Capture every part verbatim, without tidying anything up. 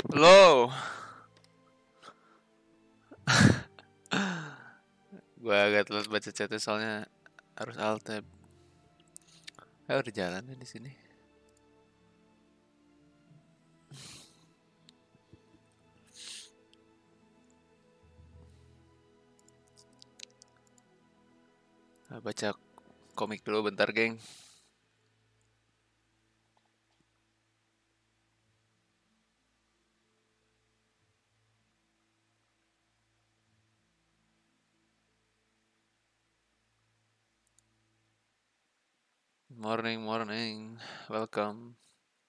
Lo, gue agak telat baca chatnya soalnya harus alt tab. Eh udah jalan ya di sini. Ah, baca komik dulu bentar, geng. Morning, morning. Welcome.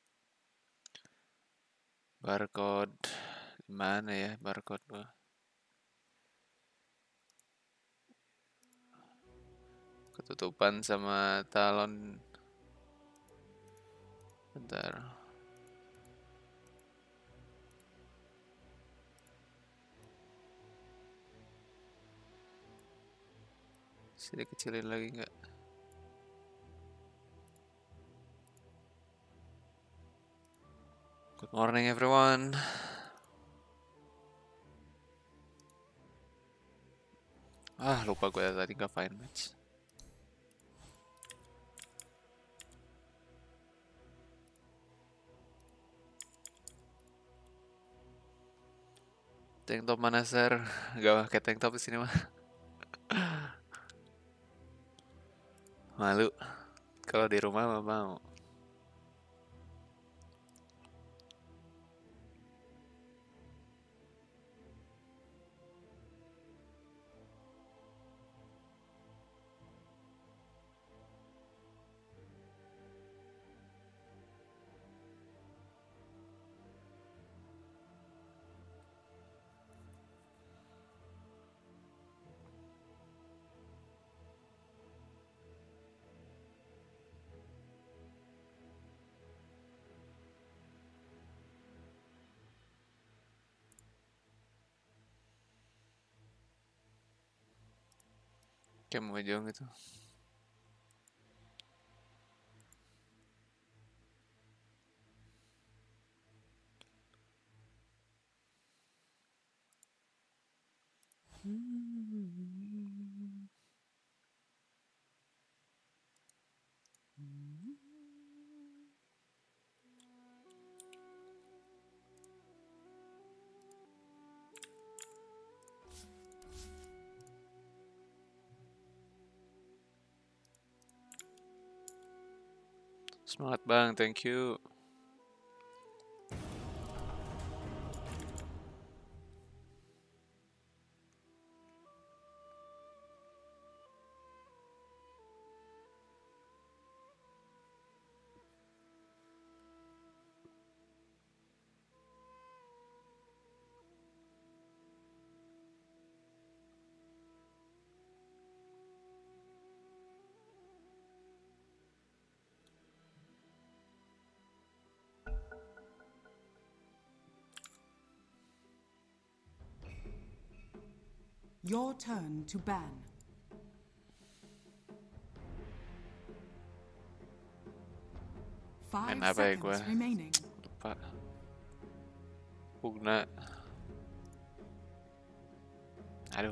Barcode. Mana ya barcode gua? Ketutupan sama talon. Bentar. Sini kecilin lagi nggak? Good morning everyone. Ah lupa gue tadi nggak find match. Tank top mana sir? Gak pakai tank top di sini mah. Malu. Kalau di rumah mah mau. Kayak mau jauh gitu. Semangat bang, thank you. Your turn to ban. Main Five apa ya gue? seconds remaining. Lupa. Pugna. Aduh.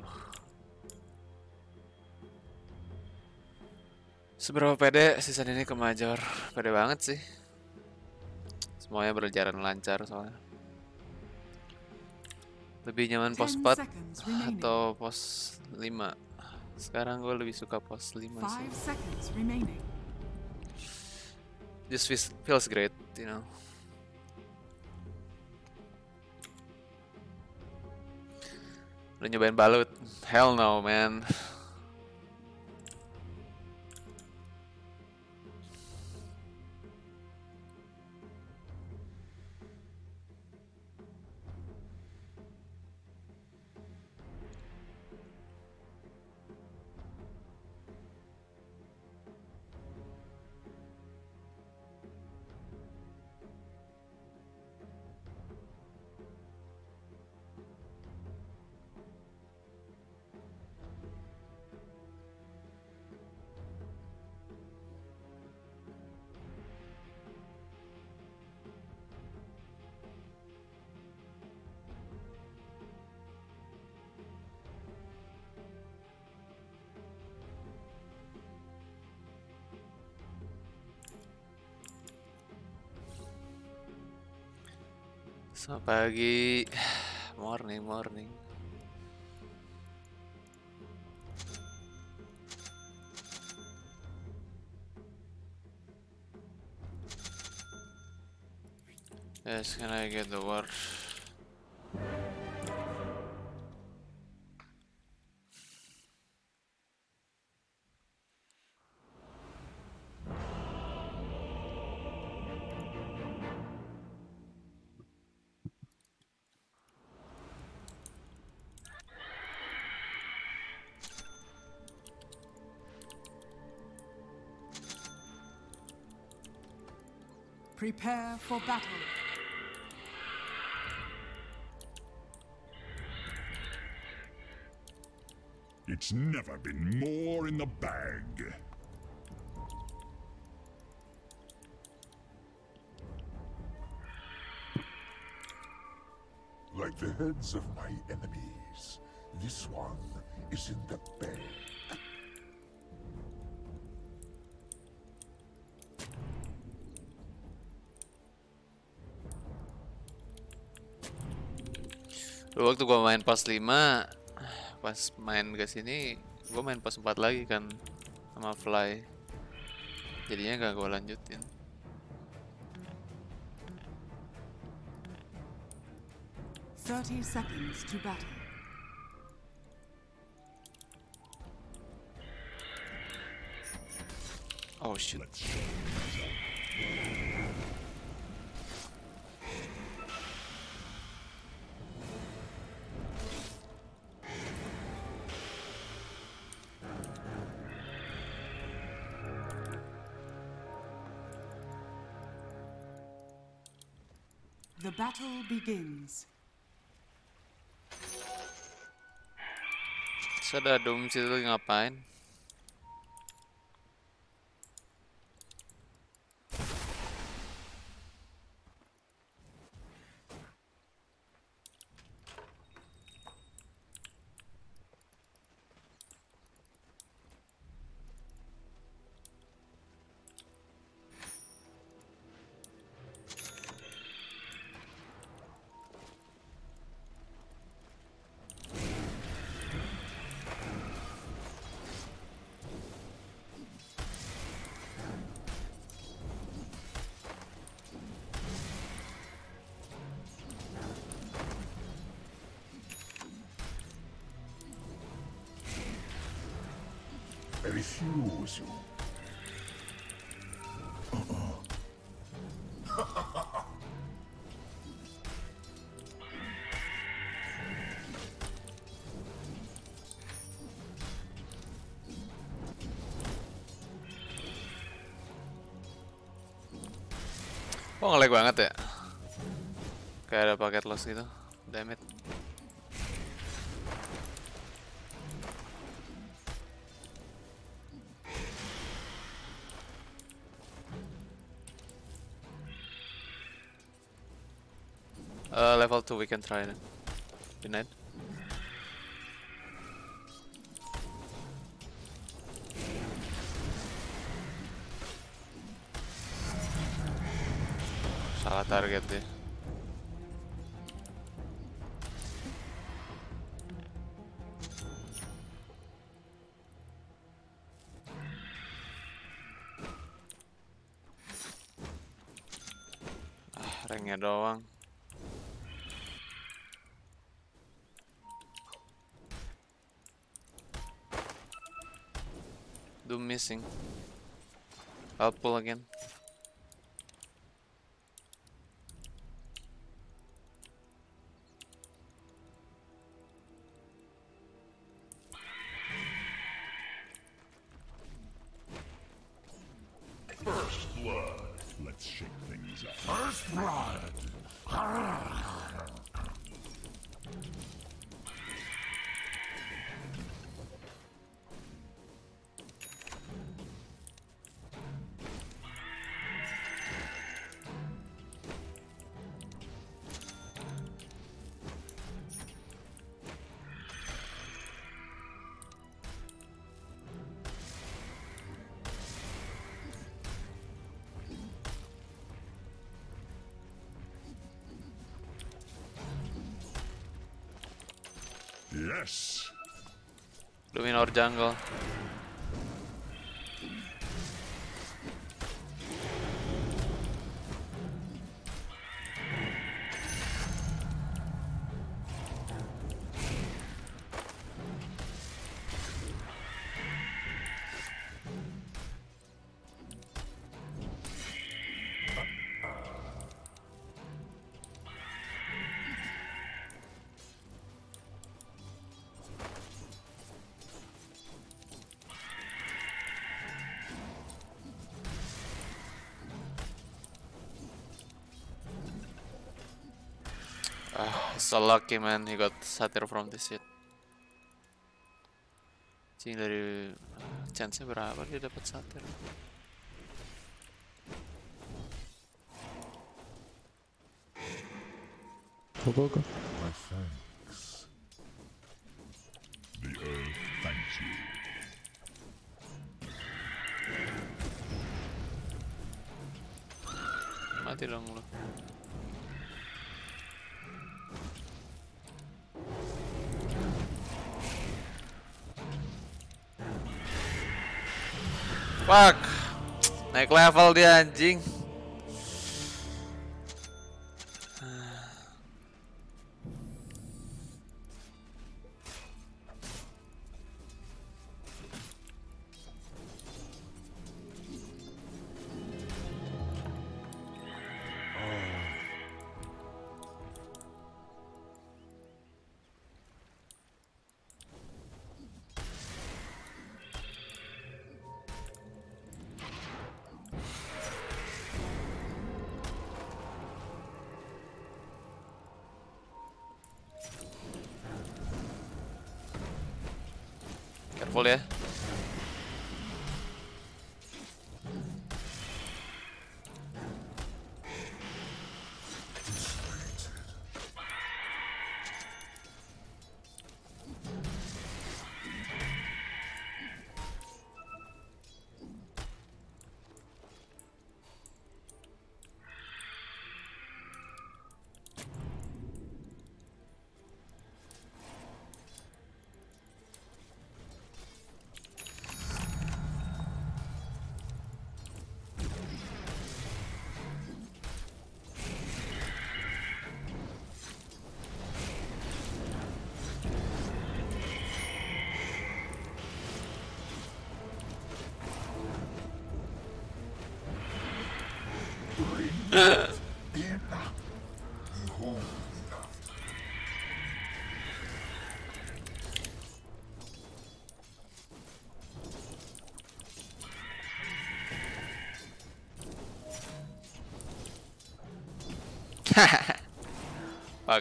Seberapa pede season ini ke Major? Pede banget sih. Semuanya berjalan lancar soalnya. Lebih nyaman pos Ten empat seconds remaining. atau pos lima? Sekarang gue lebih suka pos lima sih. Five seconds remaining. Just feels, feels great, you know. Udah nyobain balut? Hell no, man. Selamat pagi. Morning, morning. Yes, can I get the word? Prepare for battle. It's never been more in the bag. Like the heads of my enemies, this one is in the bag. Dulu waktu gua main pas lima, pas main ke sini, gua main pas empat lagi kan sama Fly. Jadinya gak gua lanjutin. Thirty seconds to battle. Oh shit. Let's The battle begins. Sudah Doom situ lagi ngapain? I refuse you. Oh ngelag banget ya. Kayak ada paket loss gitu. Damn it. Uh, level two we can try it. Denied. Salah target deh. Ah, ranknya doang. Doom missing. I'll pull again. First blood. Let's shake things up. First blood. Yes. Luminor jungle. Ah, so lucky man, he got satyr from this shit. Cing dari uh, chance-nya berapa dia dapat satyr? Go, go, go. My thanks. The earth thanks you. Mati dong lu. Fuck, naik level dia anjing. Careful ya. Fuck.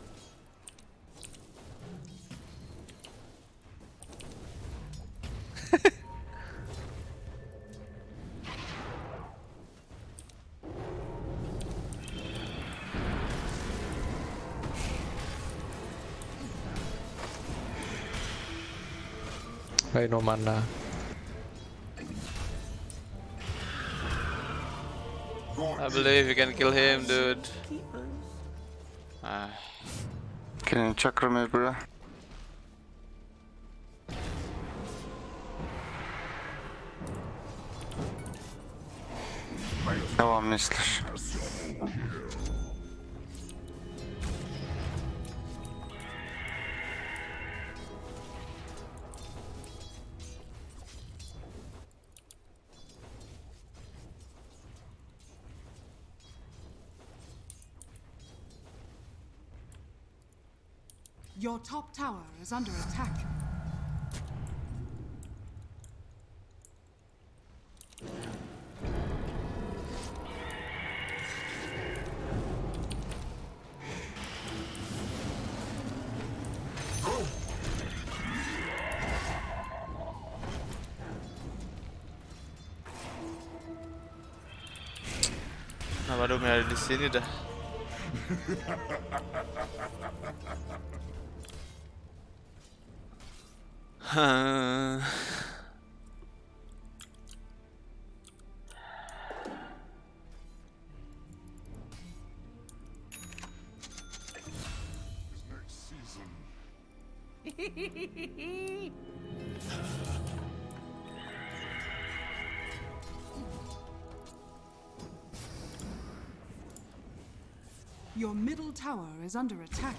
I no mana. I believe you can kill him, dude. Ah. Can you chakra me, bro? Devam misliš. Your top tower is under attack. Kenapa dong ada di sini dah? Hah. Next season. Your middle tower is under attack.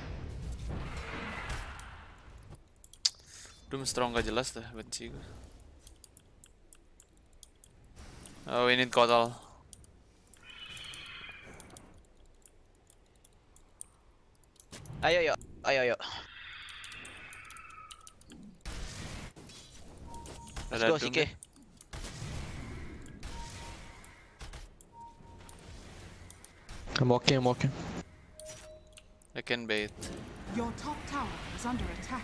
Doom strong gak jelas dah, benci gue. Oh, we need Kotal. Ayo yuk, ayo yuk. Let's Ada go Doom Sike. ya? I'm walking, I'm walking. I can bait. Your top tower is under attack.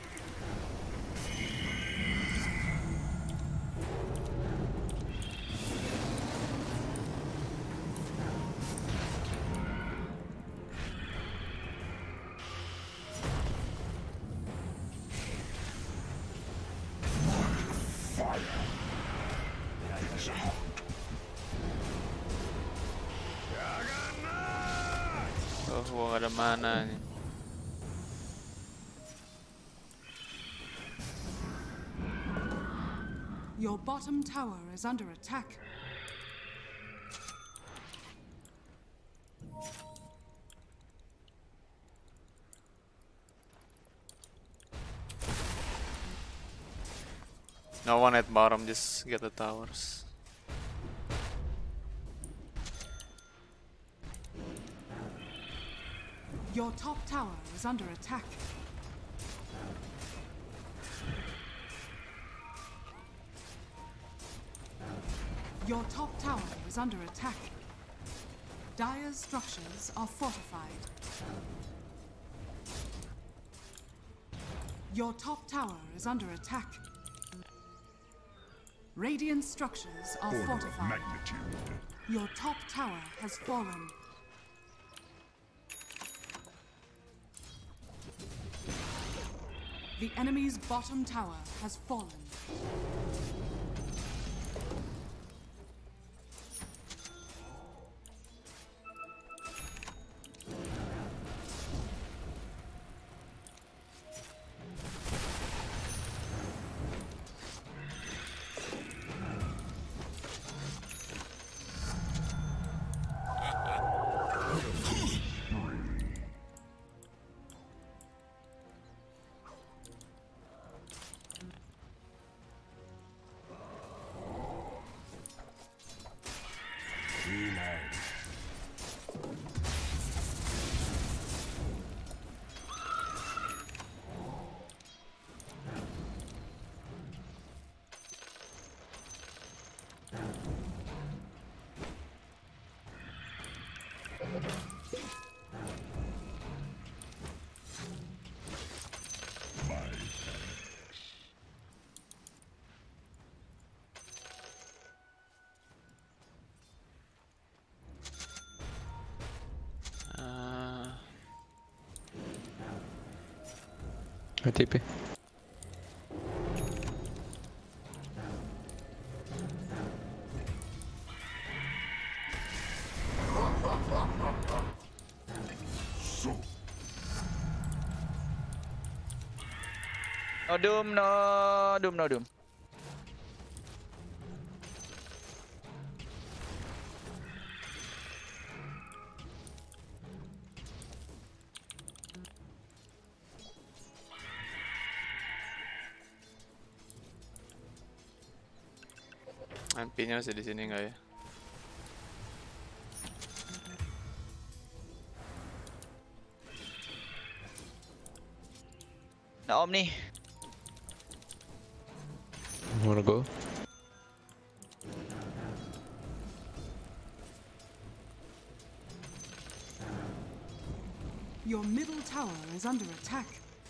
Oh, gua gak ada mana nih. Your bottom tower is under attack. No one at bottom, just get the towers. Your top tower is under attack. Your top tower is under attack. Dire's structures are fortified. Your top tower is under attack. Radiant structures are Order of fortified. magnitude. Your top tower has fallen. The enemy's bottom tower has fallen. Uh, I T P. No doom, no doom, no doom. M P-nya masih di sini nggak ya? Nah om nih. Wanna go? Your middle tower is under attack.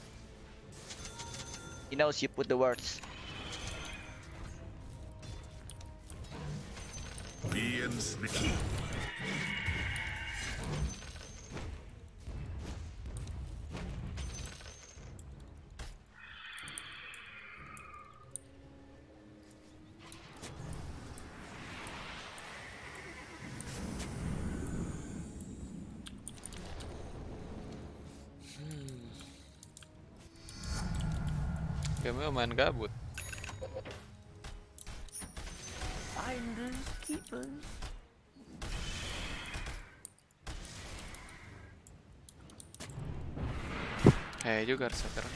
He knows you put the words. Beings the key. Kayaknya main gabut. Kayak juga harus sekarang.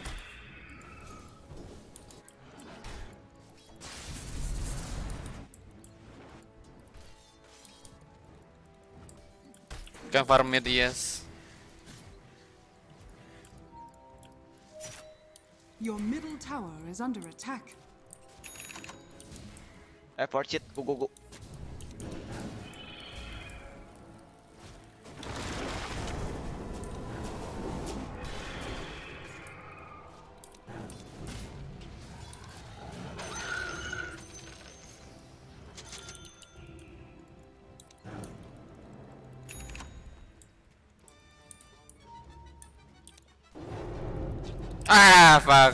Kan farm mid, yes. Your middle tower is under attack. Eh, force it, go go go. Ah, fuck.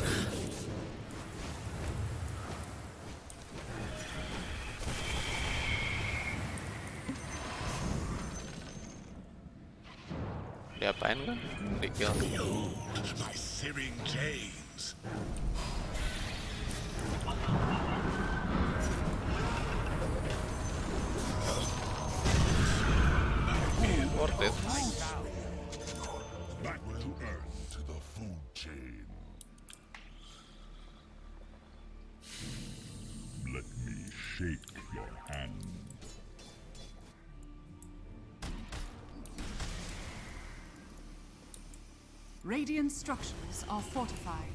Diapain kan? Di kill. My searing chains. Worth it. Back to earth to the food chain. Let me shake your hand. Radiant structures are fortified.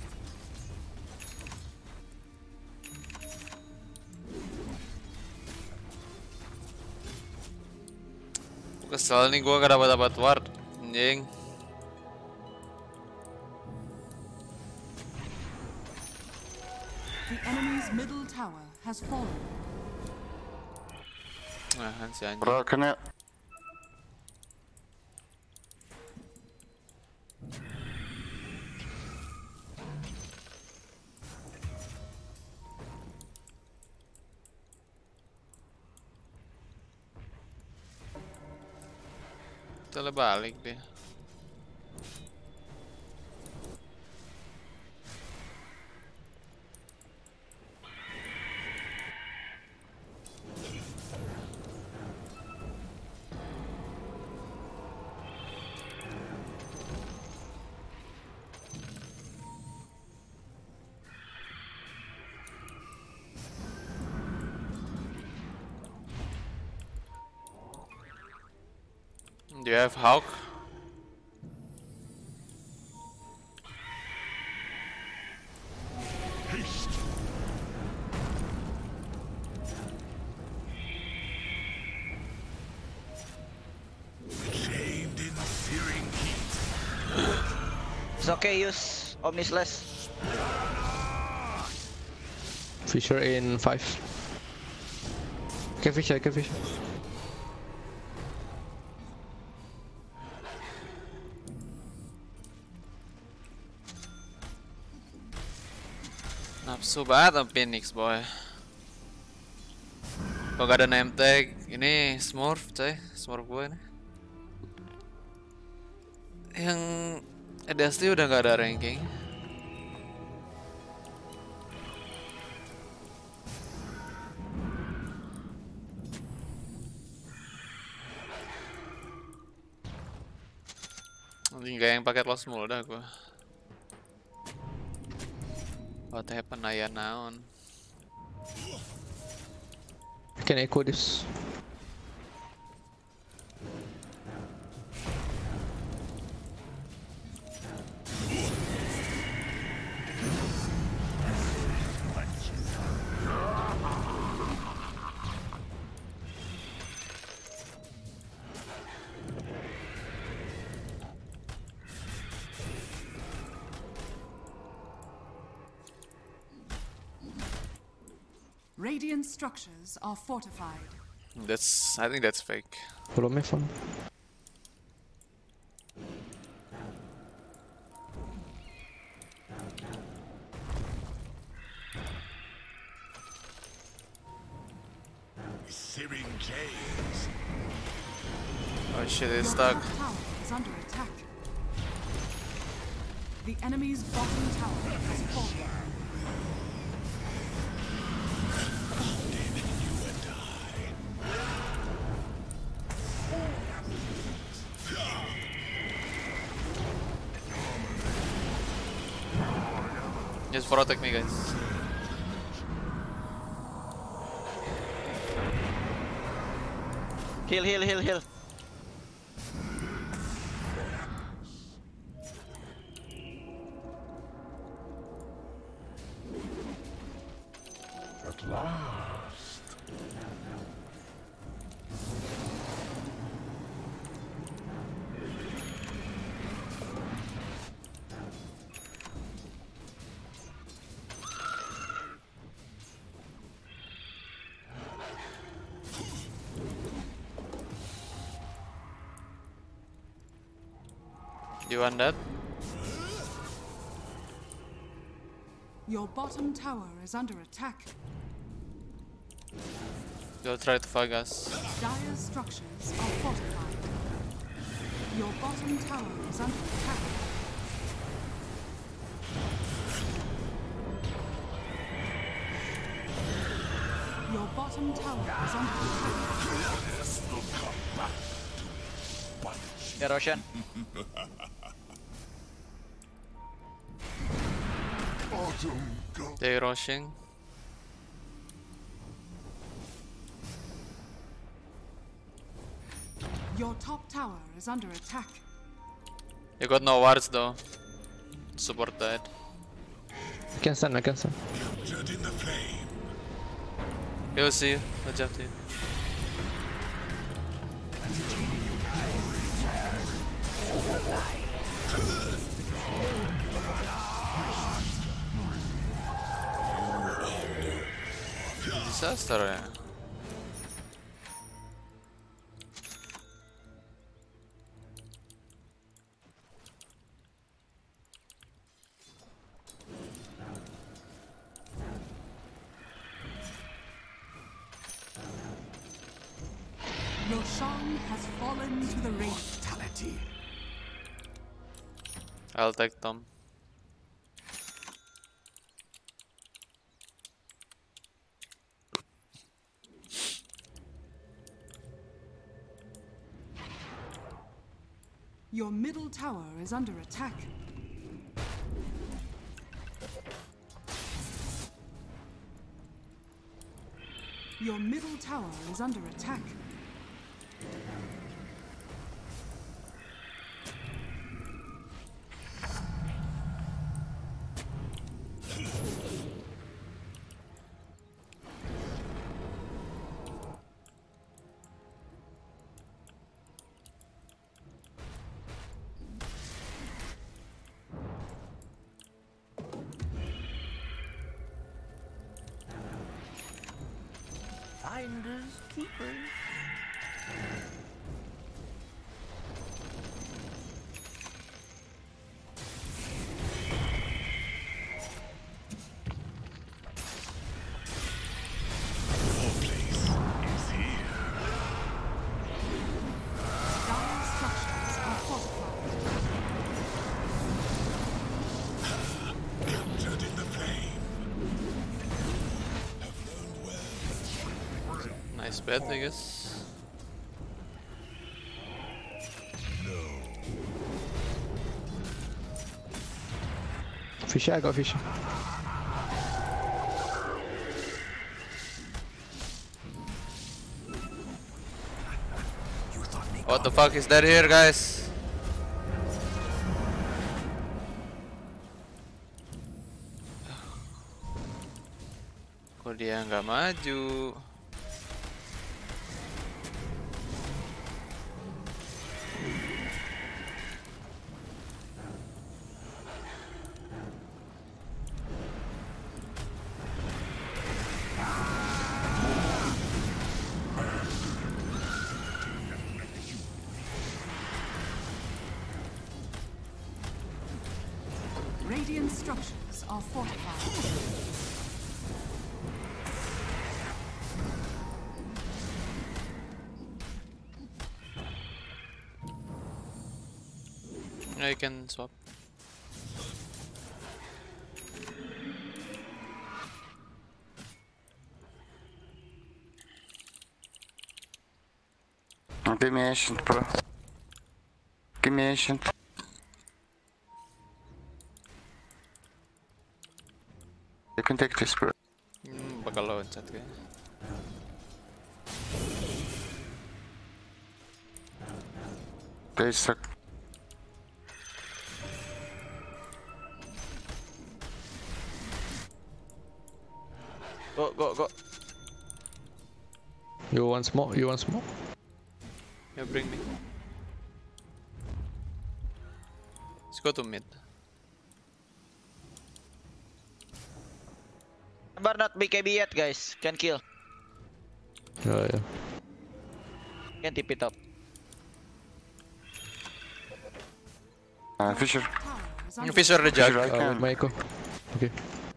Kesel nih gua gak dapat dapat ward, anjing. The enemy's middle tower has fallen. Nah, kan si anjing. Bro, kena. Telah balik dia. Do you have Hawk? Haste. Shamed in searing heat. It's okay, use Omni Slash. Fisher in five. I can Fisher, I can Fisher. Nafsu banget sama Phoenix, boy. Kalau gak ada name tag, ini Smurf, coy. Smurf gue nih. Yang Edasti udah gak ada ranking. Nanti gak yang paket loss mulu dah gue. What happened, Aya naon? I can echo this. Radiant structures are fortified. That's, I think that's fake. Follow me, follow. Searing chains. Oh shit, it's Your stuck. top tower is under attack. The enemy's bottom tower has fallen. Just protect me, guys. Heal, heal, heal, heal. At last. You want that? Your bottom tower is under attack. They'll try to fuck us. Dire's structures are fortified. Your bottom tower is under attack. Your bottom tower is under attack. Yeah, Roshan. They're rushing. Your top tower is under attack. You got no wards though. Support that. I can stun, I can stun. He'll see you. Watch out to you. Disaster, yeah. Roshan has fallen to the ring. Fatality. I'll take Tom. Your middle tower is under attack. Your middle tower is under attack. Finders keepers. Dire structures are fortified. Captured in the flame. Nice bet, I guess. Fisher, I got Fisher. What the fuck is that here, guys? Kok dia nggak maju? Radiant structures are fortified. I can swap. Give me ancient, bro. Give me ancient. You can take this, bro. Hmm, bakal loncat kayaknya. They suck. Go, go, go. You want smoke? You want smoke? Ya bring me. Let's go to mid. Sabar not B K B yet guys. Can kill. Oh yeah. Can tip it up. Uh, Fisher. Tower is under Fisher the jug. Fisher, I Uh, can. with my echo. Okay.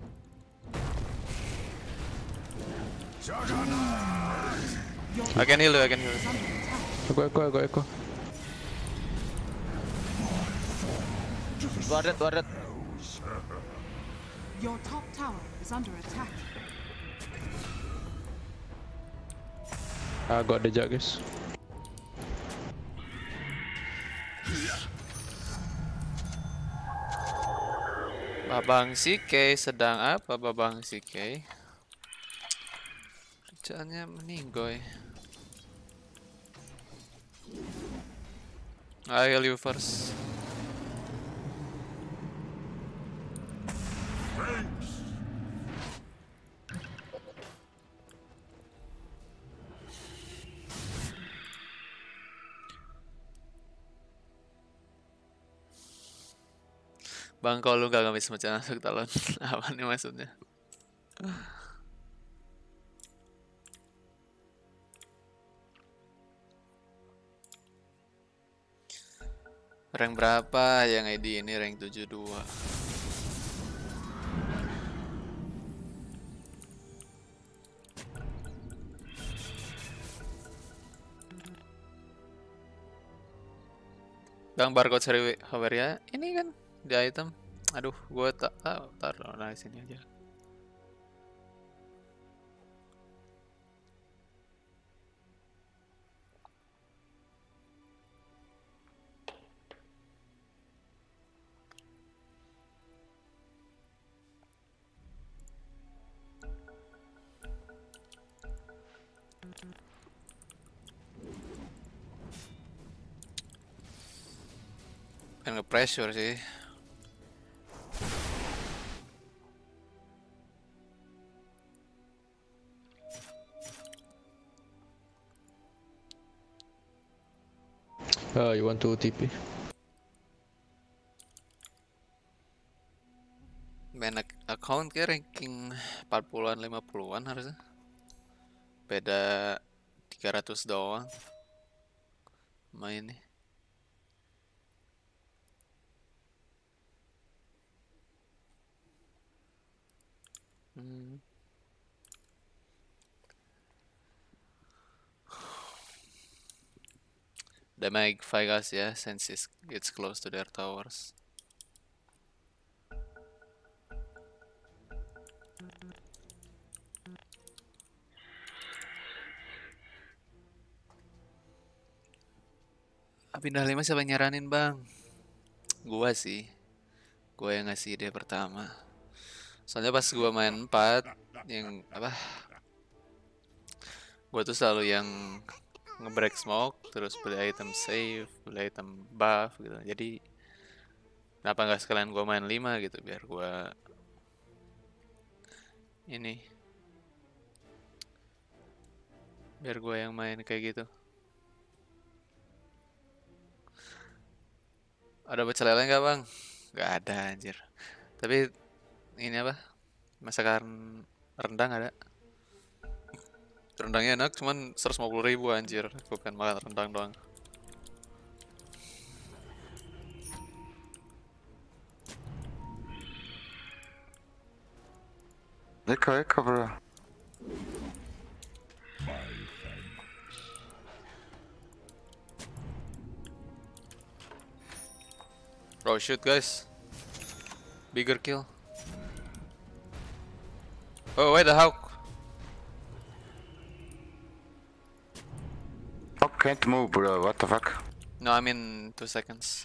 I can heal you, I can heal you. under attack. I go echo. I go echo. Warded, warded. Your top tower is under attack. I got the jug, guys. Babang si K sedang apa Babang si K? Kerjaannya meninggoy. I heal you first. Bang, kalau lu gak ngamis macam masuk talon, apa nih maksudnya? Rank berapa yang I D ini? Rank tujuh puluh dua. Bang, barcode seri Haveria ini kan di item. Aduh, gue tak tahu. Taruh nah sini aja. Pengen nge-pressure sih. Uh, you want to T P? Main ak- account kayak ranking empat puluhan lima puluhan harusnya. Beda tiga ratus doang. Main nih. Hmm. They make Vigas ya, since it's, it's close to their towers. Pindah lima siapa yang nyaranin bang? Gua sih. Gua yang ngasih ide pertama. Soalnya pas gua main empat, yang apa? Gua tuh selalu yang nge-break smoke, terus beli item save, beli item buff gitu. Jadi kenapa nggak sekalian gua main lima gitu biar gua ini biar gua yang main kayak gitu. Ada pecel lele nggak bang? Nggak ada anjir. Tapi ini apa? Masakan rendang ada. Rendangnya enak, cuman seratus lima puluh ribu anjir. Gue pengen makan rendang doang. Echo, echo, bro. Bro, shoot guys. Bigger kill. Oh, wait, the hawk. Top can't move, bro. What the fuck? No, I mean two seconds.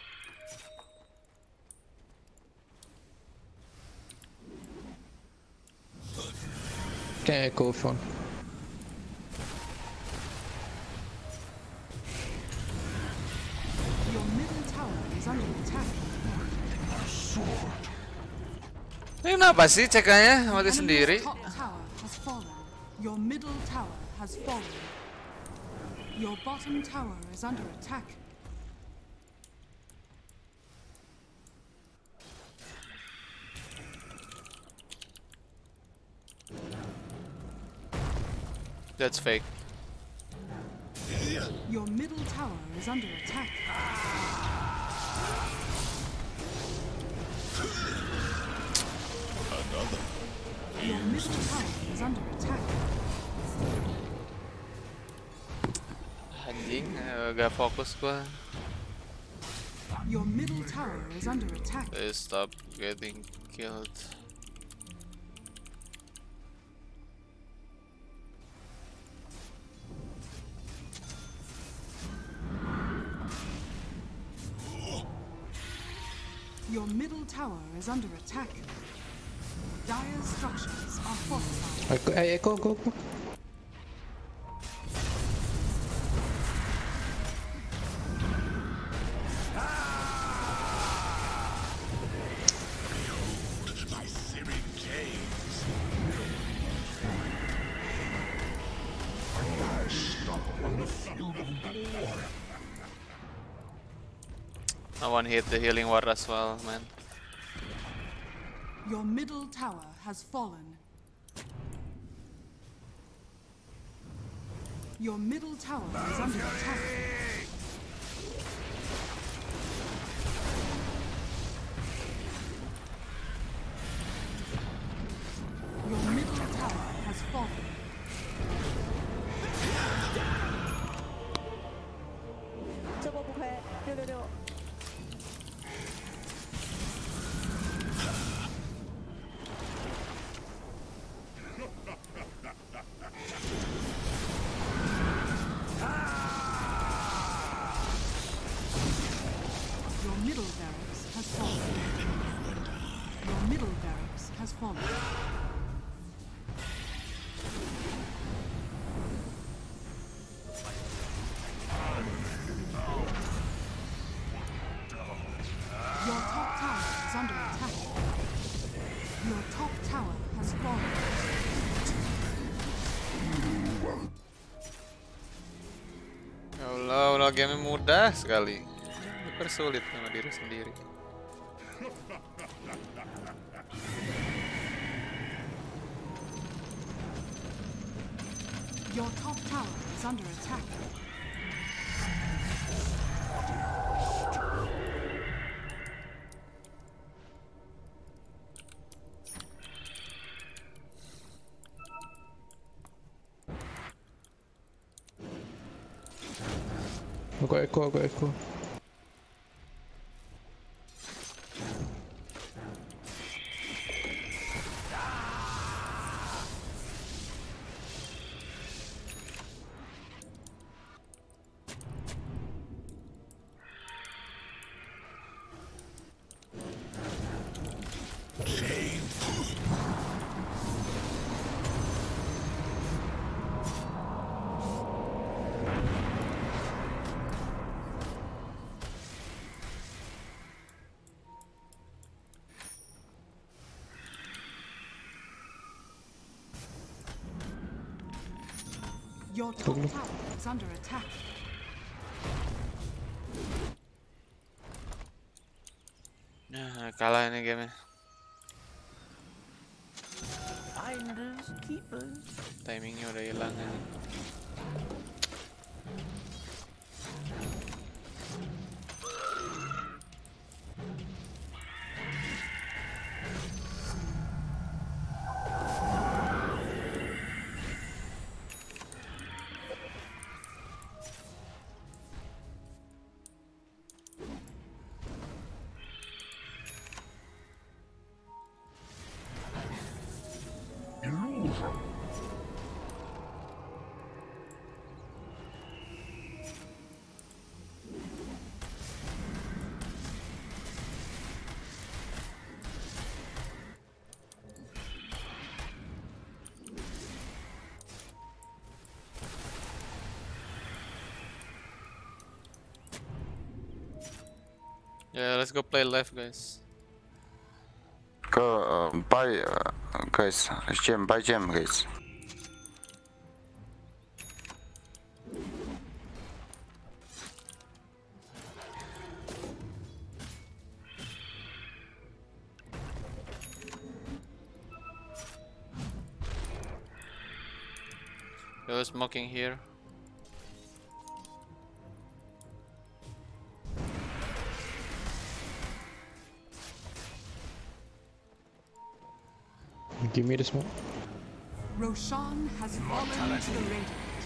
Can echo if you want. Your middle tower is under attack. Ini kenapa sih cekannya mati Enemy's sendiri? top tower has fallen. Your middle tower has fallen. Your bottom tower is under attack. That's fake. Your middle tower is under attack. Your middle tower is under attack. Anjing, eh, gak fokus gua. Your middle tower is under attack. Please stop getting killed. Your middle tower is under attack. Dire structures are fortified. Echo, hey, echo, go, go. I one hit the healing ward as well, man. Your middle tower has fallen. Your middle tower is under attack. Your middle tower has fallen. Your middle barracks has fallen. Your middle barracks has fallen. Your top tower is under attack. Your top tower has fallen. Ya Allah, ulah game mudah sekali. Dipersulit sama diri sendiri. Your top tower is under attack. I got echo, I got echo. Your top tower is under attack. Nah, kalah ini game. Finders, keepers. Timingnya udah hilang ini. Yeah, let's go play live, guys. Go uh, buy, uh, guys. Gem, buy gem, guys. Yo, smoking here. Give me the smoke. Roshan has fallen to the Radiant.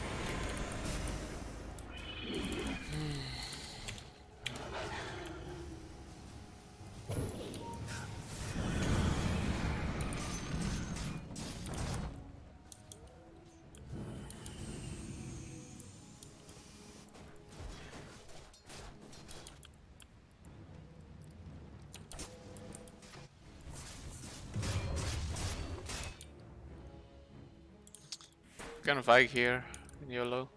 Can fight here in YOLO.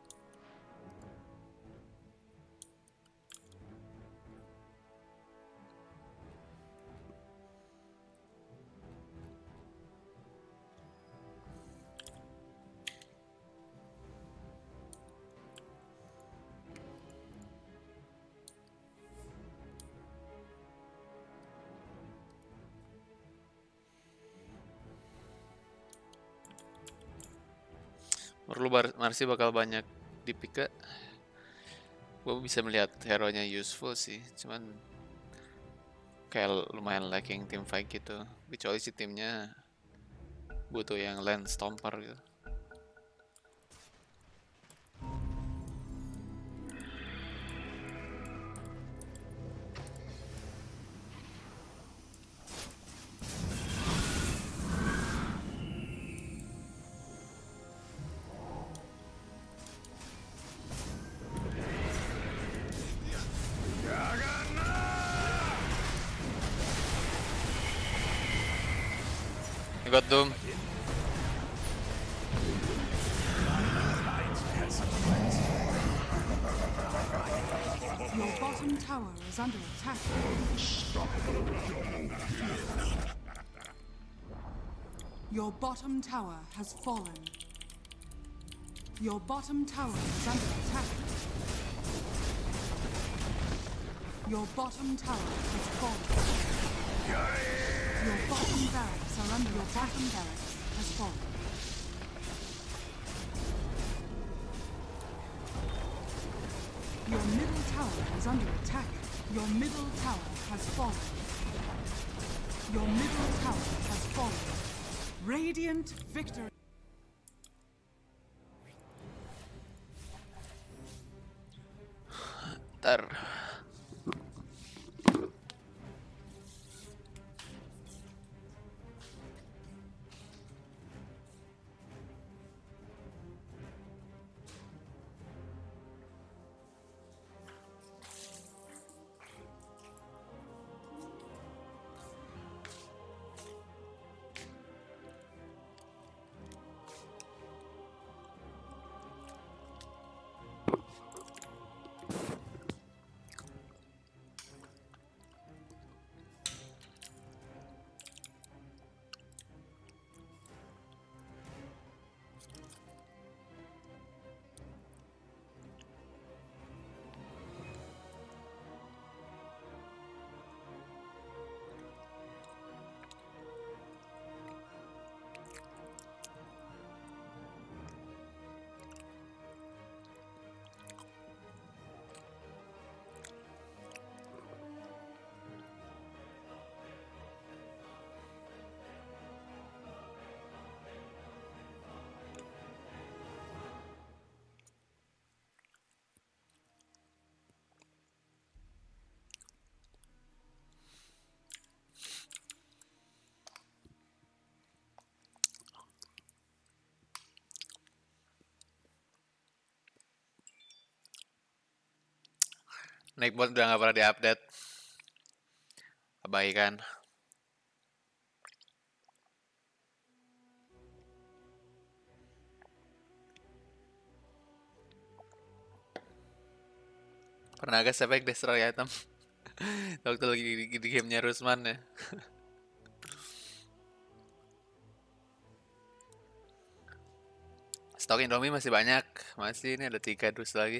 Perlu Marcy bakal banyak di pick. Gue bisa melihat hero-nya useful sih, cuman kayak lumayan lacking team fight gitu. Kecuali si timnya butuh yang land stomper gitu. I got Doom. Your bottom tower is under attack. Your bottom tower has fallen. Your bottom tower is under attack. Your bottom tower has fallen. Your bottom barracks are under your bottom barracks has fallen. Your middle tower is under attack. Your middle tower has fallen. Your middle tower has fallen. Radiant victory. Ntar. Nightbot udah nggak pernah diupdate. Abaikan. Pernah agak sampai destroy item. Waktu lagi di, di gamenya Rusman ya. Stok Indomie masih banyak. Masih ini ada tiga dus lagi.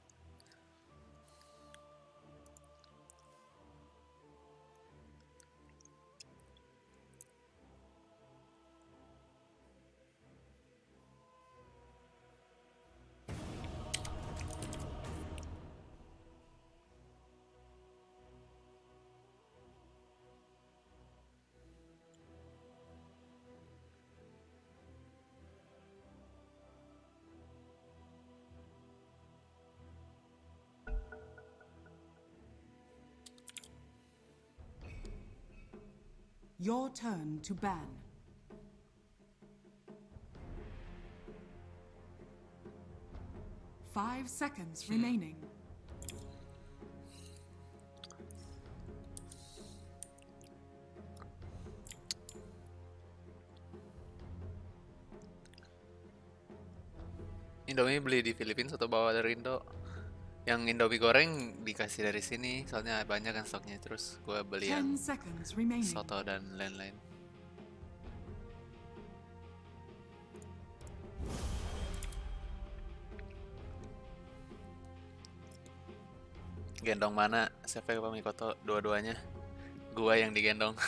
Your turn to ban. Five seconds remaining. Indomie beli di Filipina atau bawa dari Indo? Yang Indomie goreng dikasih dari sini, soalnya banyak kan stoknya. Terus gue beli yang Ten seconds remaining. soto dan lain-lain. Gendong mana? Seve apa Mikoto? Dua-duanya. Gua yang digendong.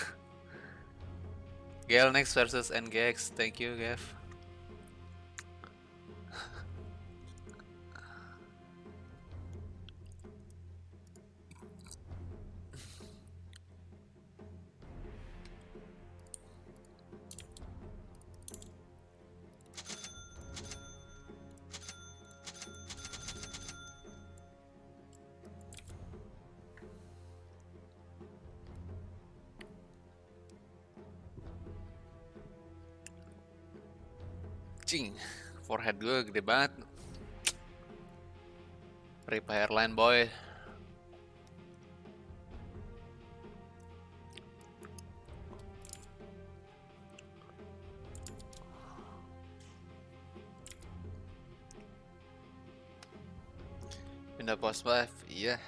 Gale next versus N G X. Thank you, Gav. Cing, forehead gue gede banget. Rip hairline boy. Pindah pos five, iya.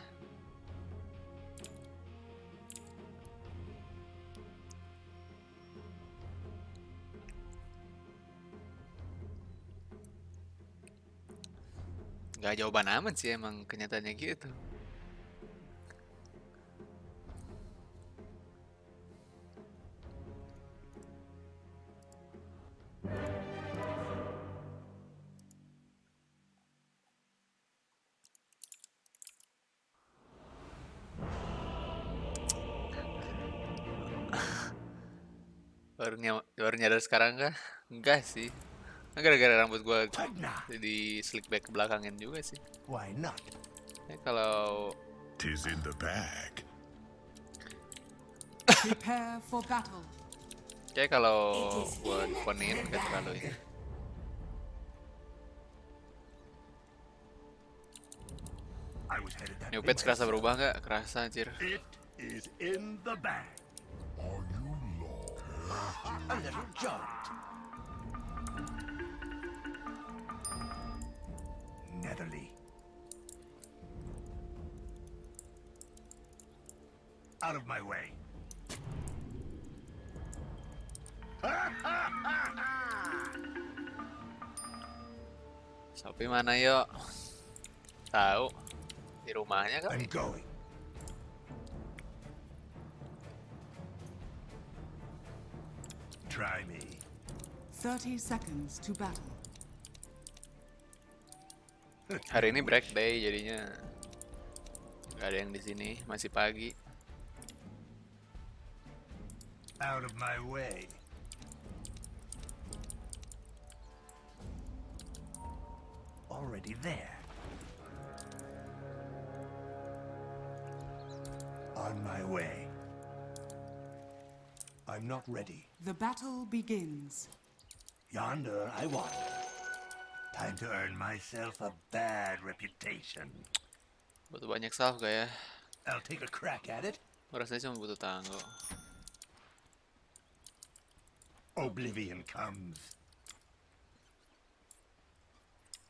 Gak jawaban aman sih, emang kenyataannya gitu. Baru, ny- baru nyadar sekarang kah? Enggak sih. Gara-gara rambut gue di slick back ke belakangin juga sih. Why not? Ya, kalau Tis in the bag. Prepare for battle. kayak kalau gue diponin gak terlalu ini. I was headed that New way patch kerasa myself. berubah gak? Kerasa anjir. It is in the bag. Are you lost? A little jaunt. Netherly. Out of my way. Sapi mana yuk? Tahu. Di rumahnya kan? I'm going. Try me. Thirty seconds to battle. Hari ini break day jadinya nggak ada yang di sini, masih pagi. Out of my way. Already there. On my way. I'm not ready. The battle begins. Yonder I want. Time to earn myself a bad reputation. Butuh banyak salve gak ya? I'll take a crack at it. Gue rasanya cuma butuh tanggo. Oblivion comes.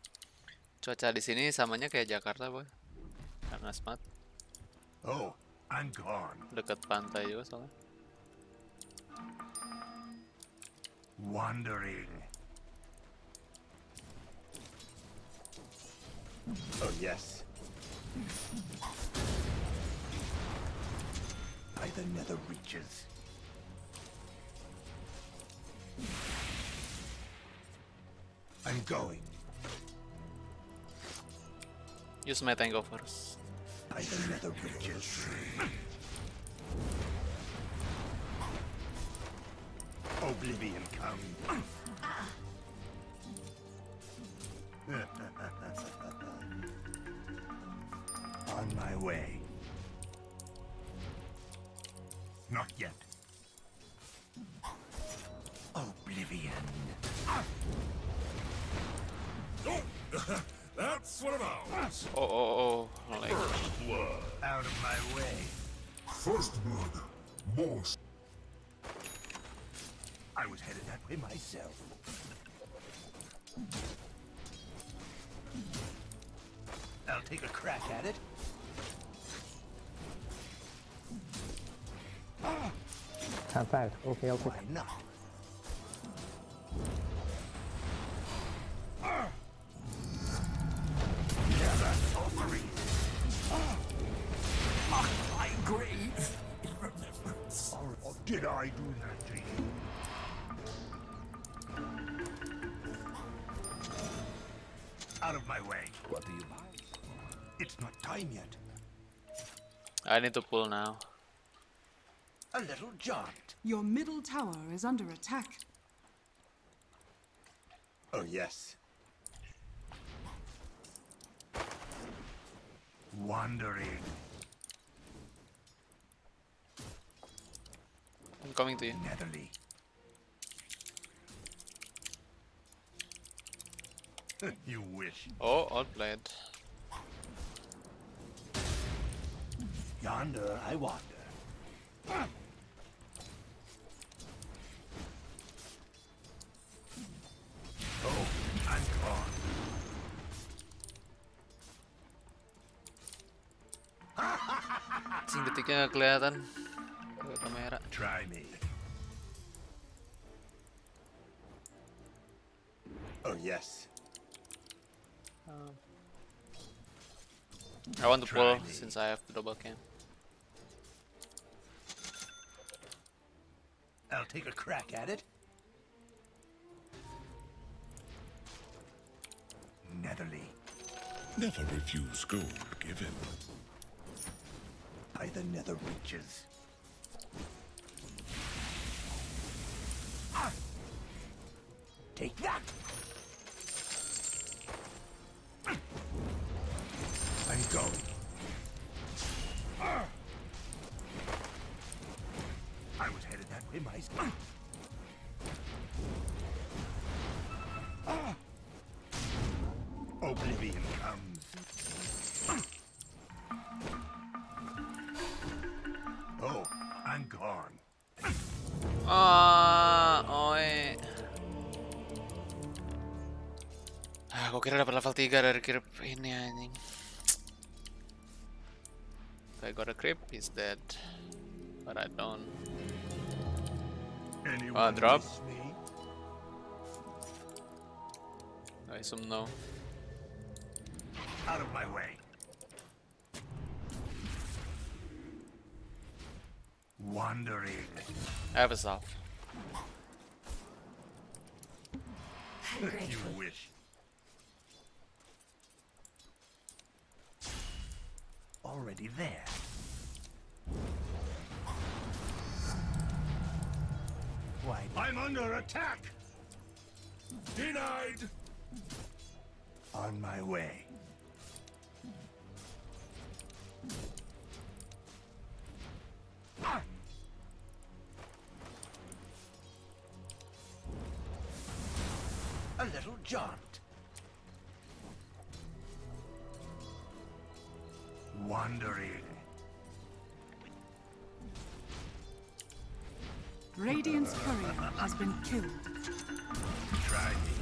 Cuaca di sini samanya kayak Jakarta, boy. Karena smart. Oh, I'm gone. Dekat pantai juga soalnya. Wandering. Oh, yes. By the nether reaches. I'm going. Use my tango first. By the nether reaches. Oblivion come. On my way. Not yet. Oblivion. That's what about. Oh oh oh, like Out of my way. First blood. More. I was headed that way myself. I'll take a crack at it. High five. Okay, okay. Why not? Never sorcery. My grave. Or did I do that to you? Out of my way. What do you like? It's not time yet. I need to pull now. A little jaunt. Your middle tower is under attack. Oh, yes. Wandering. I'm coming to you. Netherly. You wish. Oh, outplayed. Yonder I wander. Oh, I'm gone. Sing detiknya nggak kelihatan ke kamera. Try me. Oh, yes. Um, I want to pull since I have the double cam. I'll take a crack at it. Netherly. Never refuse gold given. By the nether reaches. Ah! Take that! I'm going. Ah! I was headed that way myself. Ah! Oblivion comes. Oh, I'm gone. Ah, oi. Ah, aku kira dapat level tiga dari creep ini anjing. If I got a creep, he's dead. But I don't. Anyone Ah, drop. miss me? I assume no. Out of my way. Wandering. I have a self. You wish. Already there. Why? I'm under attack. Denied. On my way. Ah! A little jaunt. Wandering. Radiant's courier has been killed. Try me.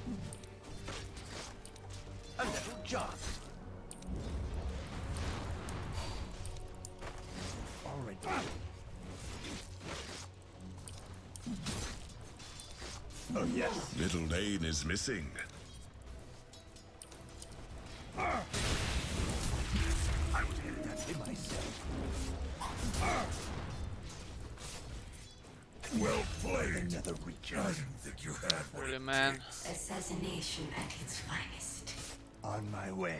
A little jaunt. Oh, yes. Little Lane is missing. I was headed that way myself. Well played. Another reach. I didn't think you had one. Really, man. Assassination at its finest. On my way.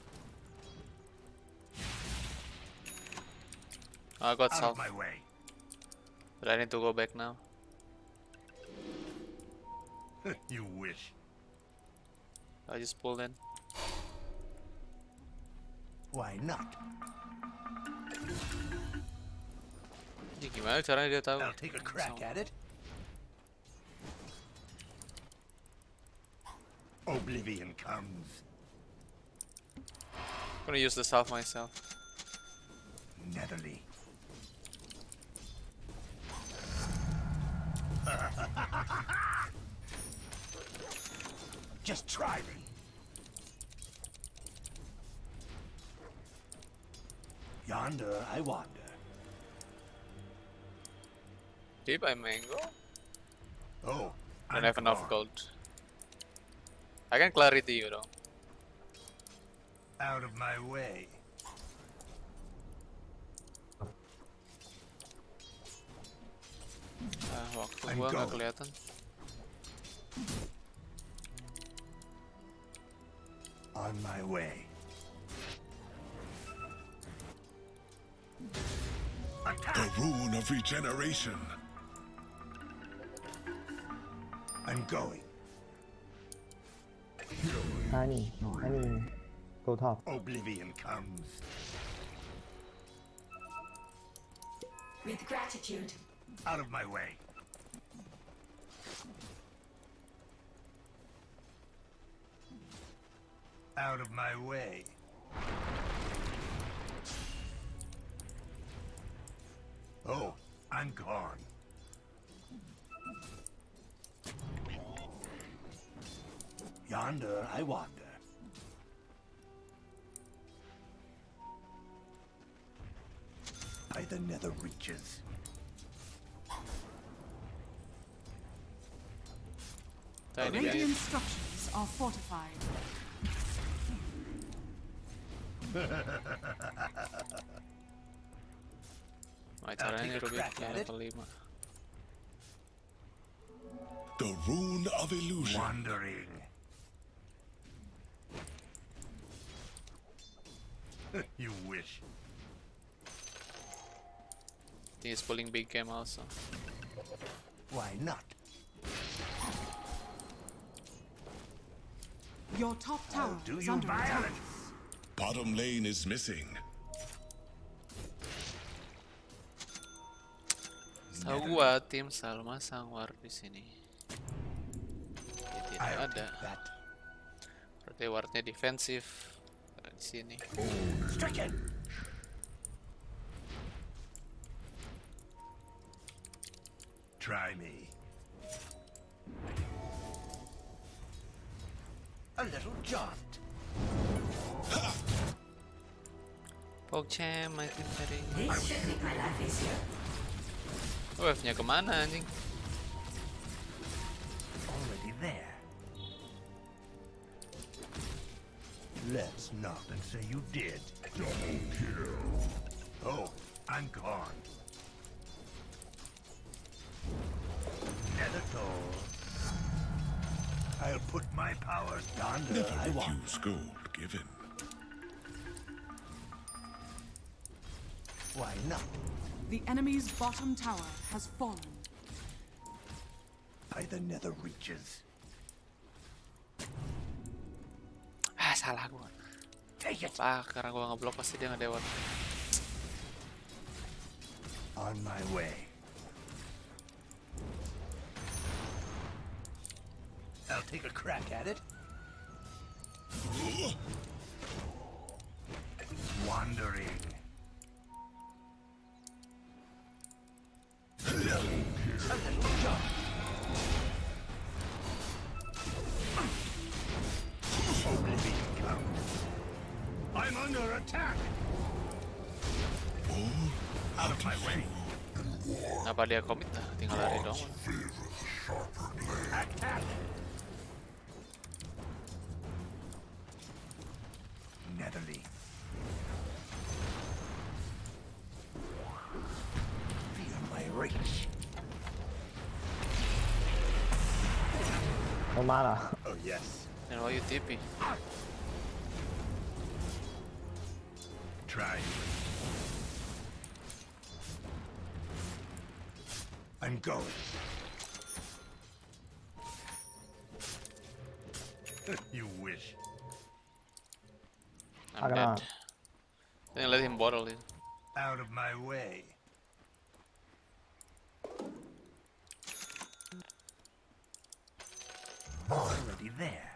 I got Out self. of my way. But I need to go back now. You wish. I just pulled in. Why not? Ini gimana caranya dia tahu? I'll take a crack at it. Oblivion comes. I'm gonna use the salve myself. Netherly. Just try me. Yonder I wander. Did I buy mango? Oh, I don't have enough gold. I can clarity you though. Out of my way. Ah, waktu gua nggak kelihatan. On my way. The rune of regeneration. I'm going. Honey, honey, go top. Oblivion comes. With gratitude. Out of my way. Out of my way. Oh, I'm gone. Yonder I wander. By the nether reaches. Tiny Radiant bit. structures are fortified. My I'll caranya take a Ruby crack at it. level lima. The rune of illusion. Wandering. You wish. He's pulling big game also. Why not? Your top tower Do is you under attack. violence? Bottom lane is missing. Tahu gua tim selalu masang war di sini. Ya, tidak I'll ada. take that. Berarti wardnya defensif di sini. Stricken. Try me. A little jaunt. Pogchamp, I think tadi. This should make my life easier. Wave-nya kemana anjing? Already there. Let's not and say you did. Double kill. Oh, I'm gone. Nether door. I'll put my powers yonder. Never I want. refuse gold given. Why not? The enemy's bottom tower has fallen. By the nether reaches. Ah, salah gua. Take it. Ah, karena gua ngeblok pasti dia ngedewat. On my way. I'll take a crack at it. Wandering. A little jump. Oblivion comes. I'm under attack. All Out of my way. Kenapa dia komit? Nah, tinggal lari doang. sharper blade. Attack! Netherly. Feel my reach. No mana. Oh yes. And why you T P? Try. I'm going. You wish. I'm I dead. cannot. Then let him bottle it. Out of my way. Already there.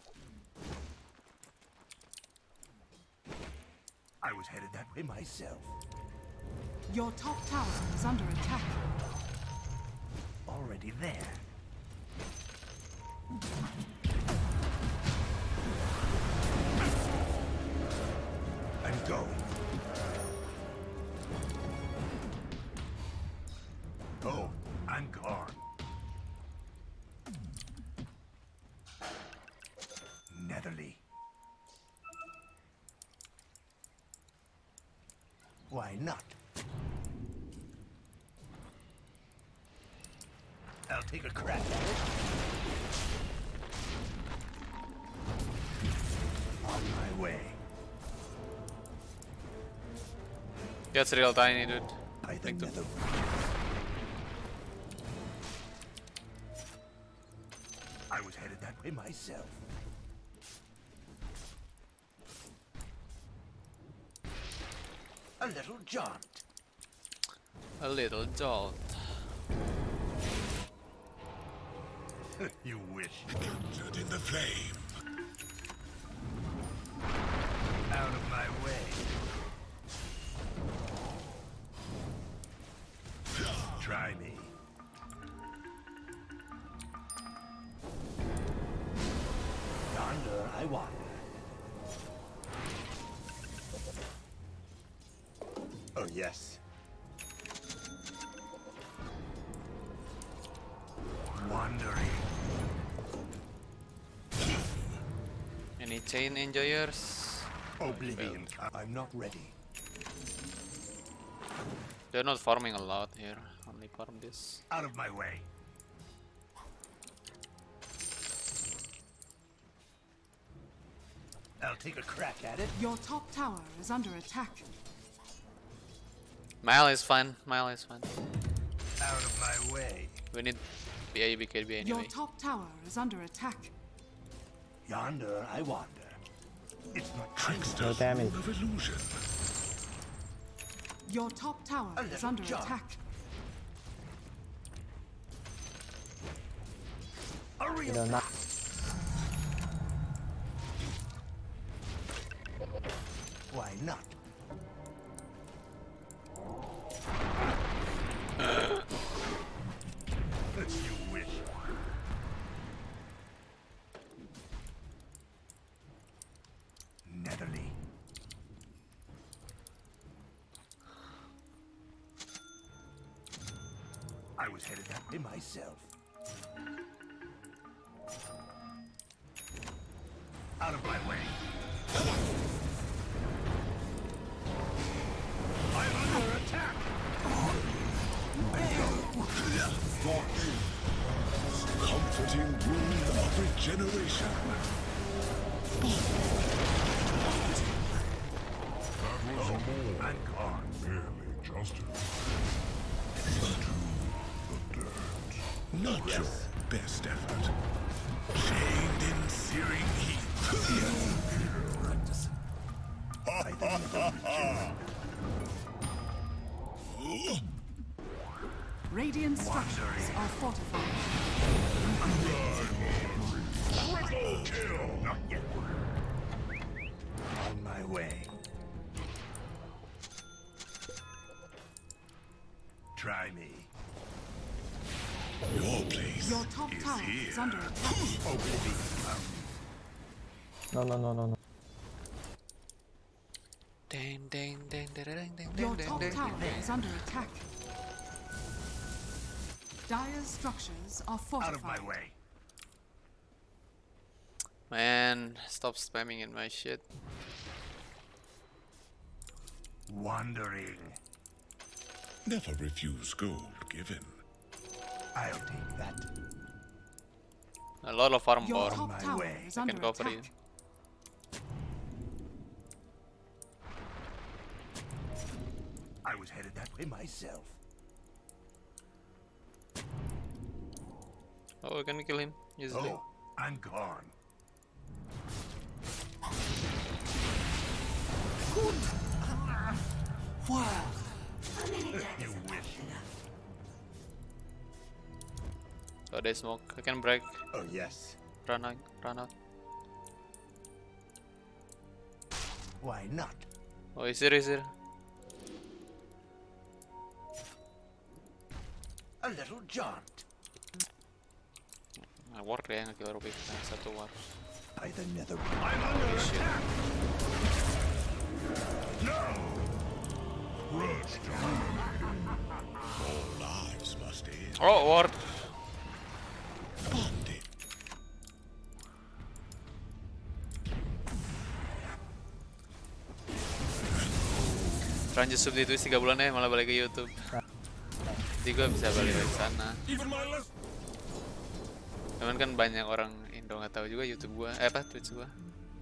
I was headed that way myself. Your top tower is under attack. Already there. I'm going. Oh, I'm gone. Netherly. Why not? I'll take a crack at it. On my way. Gets real tiny, dude. By the Think the- nether. I was headed that way myself. A little jaunt. A little jolt. You wish. Captured in the flame. Out of my way. Try me. Yonder I wander. Oh yes. Wandering. Any chain enjoyers? Oblivion. I'm not ready. They're not farming a lot here. Only farm this. Out of my way. I'll take a crack at it. Your top tower is under attack. Mile is fine. Mile is fine. Out of my way. We need B A B K B Your anyway. top tower is under attack. Yonder I wander. It's not No Trickster's damage. rule of illusion. Your top tower A is little under jump. attack. a You real. know, not. Why not? You wish. Netherly. I was headed that way myself. Out of my way. I'm under attack. Comforting wound of regeneration. That was more I'm gone. merely justice. The dirt. Not your best effort. Chained in searing heat. By the nether region. Radiant structures are fortified. Triple kill. Not yet. On my way. Try me. Your place Your top is tower here. is under attack. Oblivion. No, no, no, no, no. Ding ding ding ding ding ding Your ding top ding tower ding. is under attack. Dire's structures are Out fortified. of my way. Man, stop spamming in my shit. Wandering. Never refuse gold given. I'll take that. A lot of farm Your power. top my tower way. is I under can go for attack. you. I was headed that way myself. Oh, we can kill him easily. Oh, I'm gone. A minute attack You is wish. enough. So they smoke. I can break. Oh, yes. Run out. Run out. Why not? Oh, he's here, he's here. A little jaunt. Nah, war kaya nge-kill Rubik. Nah, satu war. By the nether. I'm under attack. No. Rush down. All lives must end. Oh, war. Bonding. Ranjut sub di Twitch tiga bulan ya, malah balik ke YouTube. Jadi gue bisa balik ke sana. Cuman kan banyak orang Indo nggak tahu juga YouTube gua, eh apa Twitch gua.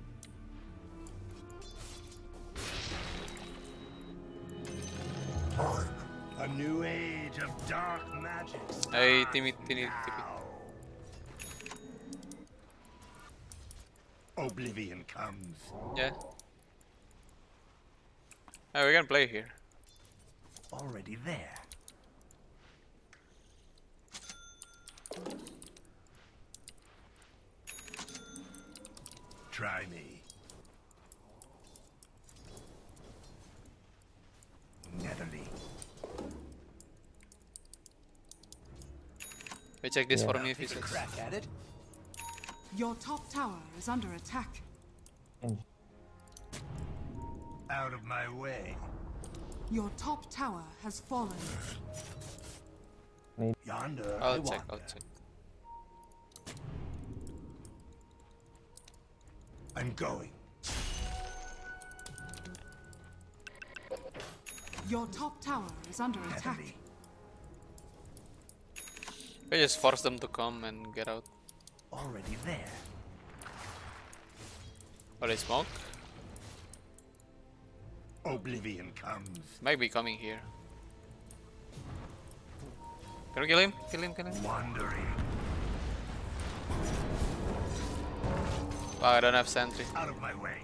A new age of dark magic. Hey, Timmy, Timmy, Timmy. Oblivion comes. Yeah. Oh, we can play here. Already there. Try me. Netherly. Wait, check this Yeah. for me if Take it's a crack at it. Your top tower is under attack. Out of my way. Your top tower has fallen. Yonder. I I'll check, I'll wander. check. I'm going. Your top tower is under attack. Heavily. We just force them to come and get out. Already there. Or they smoke? Oblivion comes. Might be coming here. Can we kill him? Kill him, kill him. Wandering. Wow, I don't have sentry. Out of my way.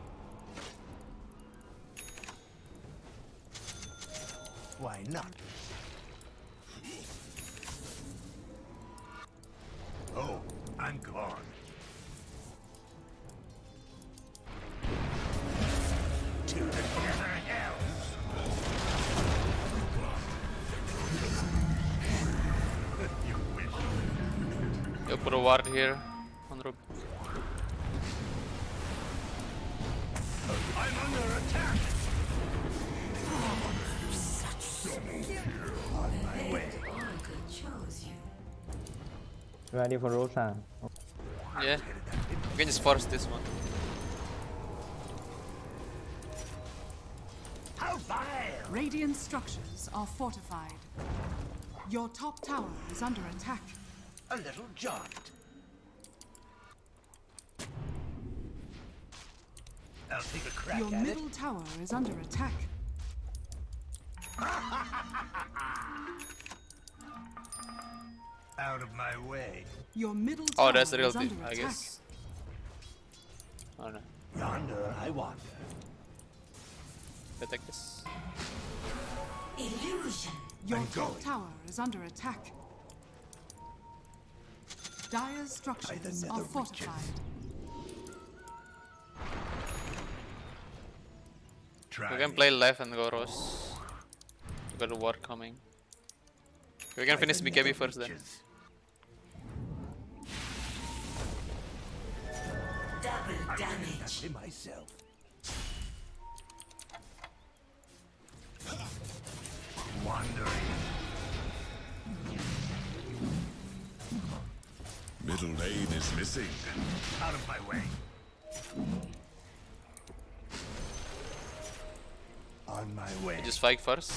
Why not? Oh, I'm gone. To the nether hells. You wish. You put a ward here on Rubik. I'm under attack. On my way. Oracle chose you. Ready for Roshan. Yeah. We can just force this one. How vile! Radiant structures are fortified. Your top tower is under attack. A little jaunt. I'll take a crack Your at it. middle tower is under attack. Out of my way. Your middle tower Oh, that's the real is under thing, I attack. guess. Oh no. Yonder I wander. Protect this. Illusion. Your I'm top going. tower is under attack. Dire's structures nether are reaches. fortified. Try We can me. play left and go Rose. We got a war coming. We can By finish the B K B nether first then. reaches. Double I did damage. that to myself. Wandering. Middle lane is missing. Out of my way. On my way. Just fight first.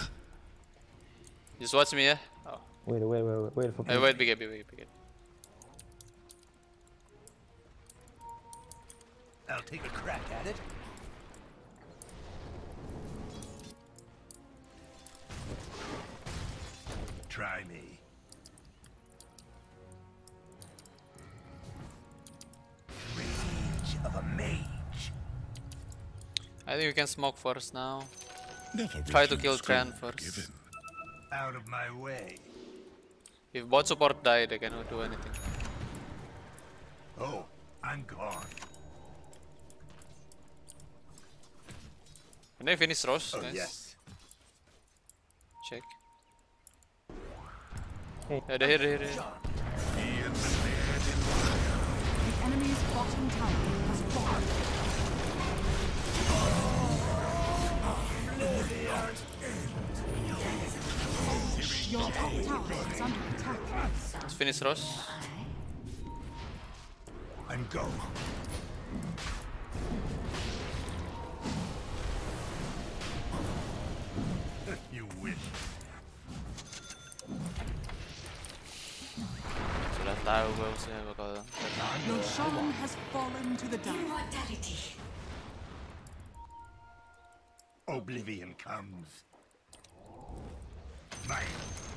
Just watch me, yeah? Oh. Wait, wait, wait, wait, wait for Hey, wait, B K B, wait, B K B. I'll take a crack at it. Try me. Rage of a mage. I think we can smoke first now. Never Try to refuse kill Tran gold first. given. Out of my way. If bot support die, they cannot do anything. Oh, I'm gone. Can they finish Rosh, Oh, guys? yes. Check. Hey. Yeah, they're here, they're here. The enemy's bottom tower has fallen. Your top tower is under attack. Let's finish Rosh. And go. You wish. Sudah tahu gue maksudnya bakal. Your shaman has fallen to the dark. Immortality. Oblivion comes. Mine.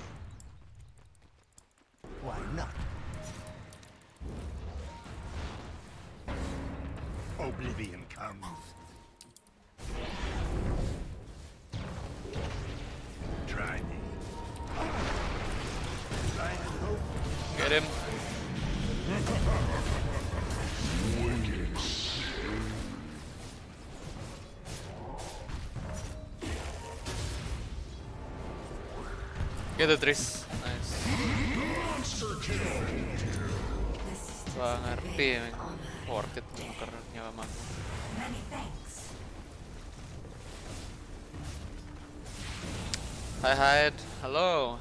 Why not? Oblivion comes. Try me. I had hope. Get him. Get the Tris. Nice. Wah, ngerti ya, worth it nuker nyawa sama aku. Many thanks. Hi Hyde, hello.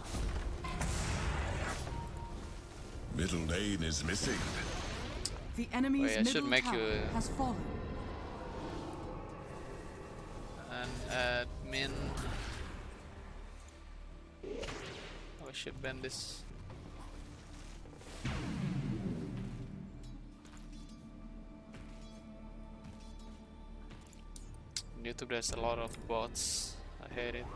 Middle lane is missing. The enemy's Wait, I should middle make tower you, uh, has fallen. An admin. Oh, I should ban this. On YouTube there's a lot of bots. I hate it.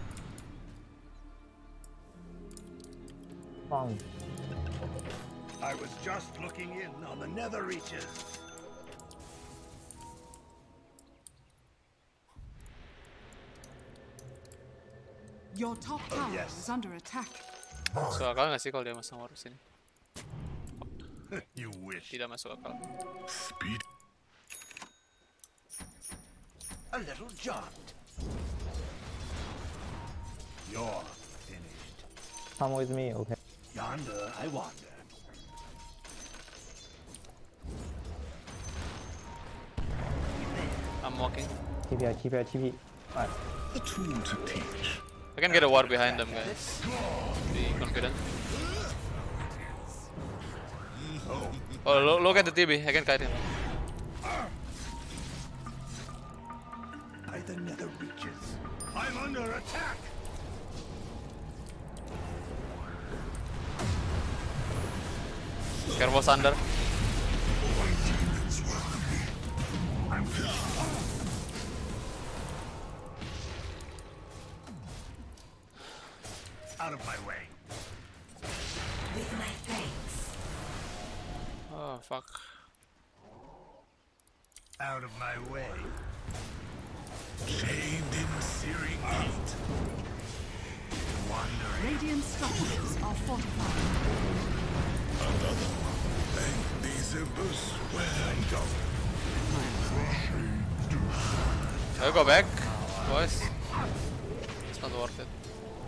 Wrong. I was just looking in on the nether reaches. Your top Oh, tower yes. is under attack. Masuk akal nggak sih kalau dia masang war sini? You wish. Tidak masuk akal. Speed. A little jaunt. You're finished. Come with me, okay? Yonder I wander. I'm walking. T P I, T P I, T P I. Alright. A tool to teach. I can get a war behind them, guys. Be confident. Oh, lo look at the T B. I can kite him. By the nether reaches. I'm under attack. Careful, Sander. Out of my way. With my thanks. Oh, fuck. Out of my way. Chained in searing heat. Wandering. Radiant structures are fortified. Another. Thank these embers. Where I go. I'll go back, boys. It's not worth it.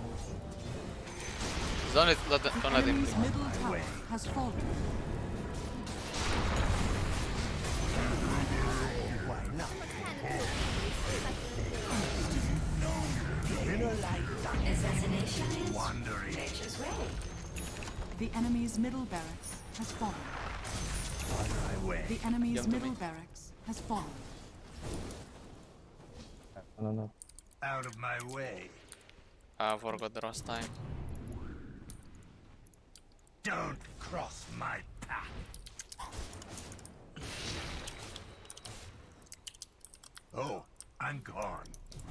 Don't let, let, don't let him. Enemy's middle tower has fallen. Why not? Inner light. Assassination is Wandering. nature's way. The enemy's middle barracks has fallen. On my way. The enemy's Jump to middle me. barracks has fallen. No, no. Out of my way. I forgot the last time. Don't cross my path. Oh, I'm gone.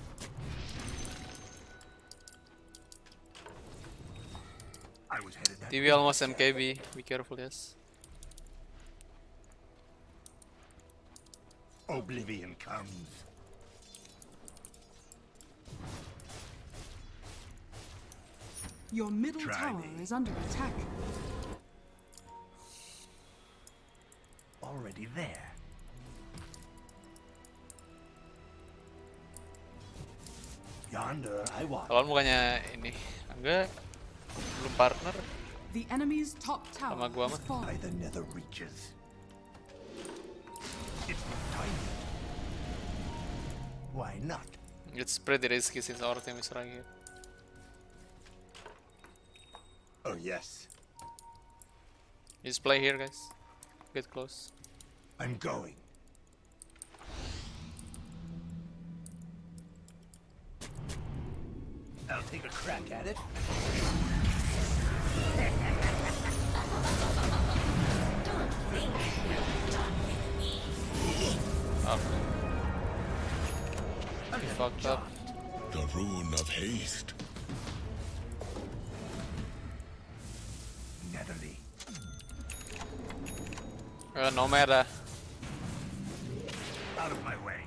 I was headed that T V way almost myself. M K B. Be careful, yes. Oblivion comes. Your middle Try tower me. is under attack. Already there. Yonder, I want. Kalau bukannya ini, enggak belum partner. The enemy's top tower Sama gua has mah. fallen. By the nether reaches. It's tiny. Why not? It's pretty risky since our team is right here. Oh yes, Just play here, guys. Get close. I'm going. I'll take a crack at it. Up. You fucked up. The rune of haste. Netherly. Uh, no matter. Out of my way.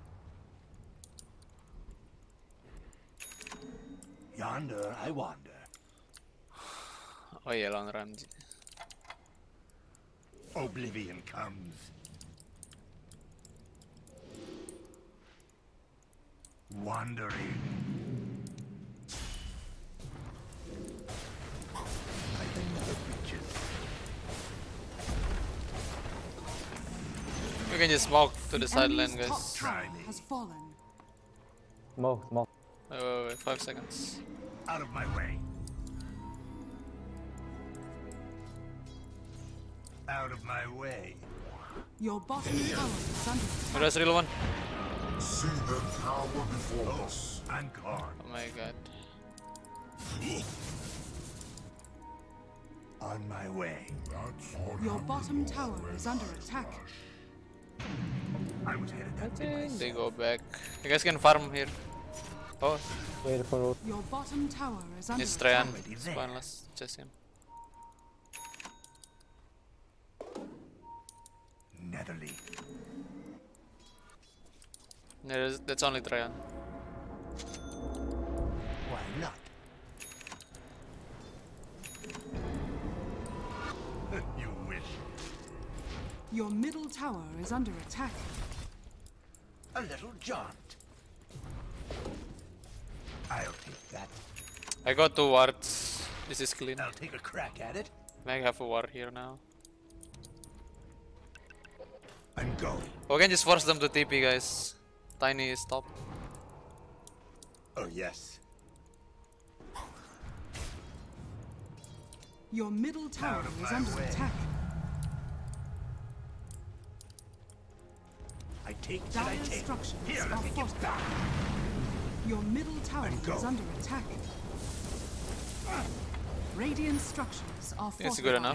Yonder I wander. Oh iya, lawan Ramji. Oblivion comes. Wandering. By the nether reaches. We can just smoke to the The sideline, enemy's top guys. tower Try me. has fallen. Smoke, smoke. Wait, wait, wait, five seconds. Out of my way. Out of my way. Your bottom tower is under attack. There's real one. See the tower before Oh, us. I'm gone. Oh my god. On my way. That's all Your I bottom know tower when is under I attack. I was headed I that way think they myself. go back. You guys can farm here. Oh, Wait for Your bottom tower is under it's attack. Trayan. already It's there. fine, let's chase him. Netherly. There's, that's only Trayan. Why not? You wish. Your middle tower is under attack. A little jaunt. I'll take that. I got two wards. This is clean. I'll take a crack at it. May have a ward here now. I'm going. We can just force them to T P, guys. Tiny is top. Oh yes. Your middle tower Out of is my under way. attack. I take that I Dire take. structures Here, are let me get fortified. back. Your middle tower I'm is going. under attack. Radiant structures are fortified. It's good enough.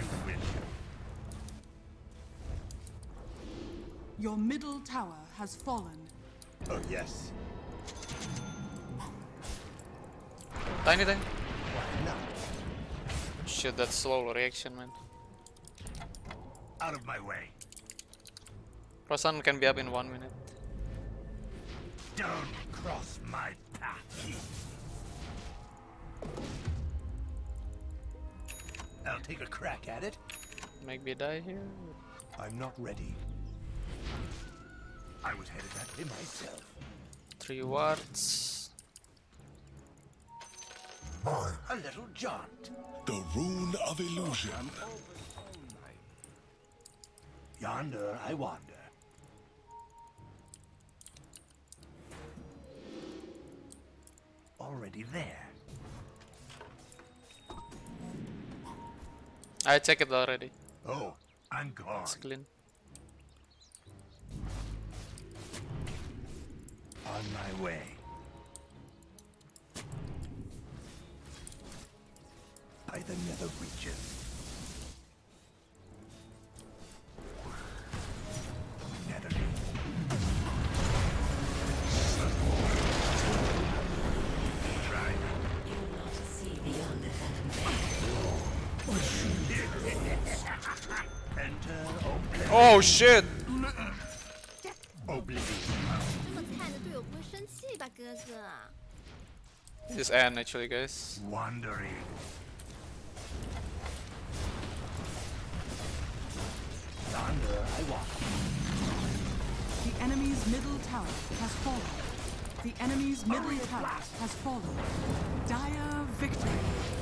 Your middle tower has fallen. Oh yes. Tiny, tiny. Why not? Shit, that's slow reaction, man. Out of my way. Rosan can be up in one minute. Don't cross my path. I'll take a crack at it. Make me die here. I'm not ready. I was headed that way myself. Three wards. A little jaunt. The rune of illusion. Yonder I wander. Already there. I checked it already. Oh, I'm gone. It's clean. On my way. By the nether reaches. Nether. Try. You will not see beyond the phantom veil. Enter Oblivion. Oh shit! Oblivion. 这么菜的队友不会生气吧，哥哥？ Just end actually, guys. Wandering. Thunder, I walk. The enemy's middle tower has fallen. The enemy's middle tower has fallen. Dire victory.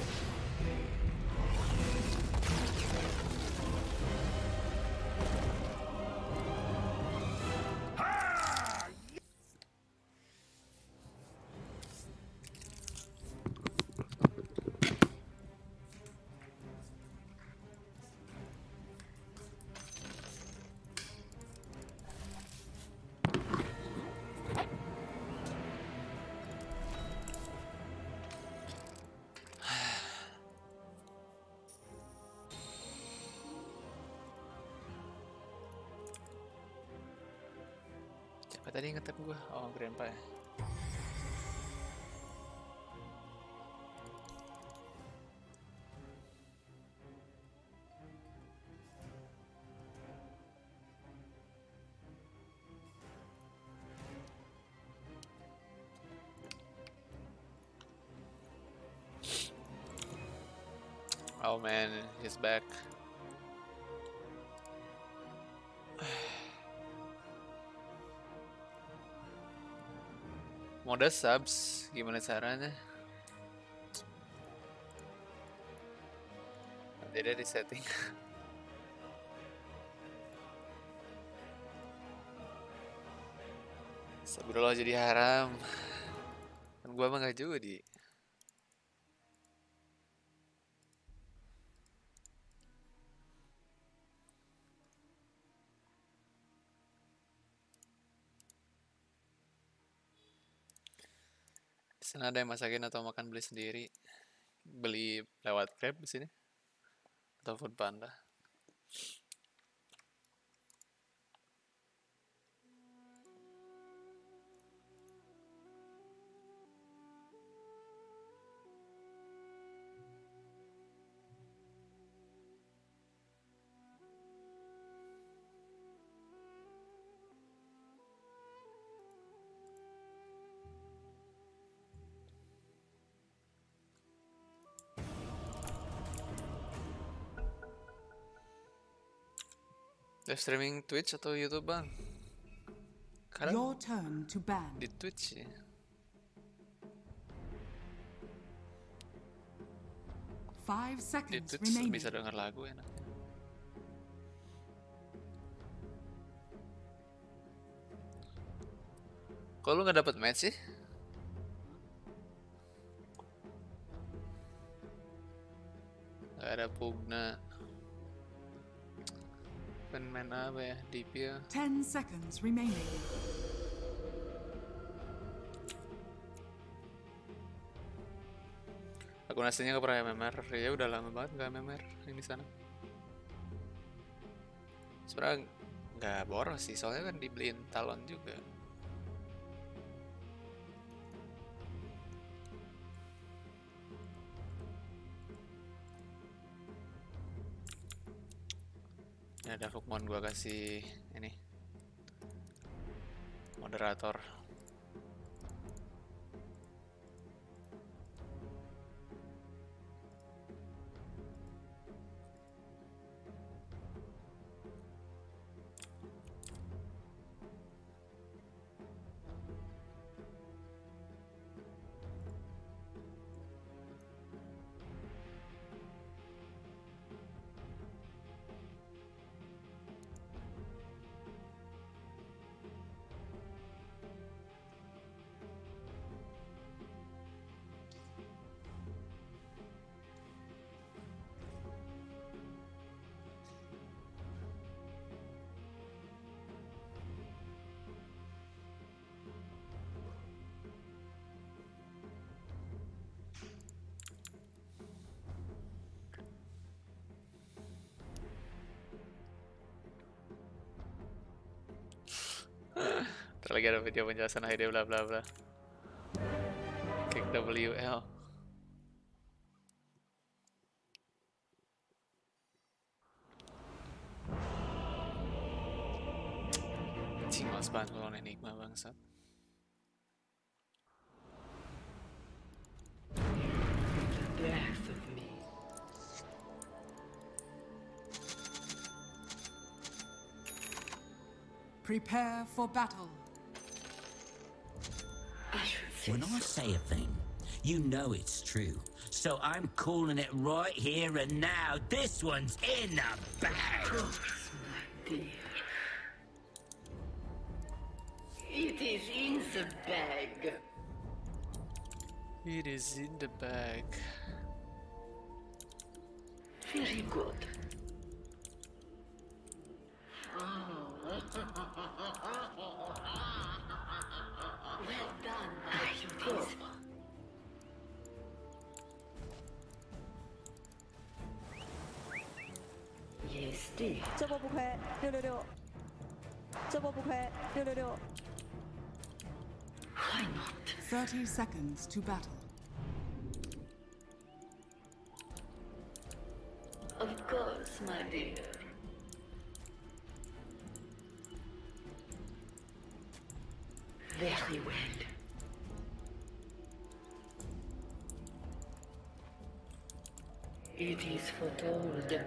Siapa tadi ngetep gua? Oh, Grandpa ya. Oh man, he's back. Mode subs, gimana caranya? Nanti ada di setting. Astagfirullah jadi haram. Kan gua mah gak judi. Di sana ada yang masakin atau makan beli sendiri. Beli lewat Grab di sini atau Foodpanda. Live streaming Twitch atau YouTube bang? Karena Your turn to ban. di Twitch ya. Five Di seconds Twitch remaining. bisa denger lagu enak. Kok lu nggak dapet match sih? Gak ada Pugna. Pen main apa ya? D P ya? Ten seconds remaining. Aku nasinya gak pernah M M R. Ya udah lama banget gak M M R ini sana. Sebenernya gak boros sih, soalnya kan dibeliin talon juga. Ya ada Pokemon gua kasih ini moderator. Ntar lagi ada video penjelasan I D bla bla bla. Kick W L. Anjing males banget kalau Enigma bangsat. Death of me. Prepare for battle. When I say a thing, you know it's true. So I'm calling it right here and now. This one's in the bag. Of course, my dear. It is in the bag. It is in the bag. Very good. Well done, my beauties. Yes, dear. 这波不亏，六六六。这波不亏，六六六。 Why not? Thirty seconds to battle. Of course, my dear. Very well. It is foretold.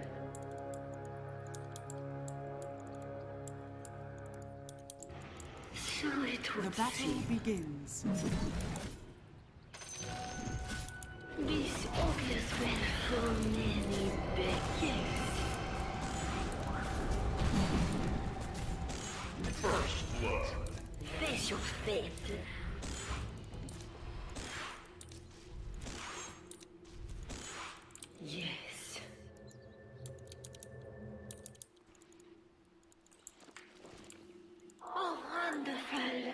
So it would The battle seem. begins. This augurs well for many decades. First blood. Face your fate. Yes. Oh, wonderful.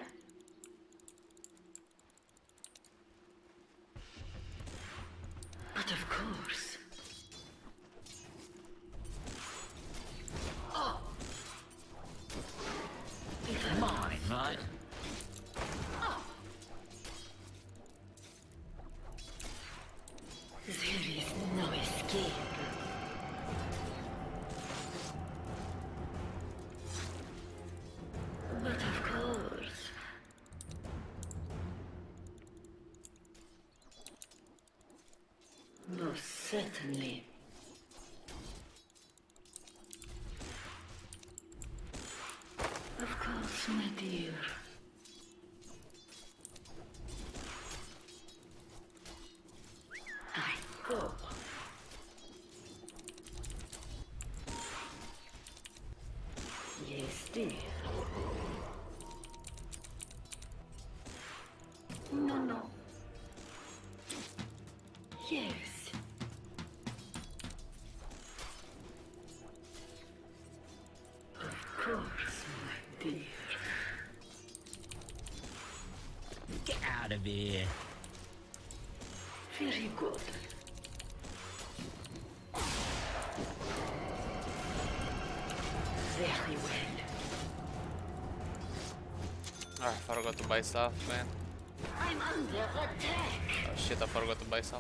But of course. Oh. If I Mine, right? There is no escape. But of course. Most certainly. Of course, my dear. I go. Yes, dear. No, no. Yes. Of course, my dear. Get out of here. Very good. Very well. Ah, I forgot to buy stuff, man. I'm under attack. Oh shit, I forgot to buy stuff.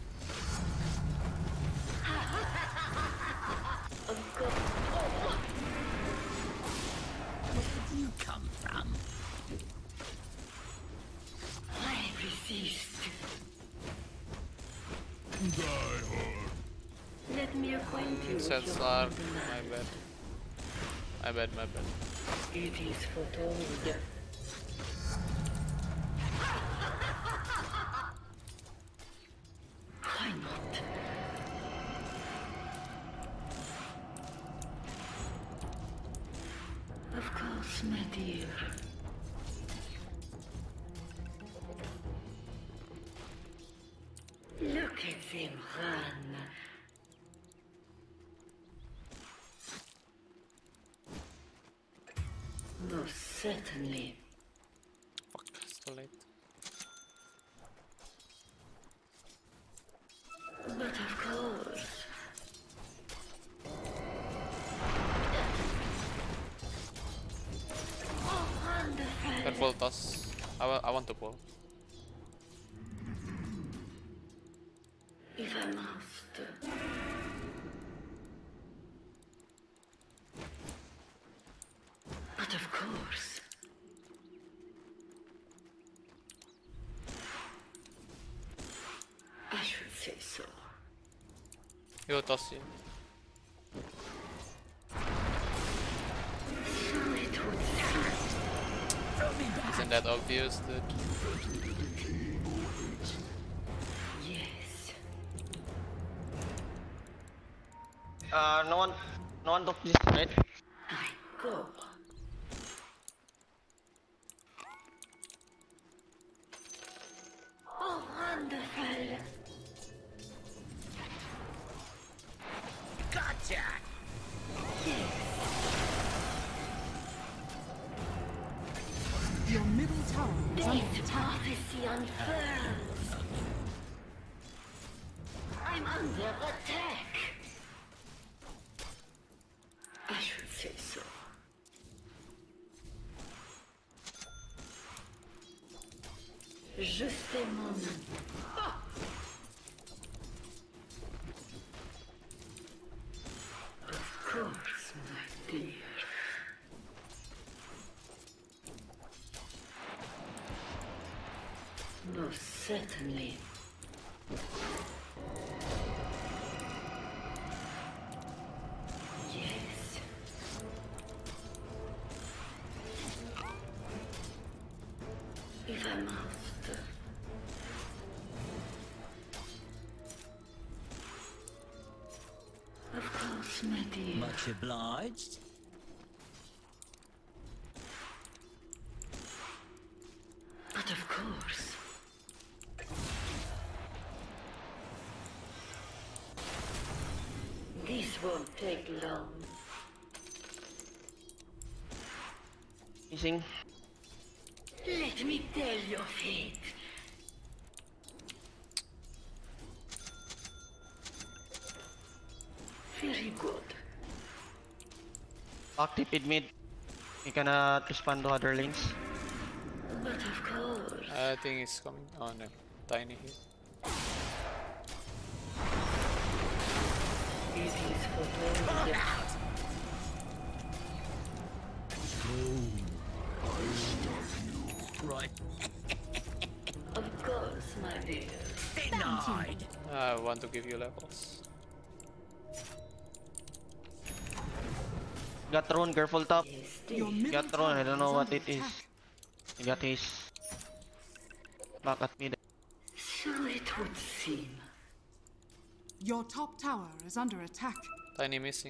Of course. Oh. Where do you come from? I resist. Die hard. Let me acquaint you with Said your Slark, demise. my bad. My bad, my bad. It is foretold. Why not? Of course, my dear. Look at them run. Most certainly. Fuck, it's too late. But of course. Oh, wonderful. Careful pull toss. I, wa I want to pull. If I must. But of course. I should say so. Yo, toss you. So it would Isn't that obvious, dude? Yes. Uh, no one, no one took this, right? I go. Oh, wonderful. Gotcha! Your middle tower is under This attack. prophecy unfurls. I'm under attack. I should say so. Juste un moment. Ah! Of course, my dear. Most certainly. Yes. If I must. Of course, my dear. Much obliged. But of course. This won't take long. Missing. Let me tell your fate. Very good. Active in mid. You cannot respond to other lanes. But of course. I think it's coming. Oh no, Tiny here. It is for those that Right. Of course, my dear. Denied. I want to give you levels. Got thrown, careful top. Your middle Got thrown, I tower don't know is what under it is. attack. He got his back at mid. So it would seem. Your top tower is under attack. Tiny missing.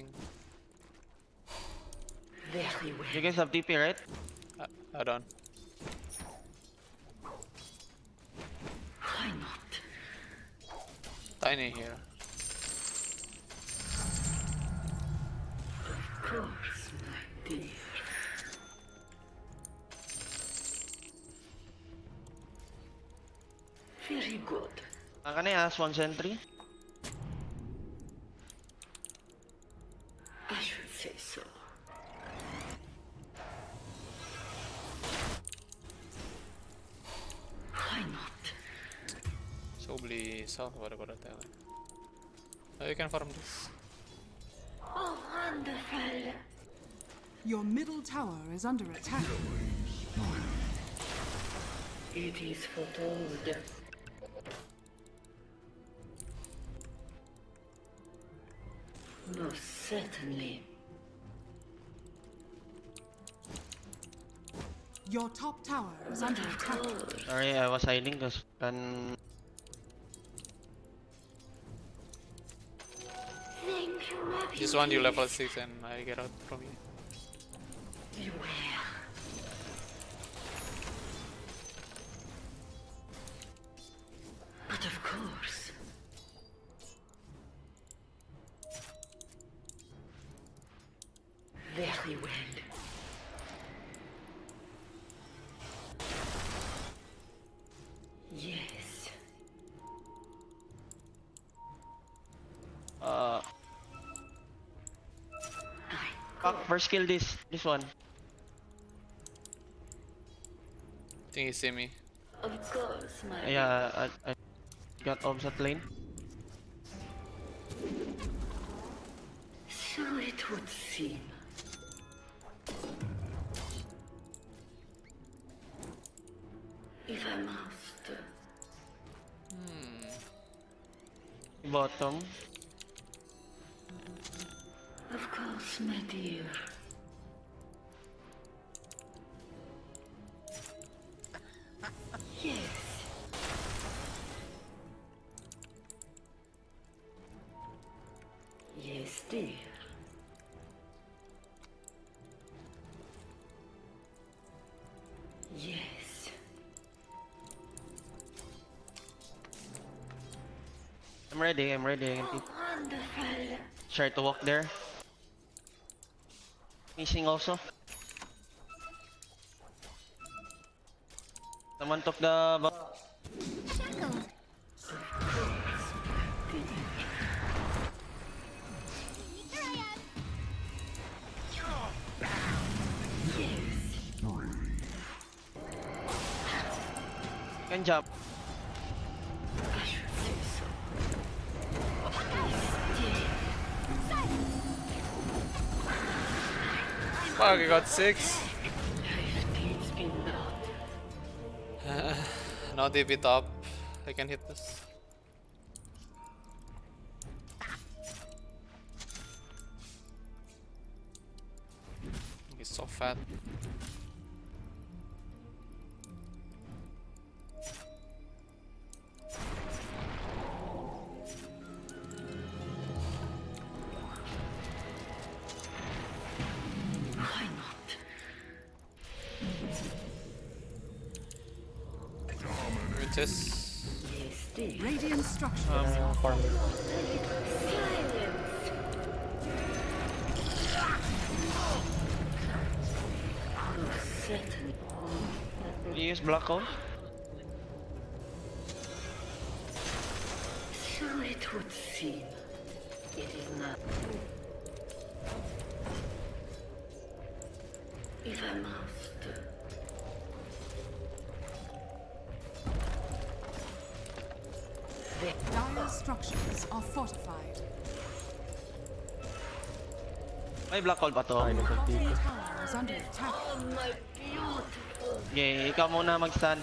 Very well. You guys have D P, right? I, I don't. Why not? Tiny here. Of course, my dear. Very good. Ang ka na yan, Swan Sentry. I should say so. Why not? Sobli south what about that? Oh, you can farm this. Oh, wonderful. Your middle tower is under attack. It is foretold. Most certainly. Your top tower is under attack. Sorry, I was hiding because can. Thank you, my Just want you level six and I get out from you. Beware. But of course. Very well. Yes. Uh. Fuck, first kill this, this one. think he see me. Of course, my Yeah, I, I got orbs at lane. So it would seem. If I must. Hmm. Bottom. Of course, my dear. Yes. Yes, dear. Yes. I'm ready, I'm ready. I can Oh, wonderful. try to walk there. Missing also. Someone took the bo- Can jump. Fuck, I got six. Not if it up, I can hit this. He's so fat. Why not? Riches. Yes, dear. Radiant structures Uh, farm. You use black hole? So it would seem. It is not. If I must. dire structures are fortified. May black hole pa to. Your bottom tower is under attack. Oh, my beautiful. Okay, ikaw muna mag-stun.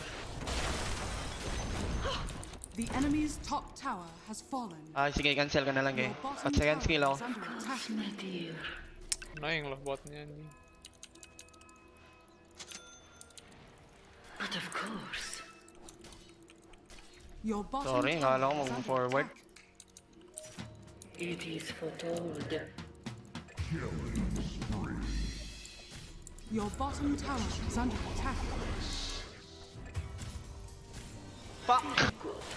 The enemy's top tower has fallen. Ah, sige, cancel ka na lang, Your eh. bottom At second tower skill ako. is under attack. My dear. Annoying loh bot niya. But of course. Your bottom Sorry, tower akala ko is under mag-forward. attack. It is foretold. Your bottom tower is under attack. Fuck!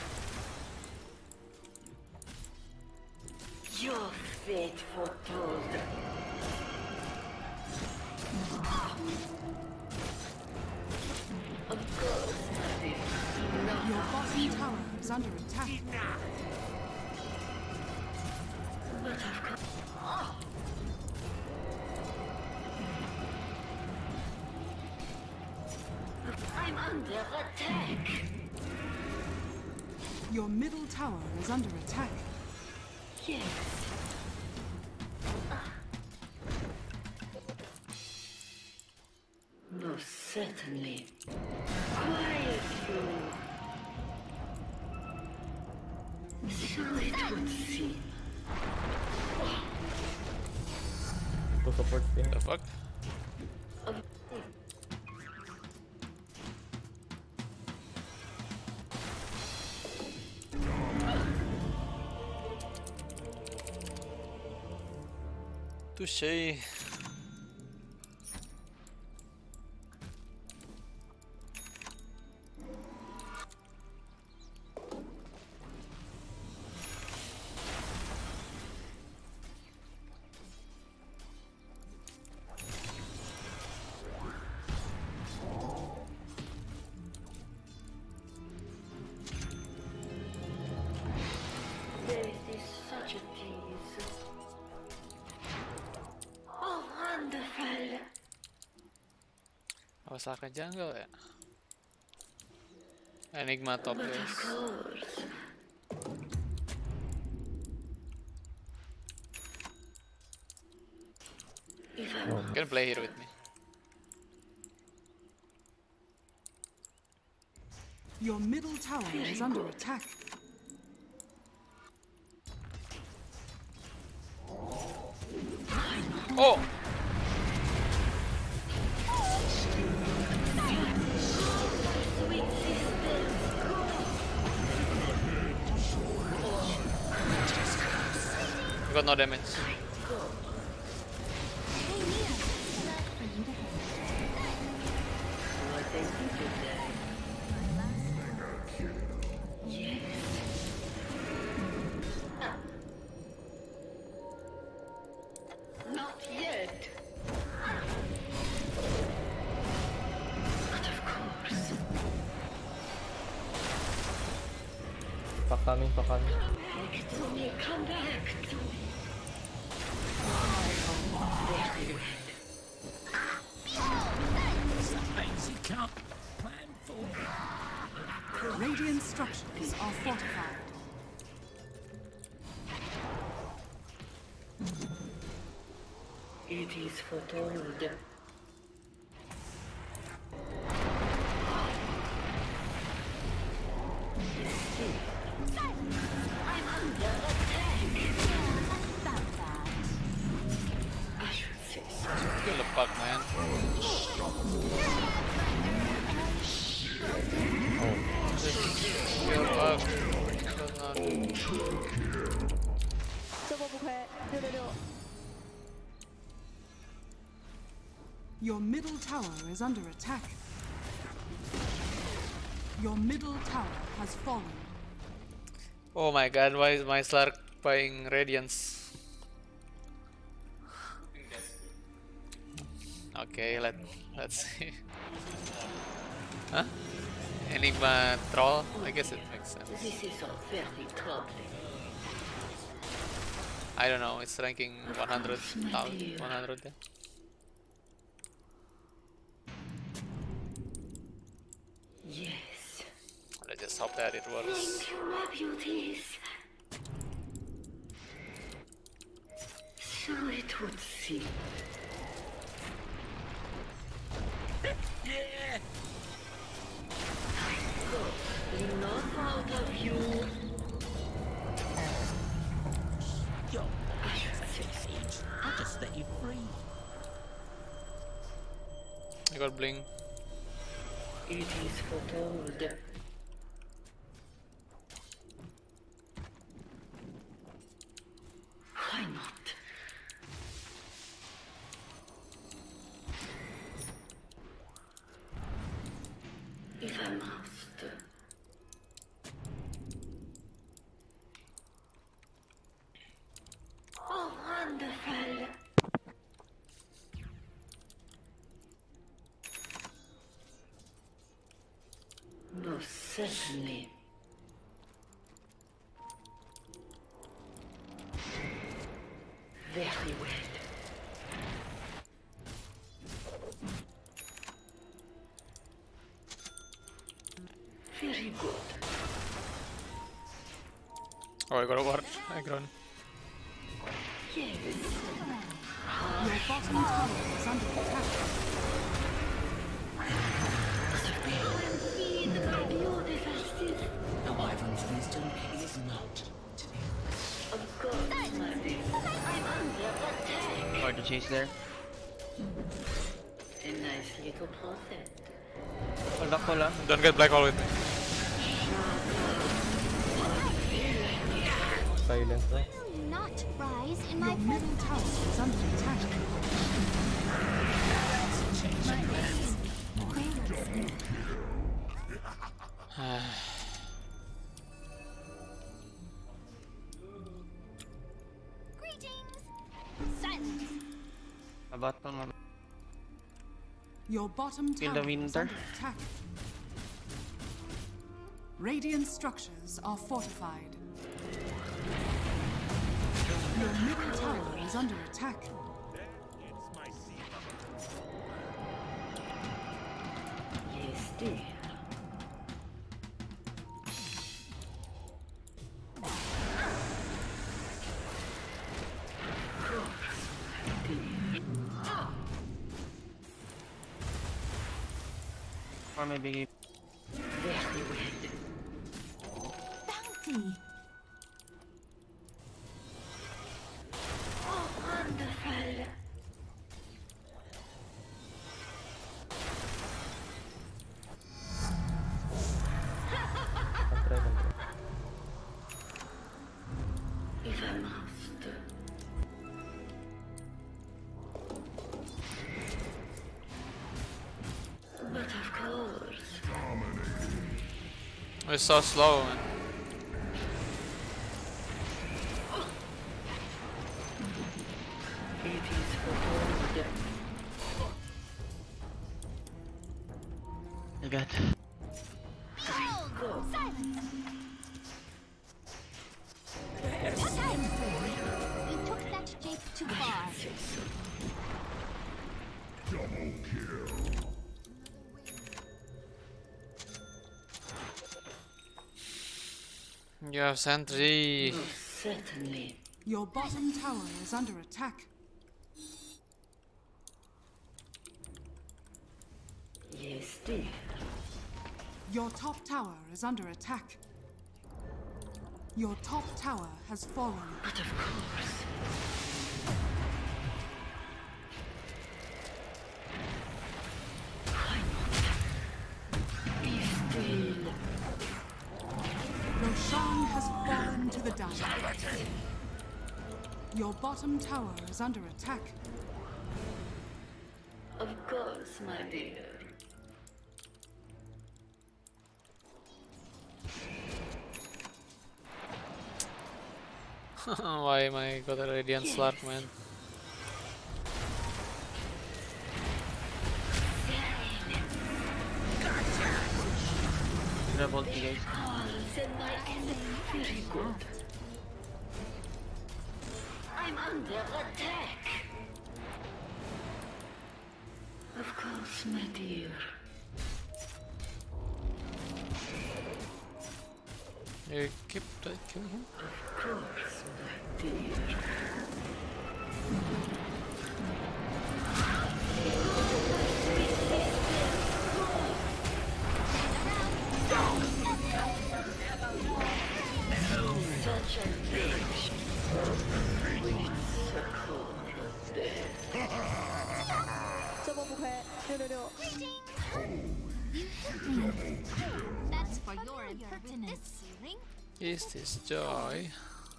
Your fate foretold. Of course, my dear. Your bottom tower is under attack. But of course. I'm under attack. Your middle tower is under attack. Yes. Most certainly. Quiet, you. So it would seem. To support him. The fuck? Touché. There is such a tease. Oh, wonderful. Awas sa akin jungle ya. Enigma top But guys. of course. If I You can play here with me. Your middle tower is under attack. Oh! You got no damage. Not yet. But of course. Pack coming, pack coming. Back to me, come back to me. Very well. Some things you can't plan for. Radiant structures are fortified. It is foretold. I'm under attack. I should say so. Kill the fuck, man. Kill up. Does not. 这波不亏，六六六。 Your middle tower is under attack. Your middle tower has fallen. Oh my god, why is my Slark buying Radiance? Okay, let, let's see. Huh? Enigma Troll? I guess it makes sense. This is all very troubling. I don't know, it's ranking one hundred, one hundred. Yeah. Yes. Let's just hope that it works. Thank you, my beauties. So it would seem. Yeah. I got enough out of you. Yo, I should say so. I'll just let you free. I got Bling. It is foretold. Why not? If I must. Oh, wonderful. No, certainly. Very well. Very good. Oh, I got a ward. I grown. Yes. Your bottom tower is under attack. No, Ivan's wisdom is not to be. Of course, my dear. I'm under attack. Hard to chase there. A nice little prophet. Hold back, hold up. Don't get black hole with me. Silence, right? Will not rise in my Your middle tower is under attack. Greetings. Silence. About to Your bottom Kill tower the is Winter. under attack. Radiant structures are fortified. Your middle tower is under attack. Yes, dear. Or maybe... Very well. Bounty. Oh, wonderful. If I must. But of course. It's so slow, man. It is for I got. Go. Silence. You took that jape too far. Double kill. You have sentry. Certainly. Your bottom tower is under attack. Yes, dear. Your top tower is under attack. Your top tower has fallen. But of course. Why not? Be still. Roshan has fallen to the dust. Your bottom tower is under attack. Of course, my dear. Why am I got a Radiant Yes. Slark, man? Grab ulti, guys. Then my enemy. Very good. I'm under attack. Of course, my dear. You keep taking him. Of course, my dear. Such a big sweet circle of death. 这波不亏，六六六。 That's for your impertinence. Is this joy?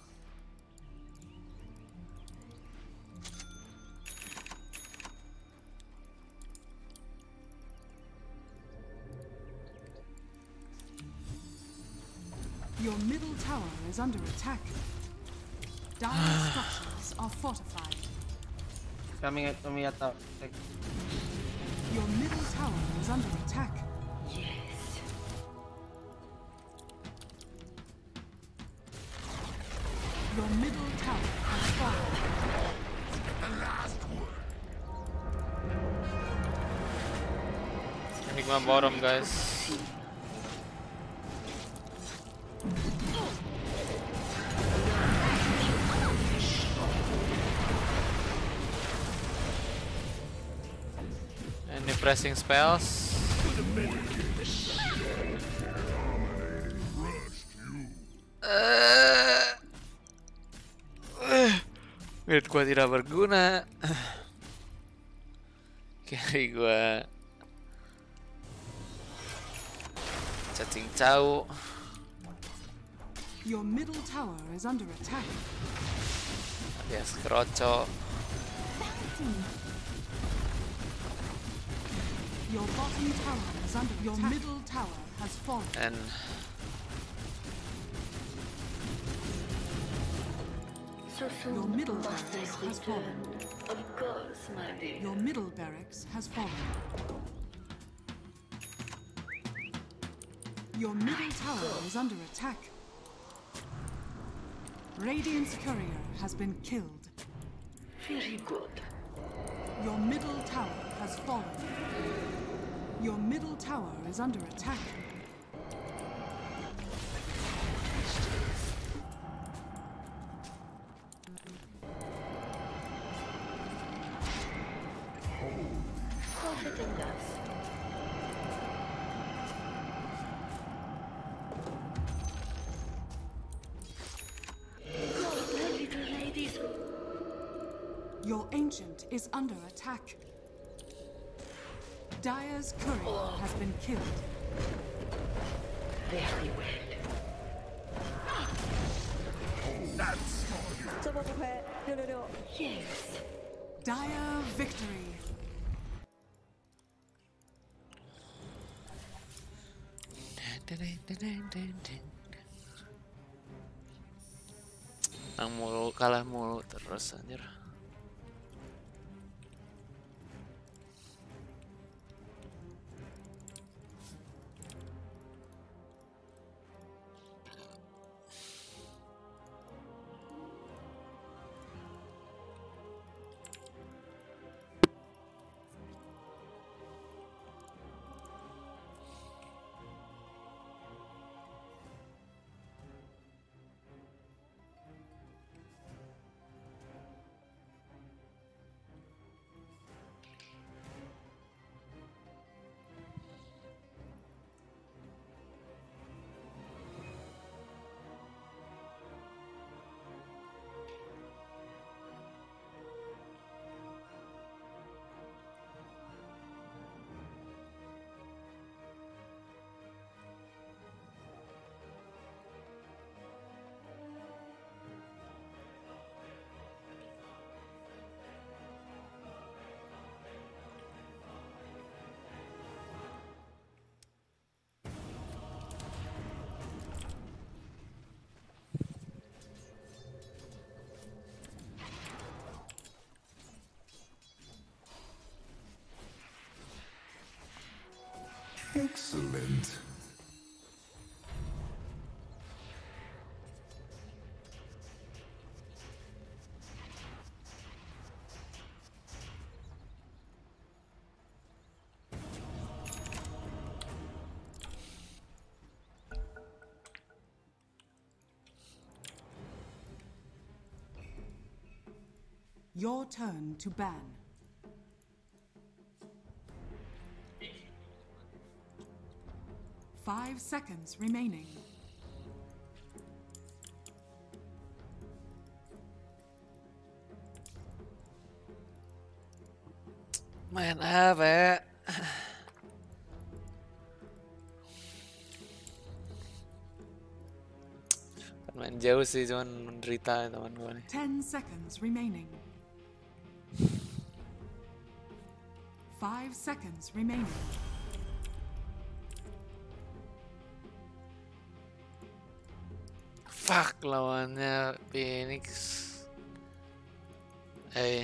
Your middle tower is under attack. Dire structures are fortified. Coming at me at top. Your middle tower is under attack. Yes. Your middle tower has fallen. Enigma bottom, guys. Any pressing spells? Uh, Build gua tidak berguna. Carry gua cacing cau. Your middle tower is under attack. Alias kroco. Your bottom tower is under your attack. Middle tower has fallen. And So soon Your middle must I barracks has return? fallen. Of course, my dear. Your middle barracks has fallen. Your middle tower is under attack. Radiant's courier has been killed. Very good. Your middle tower has fallen. Your middle tower is under attack. Profit in us. Your ancient is under attack. Dire's courier has been killed. Very well. That's 这波不亏，六六六。 Yes. Dire victory. Nang mulu, kalah mulu terus anjir. Excellent. Your turn to ban. Five seconds remaining. Main apa ya? Main jauh sih, cuman menderita teman gue nih. Ten seconds remaining. Five seconds remaining. Fuck, lawannya Phoenix. Eh.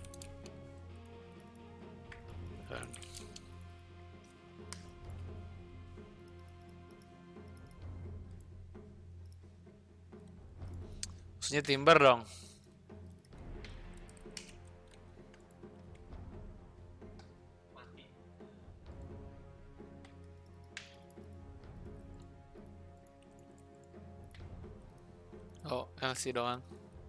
Maksudnya Timber dong. Oh, L C doang.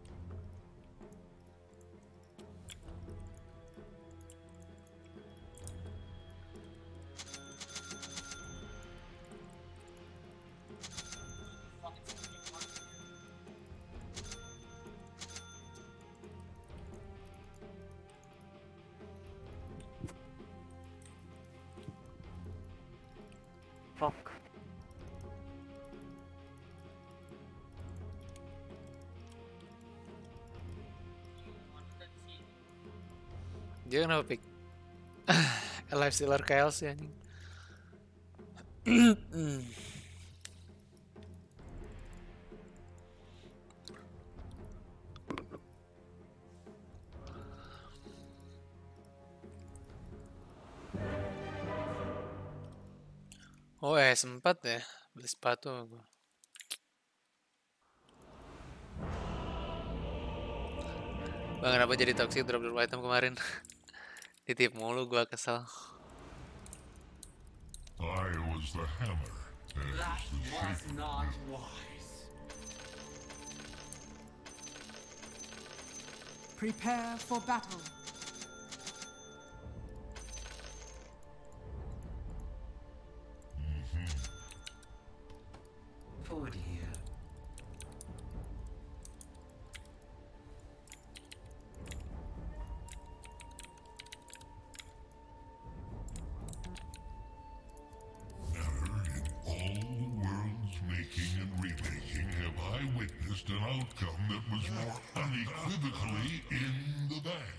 Fuck. Dia kenapa pick Life Stealer K L sih anjing. Oh, eh sempat ya beli sepatu gua. Bang, kenapa jadi toxic drop drop item kemarin? Ditip mulu, gua kesel. I was the hammer. That was not wise. Prepare for battle. Forward here. promised an outcome that was more unequivocally in the bag.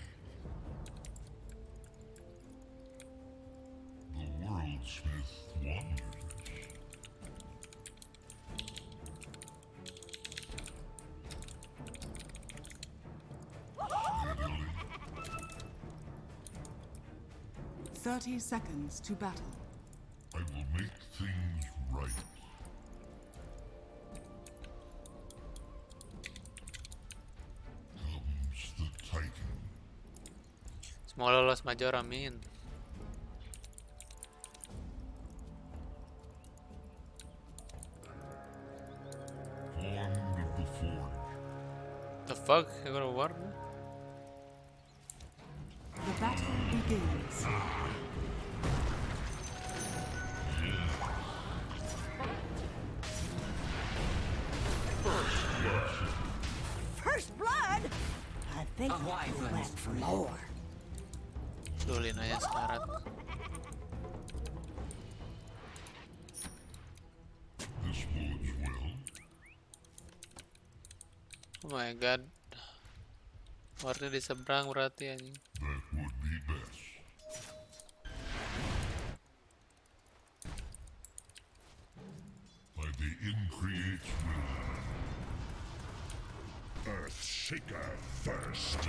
The Worldsmith wonders. Steadily. Thirty seconds to battle. I will make things right. Comes the Titan. Semoga lolos major, amin. Wand of the Forge. The fuck? You got a war? The battle begins. First blood? I think we're wet for more. Dulin aja sekarat. This bodes well. Oh my god. Warnya di seberang berarti anjing. That would be best. By the Increate's will. Earthshaker first.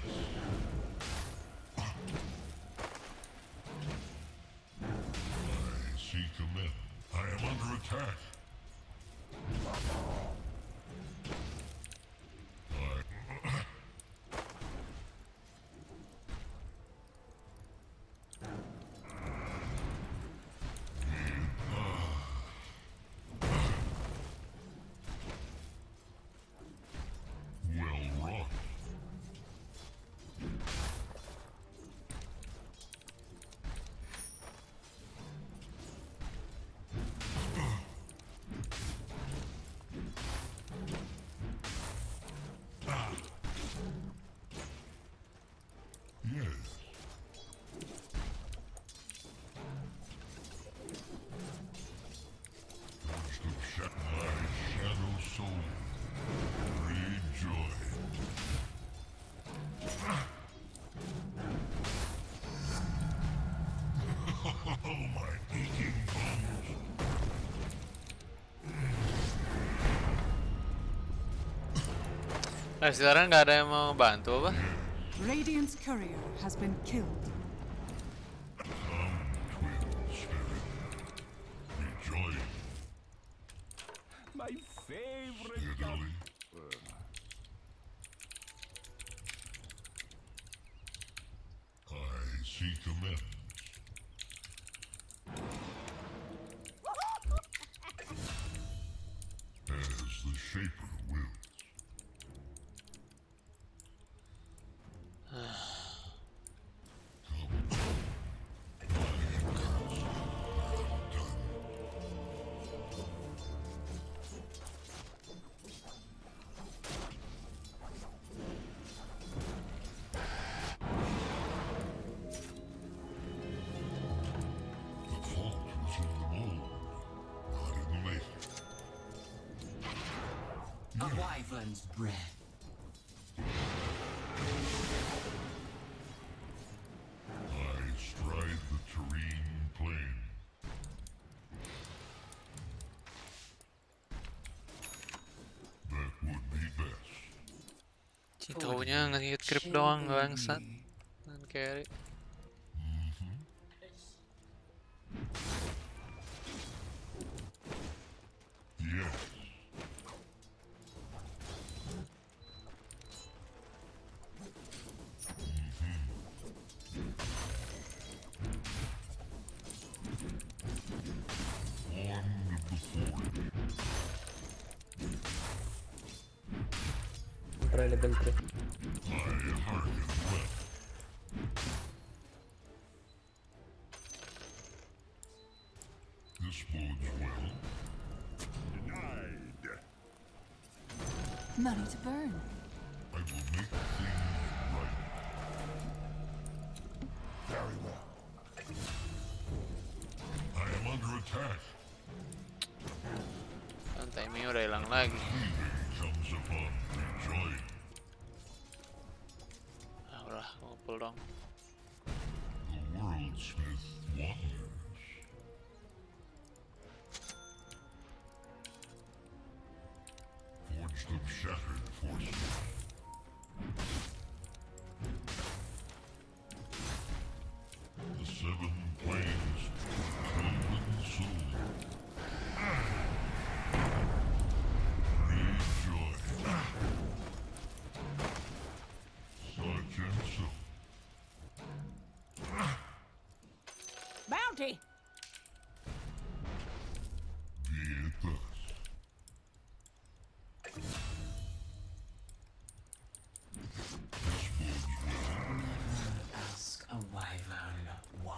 I see command. I am under attack. Well wrought. Yes. Ghost of Sha- my shadow soul. Rejoice. Oh, my aching bones. Nah, sekarang nggak ada yang mau bantu apa? Radiant's courier has been killed. Come, twin spirit. Rejoice. My favorite. Steadily. I see command. As the Shaper wills. The fault was in the mold, not in the making. A wyvern's breath. I stride the terrene plain. That would be best. Si taunya nge-hit creep doang, bangsat. Dan carry. Yes. Wand of the Forge. Try level three. I hearken well. This bodes well. Denied. Money to burn. I will make things right. Very well. I am under attack. Kan timingnya udah hilang lagi. Cleaving comes upon rejoin. Ah, udah, ngumpul dong. The worldsmith wanders. Forged of shattered forces. The seven planes cloven soul. Rejoin. Such and so. Bounty! Be it thus. This bodes well. Ask a wyvern why.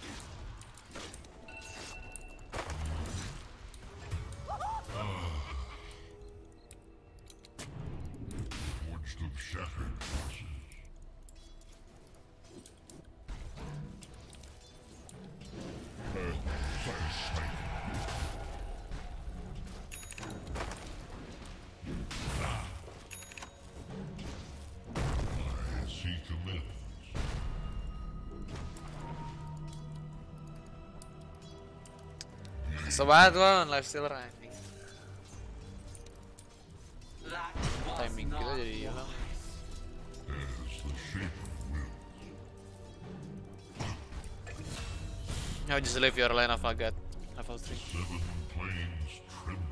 Forged of shattered forces. Earth firesight. I seek amends. Sobat One, live still running. Timing kita jadi hilang. As the shaper wills. Now just leave your line of Agat. Level three. Seven planes tremble.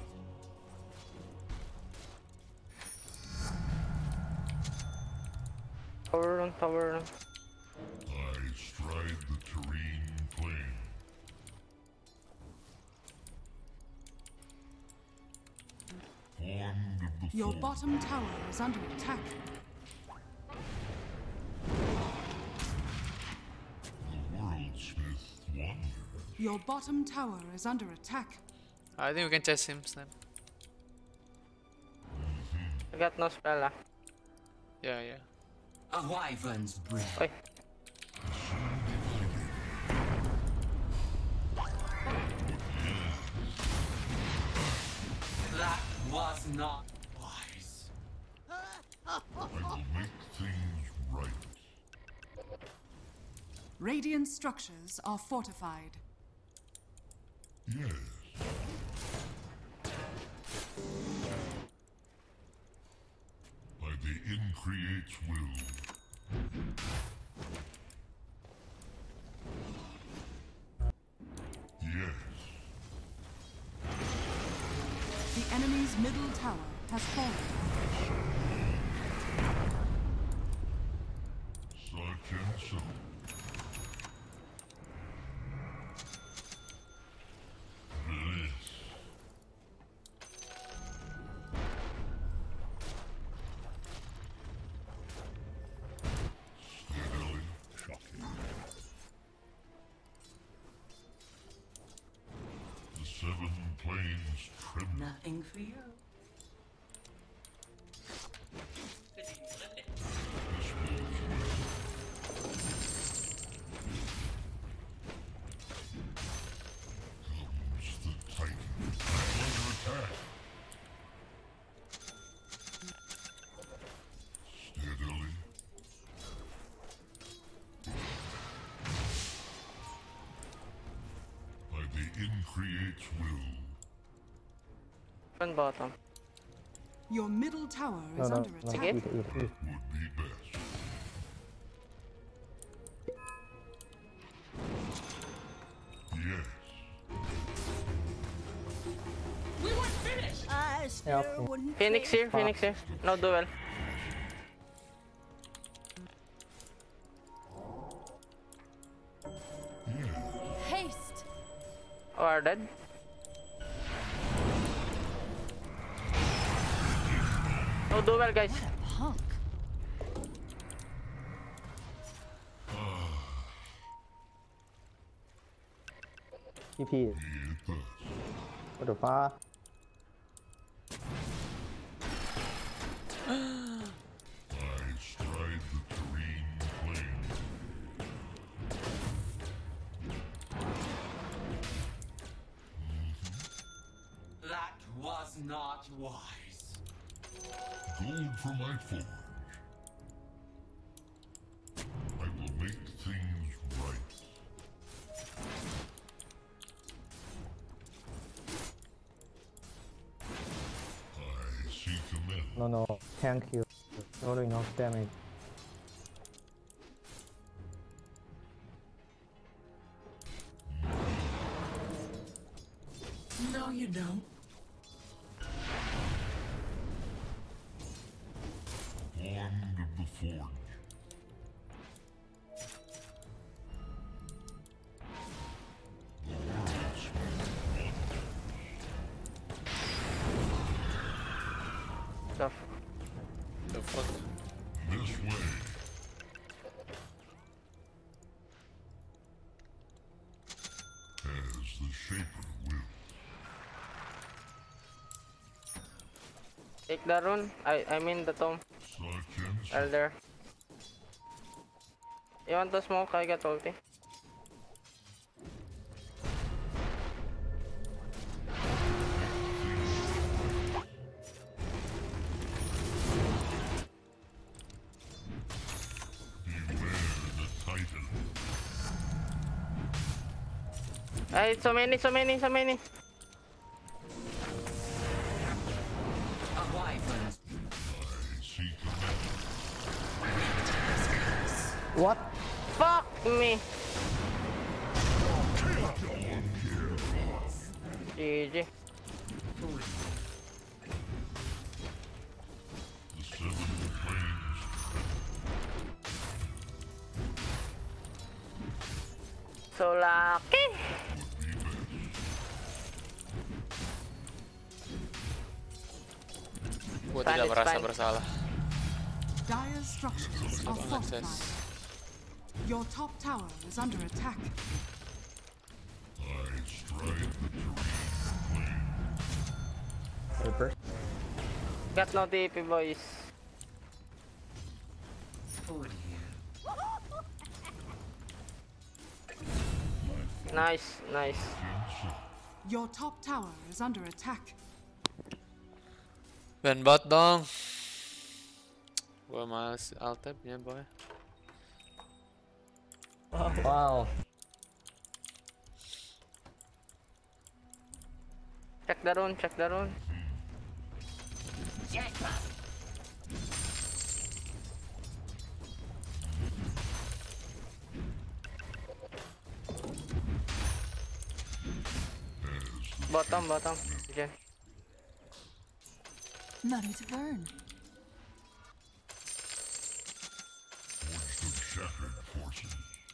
Tower run, tower run. I stride the terrene plain. Formed of the Your form. bottom tower is under attack. The worldsmith wanders. Your bottom tower is under attack. I think we can chase him, Snap. I got no spell ah. Yeah, yeah. A wyvern's breath. Oy. That was not wise. I will make things right. Radiant structures are fortified. Yes. By the Increate's will. Yes. The enemy's middle tower has fallen. Such and so. Bliss. Steadily shocking. The seven planes tremble. Nothing for you. This bodes well. Comes the Titan. I'm under attack. Steadily. By the Increate's will. One bottom. Your middle tower No, is no, under no. attack. Eat, eat, That eat. would be best. Yes. We weren't finished. I still Help me. wouldn't. Phoenix here, Phoenix here. No duel. Haste. Oh, are dead. No duel, guys. Punk. T P. Be it thus. What the fuck? I stride the terrene plain. That was not wise. Gold for my forge. I will make things right. I see command. No, no, thank you. Not enough damage. No, you don't. Bond of the forge. Stuff. The fuck? This way. As the Shaper will. Take the rune. I I mean the tomb. Elder. You want to smoke? I got ulti. Ay, so many, so many, so many. What? Fuck me. G G. So lucky. Gua tidak merasa bersalah. Dire structures are fortified. Your top tower is under attack. I stride the terrain Super. Got no T P, boys. Nice, nice. Your top tower is under attack. Ben bot dong. Gua males alt tab ya boy. Wow. Check the rune, check the rune. Bottom, bottom. Okay. Nothing to burn. forged of shattered forces.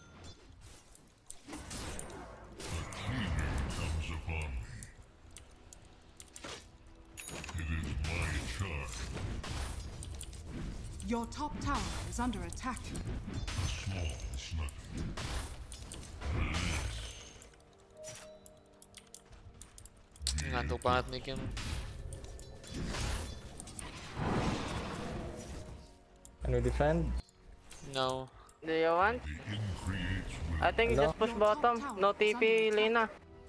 A cleaning comes upon me. It is my charge. Your top tower is under attack. A small snuffing. Ngantuk banget nih game. Can we defend? No. Do you want? I think No. just push bottom. No T P, Lina.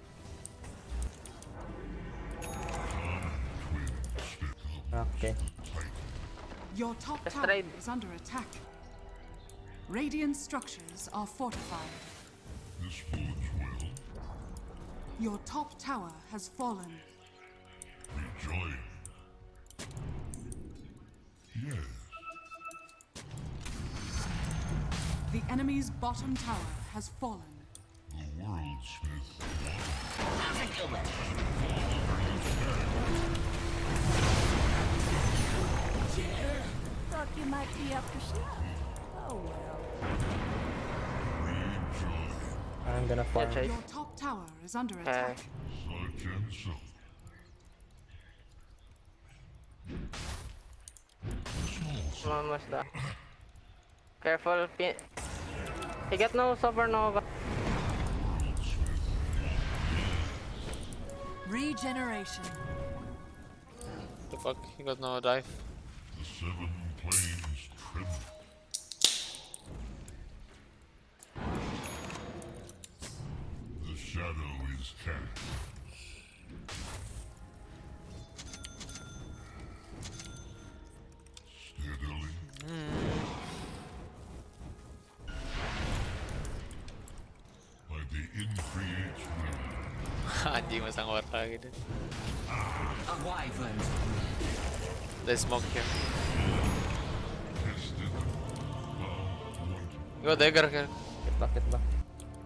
Okay. Your top Let's tower trade. is under attack. Radiant structures are fortified. This bodes well. Your top tower has fallen. Rejoin. Yes. The enemy's bottom tower has fallen. The worldsmith. Thought you might be up for snuff. Oh well. I'm gonna fire. Your top tower is under attack. Such and so. Almost done. Careful, pin. He got no supernova. Regeneration. The fuck? He got no dive. The seven planes tremble. The shadow is cast. Anjing masang warna gitu. They smoke here. Go dagger here. Hit back, hit back.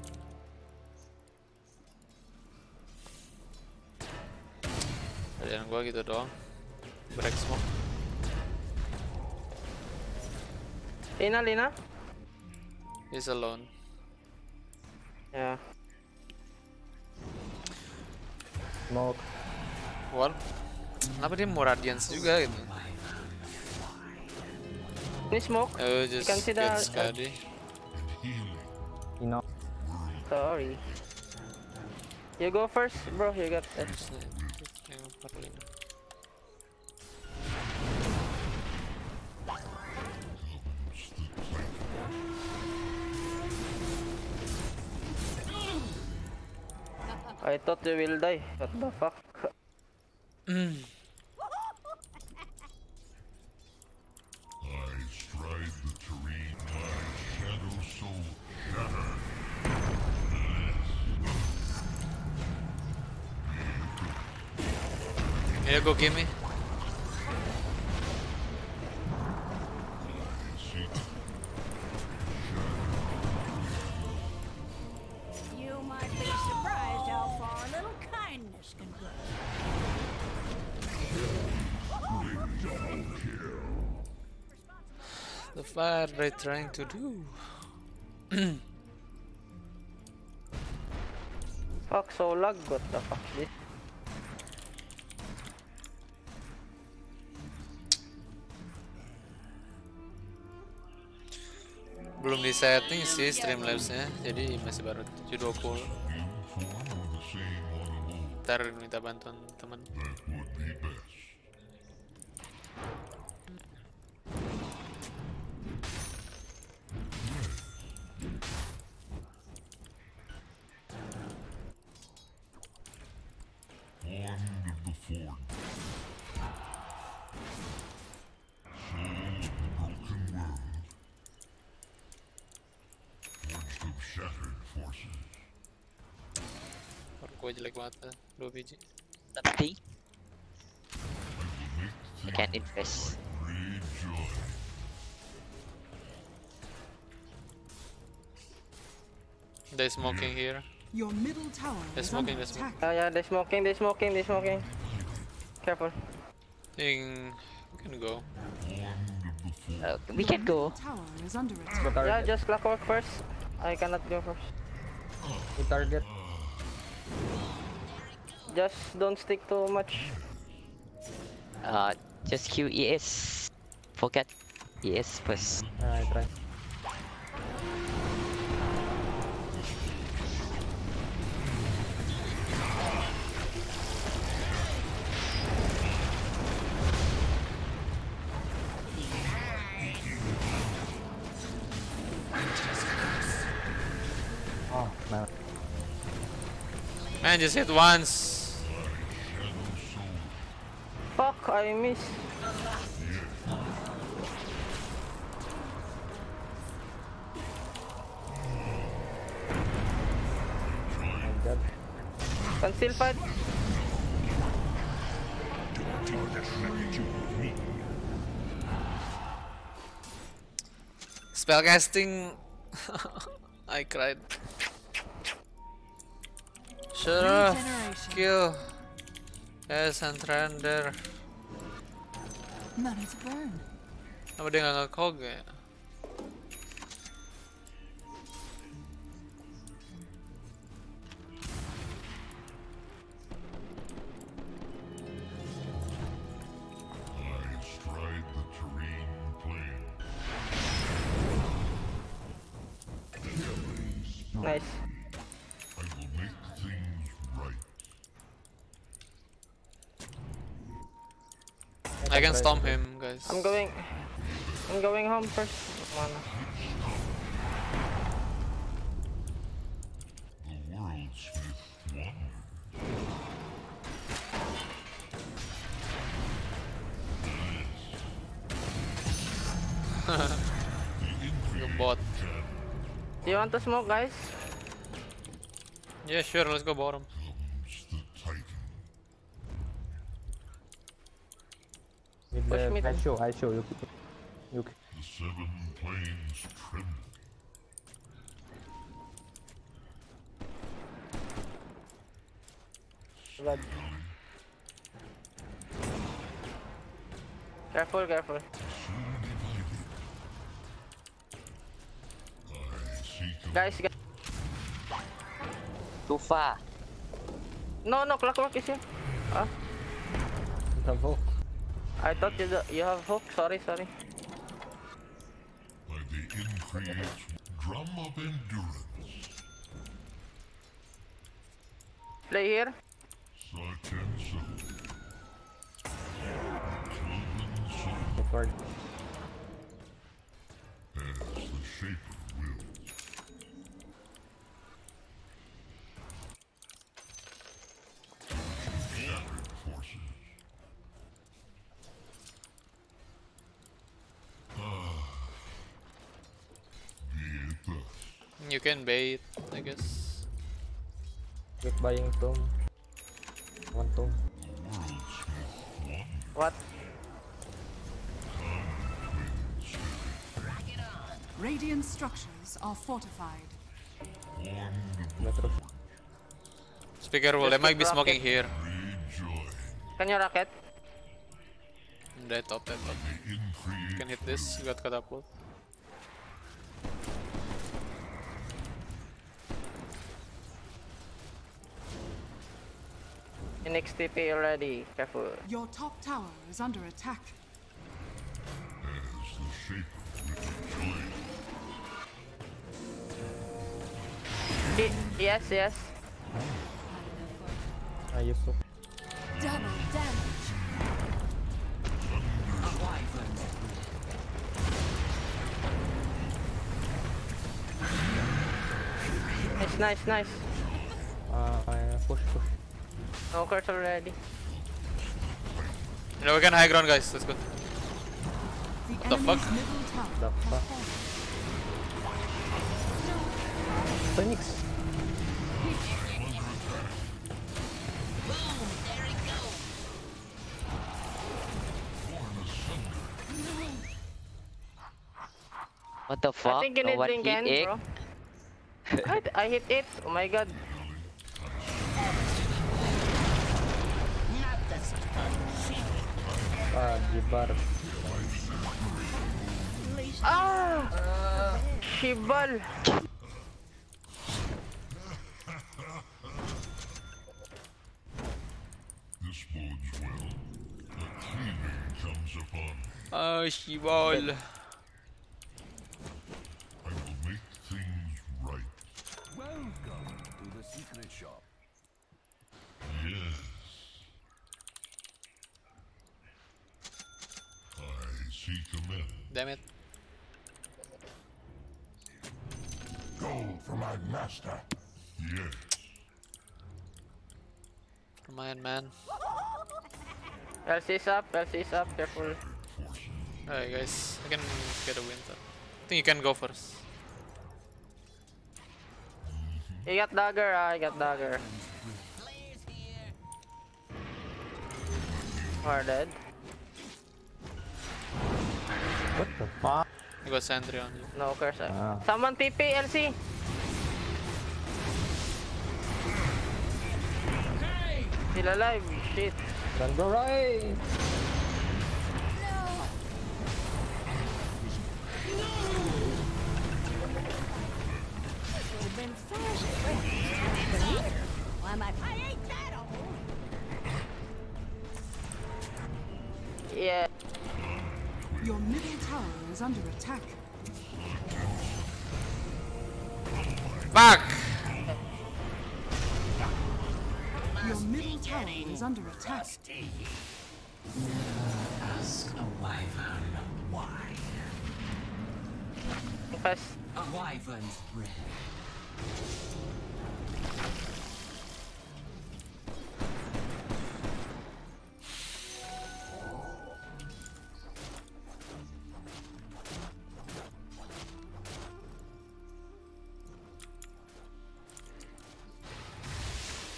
Kerjaan gua gitu doang. Break smoke. Lina, Lina. He's alone. Yeah. Smoke. Wall. Kenapa dia mau radiance juga gitu? Ini smoke. Oh, just You can see get the- Skadi. You know. Sorry. You go first, bro. You got it. I thought you will die. What the fuck? I stride the terrain, my shadow soul shattered. Yeah, go give me. You might be surprised how far a little kindness can go. The fire they're trying to do. Fuck, so lag. What the fuck this? Belum di setting sih Streamlabs-nya, jadi masih baru tujuh dua puluh. Ntar minta bantuan teman. Formed of the Forge. Soul of the broken world. Forged of shattered forces. Baru gua jelek banget, dua biji. Nanti I can invest. They smoking here. Your middle tower They're is smoking, under they're smoking. attack. Oh yeah, they smoking, they smoking, they smoking. Careful. Think we can go. Uh, we can go. Tower is under attack. Yeah, just clockwork first. I cannot go first. We target. Just don't stick too much. Uh, just Q E S. Forget E S first. Alright, try. Oh, no. Man, just hit once. Fuck, I missed. Can still fight. Spellcasting. I cried. Shut up. Kill. Yes, and render. Money to burn. Apa dia nggak nge-cog ya? I stride the terrain plain. Nice. I will make things right. I can stomp him, guys. I'm going. I'm going home first. Mana? The worldsmith wonders. You bot. Do you want to smoke, guys? Yeah, sure. Let's go bottom. Comes the push Uh, mid. I show, I show you. You. The seven planes tremble. God. Careful, careful. Guys, guys. Too far. No, no, clockwork is here. Huh? Have hook. I thought you do, you have hook. Sorry, sorry. By the increase drum of endurance. Play here. Such and so. Record. As the Shaper wills. Shattered forces. Ah. Be it thus. You can bait, I guess. Keep buying tomb. One tomb. What? Radiant structures are fortified. Metro. Just be careful, they might be smoking here. Can you rocket? Dead top, dead top. You can hit this, you got catapult. In X T P already. Careful. Your top tower is under attack. As the Shaper will Y yes, yes. I use hook. Double damage. Nice, nice, nice. Uh, I push, push. No curse already. You know, we can high ground, guys. Let's go. What the fuck? The fuck? Phoenix. What the fuck? I think you No need one link hit end, egg. bro. I, I hit it. Oh my god. Ah, Jibar. Ah! Shibal. This bodes well. A cleaning comes upon. Oh, Shibal. I will make things right. Welcome to the secret shop. Yes. I see command. Damn it. Gold for my master. Yes. Come on, man. L C's up, L C's up. Careful. Alright, guys. I can get a win. Though. I think you can go first. You got dagger, ah, I got dagger. Are dead. What the fuck? I got sentry on you. No curse. Ah. Someone T P, L C. Still alive, shit. Run, bro, right! Been fresh. Why am I? I ain't that old. Yeah. Your middle tower is under attack. Back! Your middle tower is under attack. Ask a wyvern why. Yes. A wyvern's breath.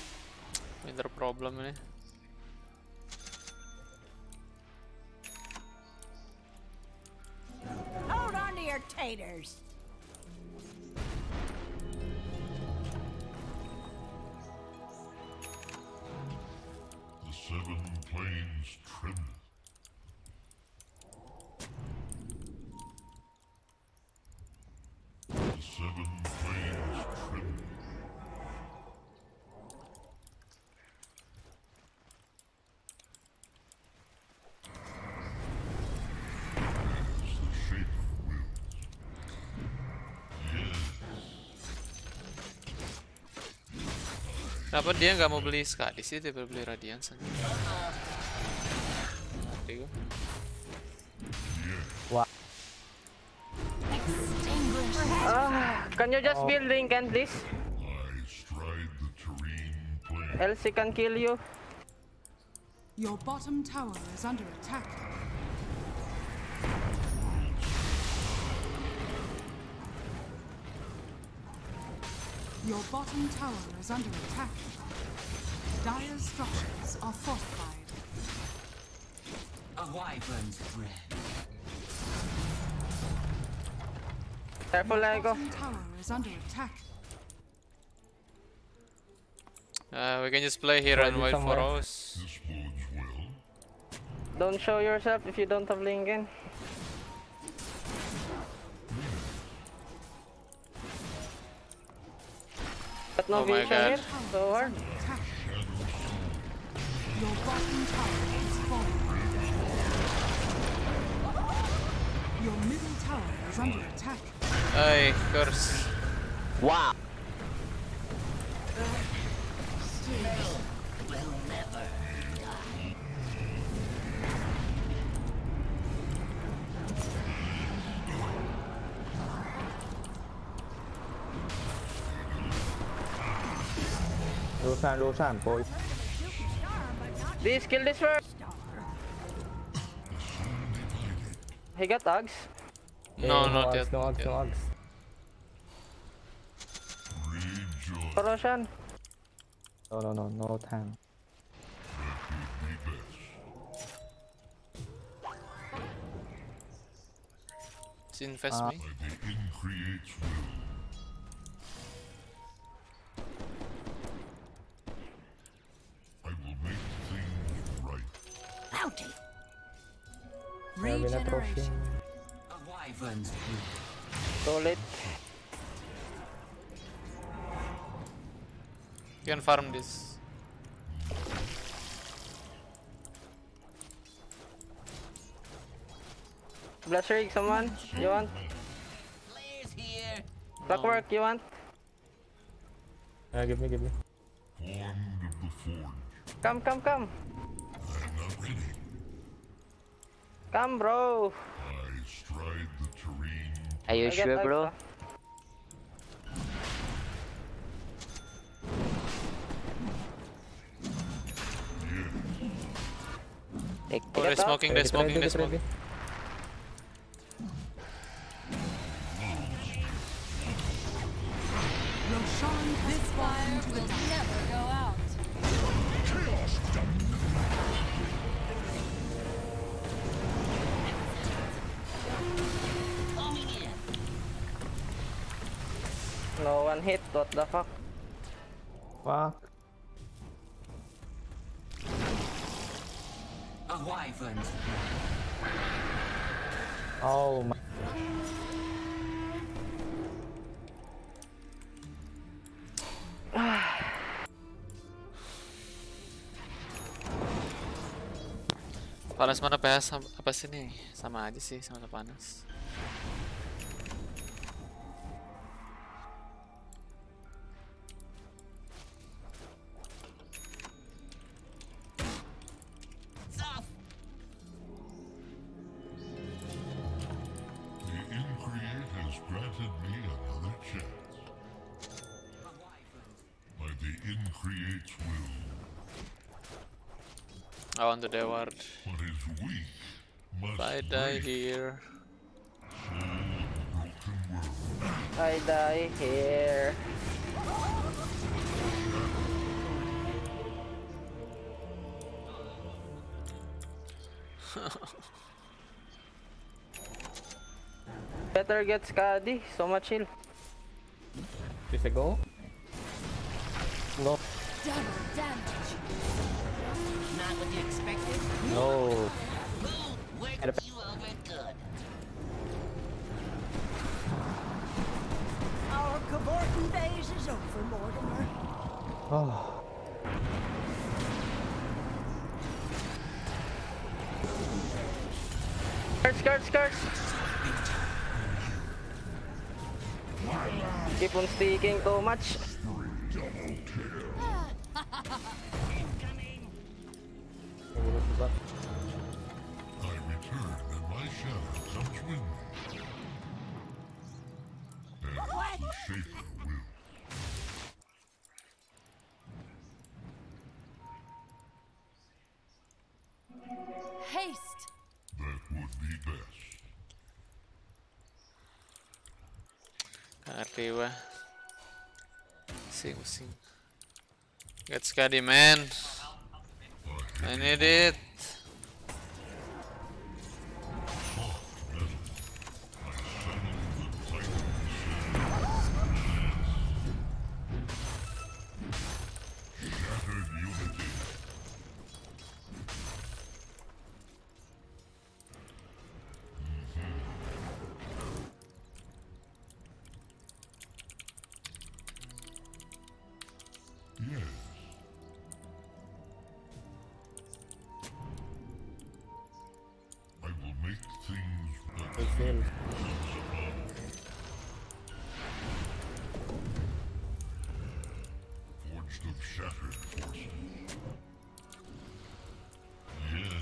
May there problem ini. spectators. The seven planes tremble. The seven planes tremble. Kenapa dia nggak mau beli sekali sih, dia beli Radiance aja. Wah. Ah, can you just Oh. build Lincoln, please? I stride the terrain plane. Elsie can kill you. Your bottom tower is under attack. Your bottom tower is under attack. Dire's structures are fortified. A wyvern's breath. Careful, Your Lego. bottom tower is under attack. Uh, we can just play here and wait for us. This bodes well. Don't show yourself if you don't have Lincoln. But no Oh my vision God. here, so hard. Attack. Your bottom tower is falling. Your middle tower is under attack. Ay, curse. Wow. Will never die. Roshan, Roshan, boy. This kill this first. He got Ags. No, Eh, not Ags, yet. No not Ags, yet. no Ags. For Roshan. No, no, no, no time. It's infest Uh, me. The increates will. I will make things right. Bounty. I've been approaching. Regeneration. A wyvern's breath. So late. You can farm this. Blast rig, someone? You want? Players here. Clockwork, you want? Uh, give me, give me. Formed of the forge. Come, come, come. I'm not ready. Come, bro. I stride the terrain. Are you I get sure, Ags, bro? ah. Take, Oh, they're Get up. smoking, they're Get smoking, ready, they're get ready. smoking. Roshan has This fire fallen to the will dark. never go out. Coming in. No one hit, what the fuck? Fuck. A wyvern's Oh my. Panas mana P S apa sih nih? Sama aja sih, sama panas. The Increate has granted me another chance. By the Increate's will, I want to Deward. what is weak must If I die break. here. Soul of the broken world. I die here. Better get Skadi, so much heal. Is it go? No. Double damage. Not what you expected? No. Worked you over good. Our cavorting days is over, Mortimer. Oh. Skirts, skirts, skirts. Keep on sticking too much. I return and my shadow comes with me. And the Shaper will. Haste. That would be best. Arriba. Sing, sing. Get Skadi, man. I need it. Forged of shattered forces. Yes.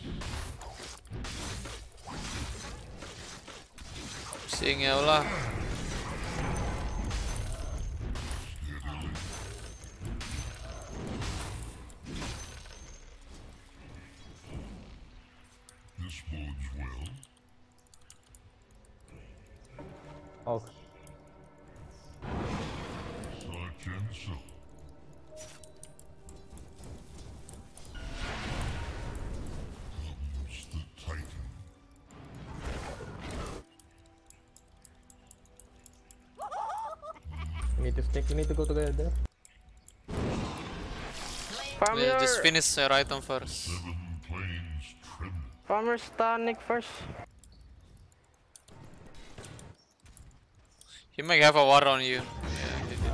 Sing ya Allah. This bodes well. Oh. Such and so. Comes the Titan. We need to stick, we need to go together. Farm Yeah, your... just finish your item first. Seven planes tremble. Farmer Stanik first. He might have a war on you. Yeah, he did.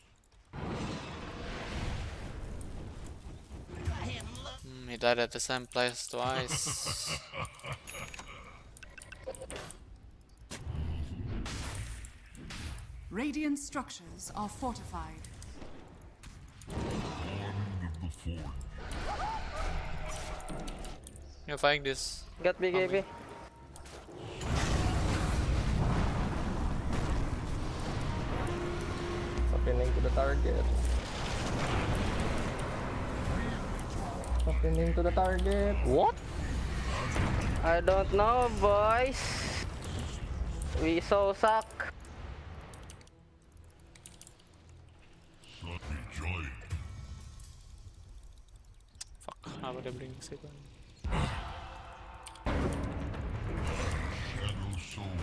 Mm, he died at the same place twice. Radiant structures are fortified. Bond of the Forge. You're fighting this. Got big A P. Opening to the target. Opening to the target. What? I don't know, boys. We so suck. Such a joy. Fuck, how would I bring second? Shadow Soul.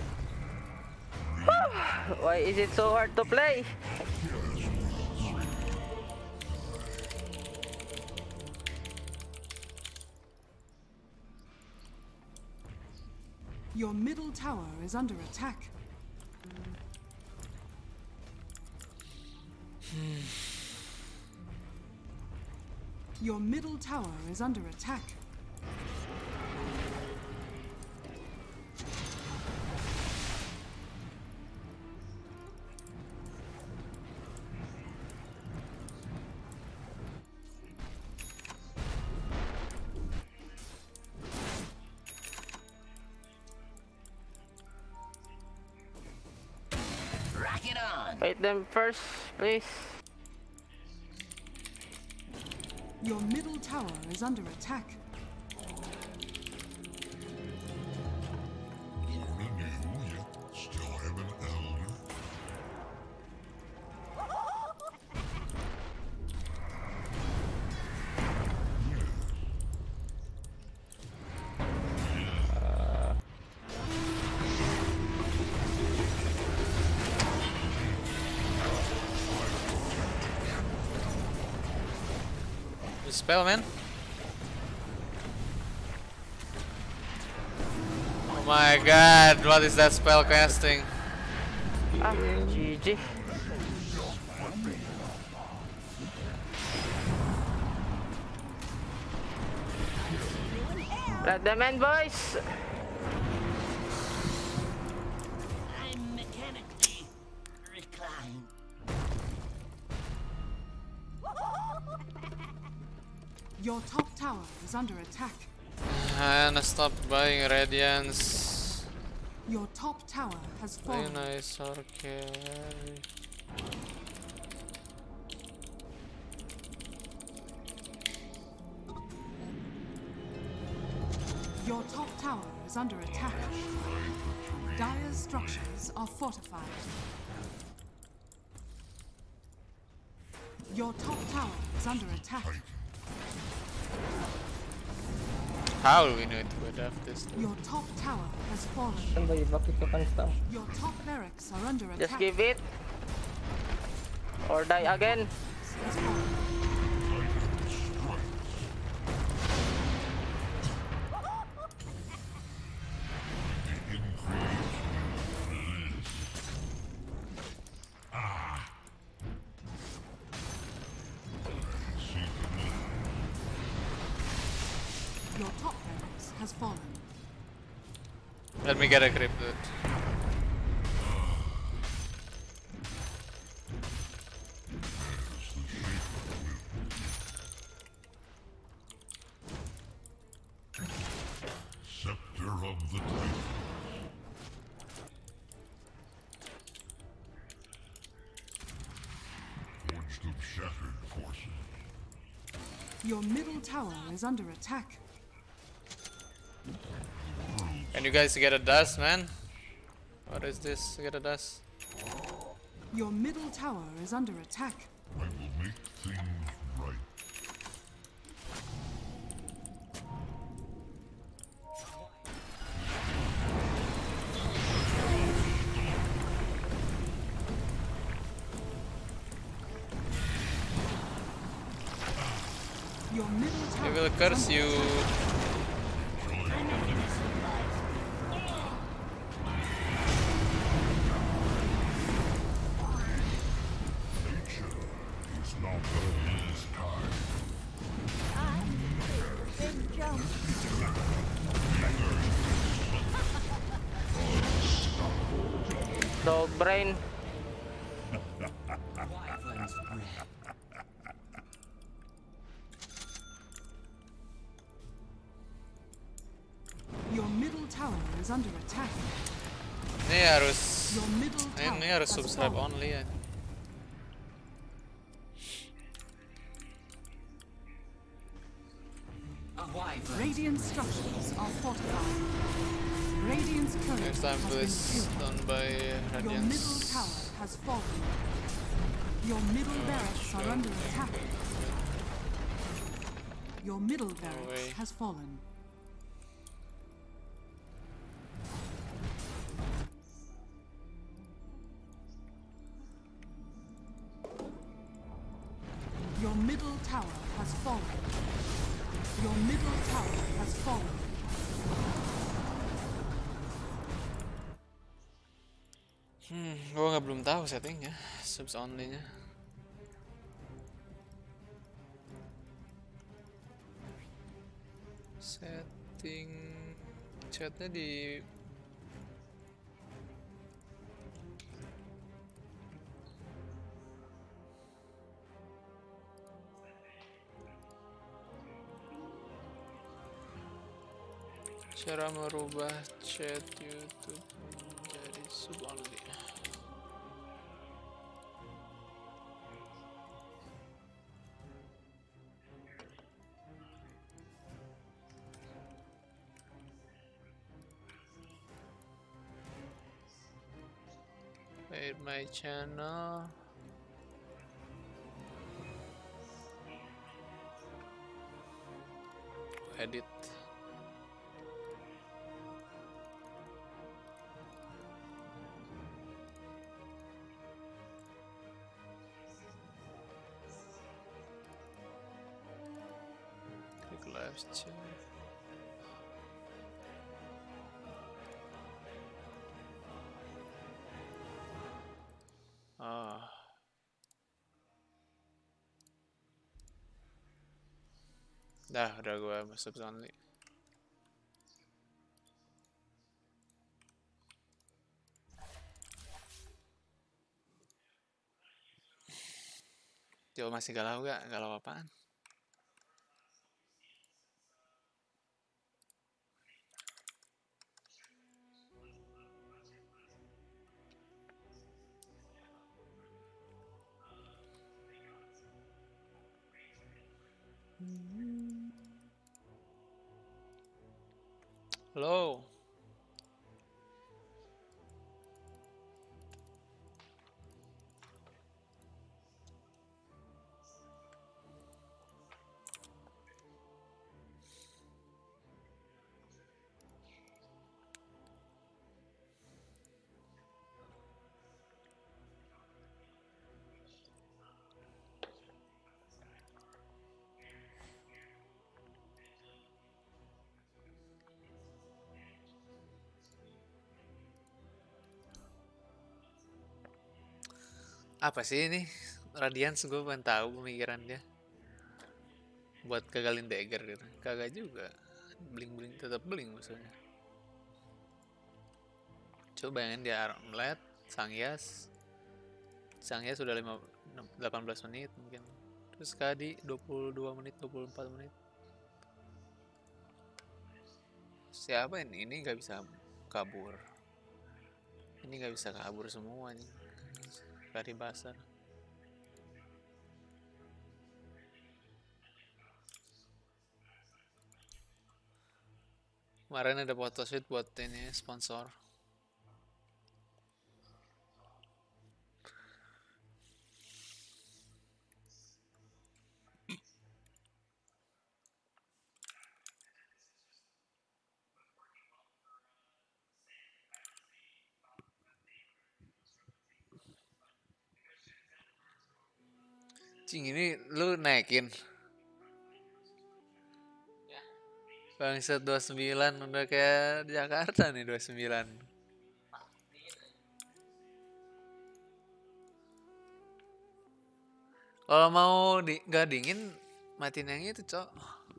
Why is it so hard to play? Your middle tower is under attack. Your middle tower is under attack. Rock it on. Fight them first, please. Your middle tower is under attack. Born anew, yet still have an elder. Uh, spell, man. Oh my god, what is that spell casting? Ah, G G. Let them in, boys. I'm mechanically reclined. Your top tower is under attack. And I stopped buying Radiance. Your top tower has Very fallen. nice, okay. Your top tower is under attack. Dire's structures are fortified. Your top tower is under attack. How do we know to adapt this? Your top tower has fallen. Sandali, bakit ka kang staff? Your top barracks are under attack. Just give it. Or die again. Has fallen. Your top barracks has fallen. Let me get a grip, dude. Scepter of the Titan. Forged of shattered forces. Your middle tower is under attack. Can you guys get a dust, man? What is this? Get a dust. Your middle tower is under attack. I will make things right. Your middle tower. I will curse you. It's not his time. Big jump. Dog brain. Your middle tower is under attack. Ini harus, Your middle tower ini harus has subscribe fallen. only ya. Radiant structures are fortified. Radiant's courage Next time has this been killed. done by Your middle Radiance. tower has fallen. Your middle barracks are under attack. Your middle barracks way. has fallen. Your middle tower has fallen. Your middle tower has fallen. Hmm, gua nggak belum tahu settingnya, subs only-nya. Setting chatnya di cara merubah chat YouTube menjadi sub only. Wait, my channel. Edit. Capture. Oh. Dah, udah gua masuk only. Coba masih galau gak? Galau apaan? Halo. Apa sih ini? Radiance gue pengen tahu pemikiran dia. Buat gagalin dagger gitu. Kagak juga. Bling-bling tetap bling maksudnya. Coba bayangin dia Armlet, Sangyas. Sangyas sudah lima, delapan belas menit mungkin. Terus Kadi dua puluh dua menit, dua puluh empat menit. Siapa ini? Ini nggak bisa kabur. Ini nggak bisa kabur semua nih. Kari basar. Kemarin ada photoshoot buat ini sponsor. Cing, ini lu naikin. Bangsat dua puluh sembilan udah kayak Jakarta nih dua puluh sembilan. Kalau mau di nggak dingin matiin yang itu, Cok.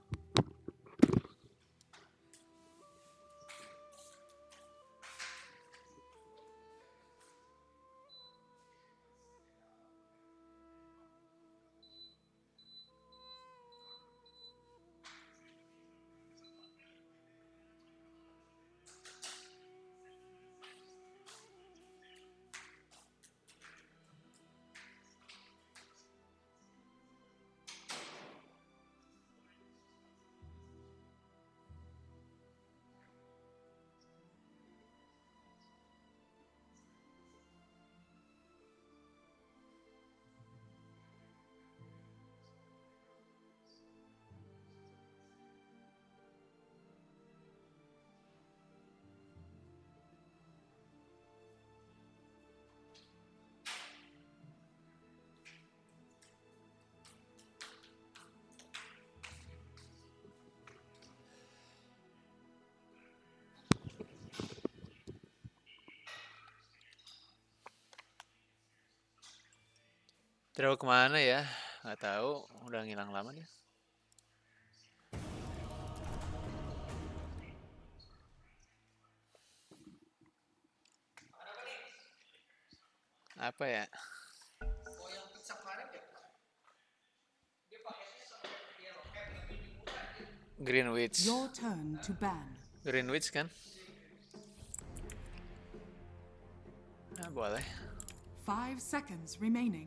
Terus kemana ya? Nggak tahu, udah ngilang lama dia. Apa ya? Greenwich. Your turn to ban. Greenwich kan? Nah, boleh. Five seconds remaining.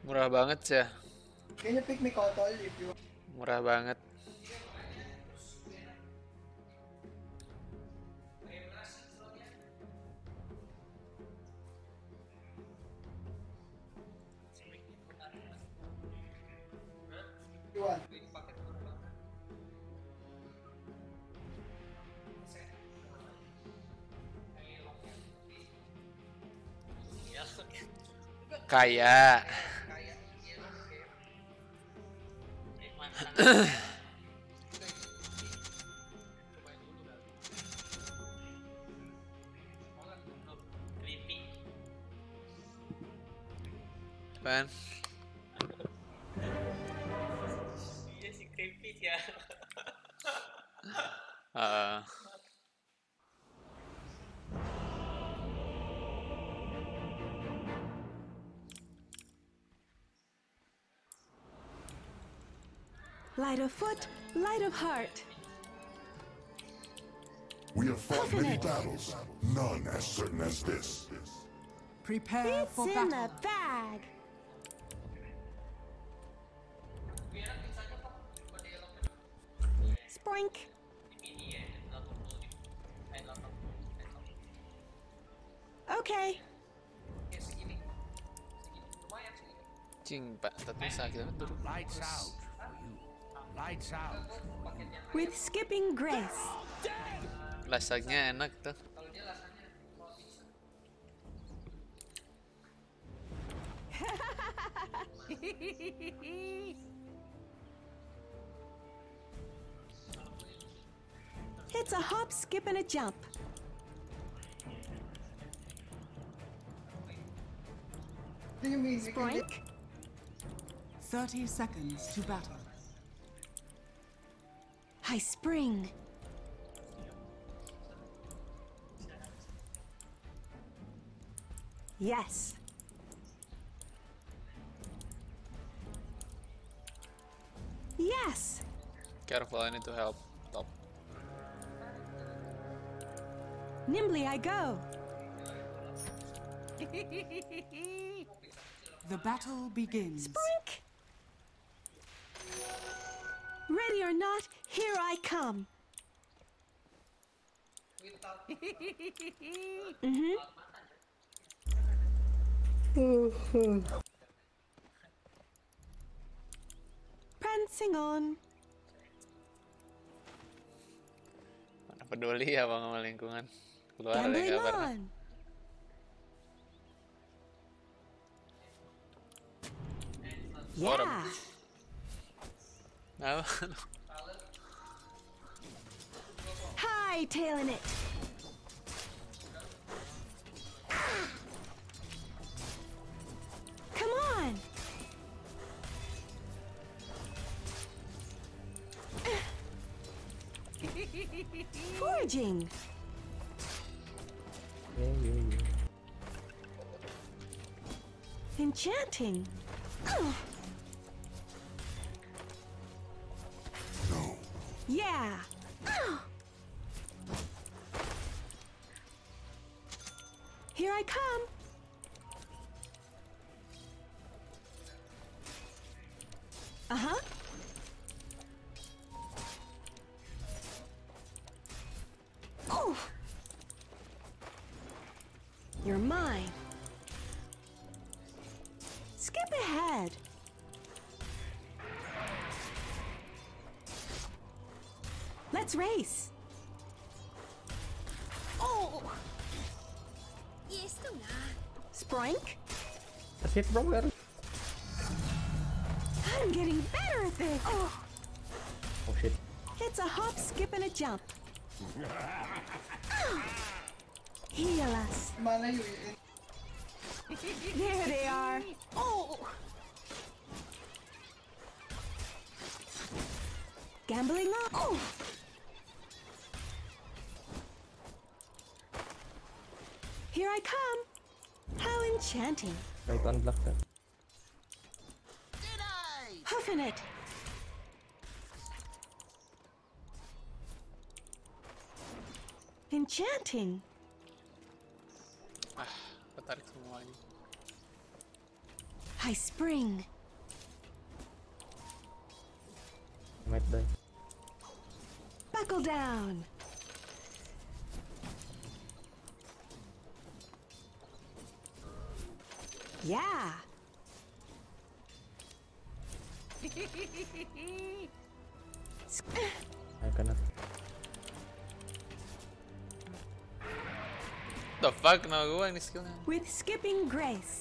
Murah banget ya. Can you pick me Kotol if you... Murah banget. You want? Kayak Apaan? Iya si creepy ya. Uh, Light of foot, light of heart. We have fought many battles, none as certain as this. Prepare It's for in battle. the bag. Sproink. Okay. Cing, Pak, tapi sakit banget dulu. Lights out for you. Lights out. With skipping grace. Rasanya enak tuh. It's a hop, skip, and a jump. Do you mean Sproink? Thirty seconds to battle. High spring. Yes. Yes. Careful, I need to help. Top. Nimbly I go. The battle begins. Sproink. Ready or not, here I come. Mm-hmm. Prancing on. Mana peduli ya bang sama lingkungan. Keluar dari Gambling kabarnya. on. Yeah. Apa? Hightailing it. Come on. Foraging. Yeah, yeah, yeah. Enchanting. Oh. No. Yeah. Oh. Here I come. Uh-huh. Oh. You're mine. Skip ahead. Let's race. Oh. Yes, to na. Sproink. That's it, bro. Where? I'm getting better at this. Oh. Oh shit. It's a hop, skip, and a jump. Oh. Heal us. Mana you There they are. Oh. Gambling on. Oh. Here I come. How enchanting. Try to unblock that. Hoofing it. Enchanting. Ah, ketarik semua ini. I spring. Might die. Buckle down. Yeah. I cannot. The fuck, nama gue ini skillnya. With skipping grace.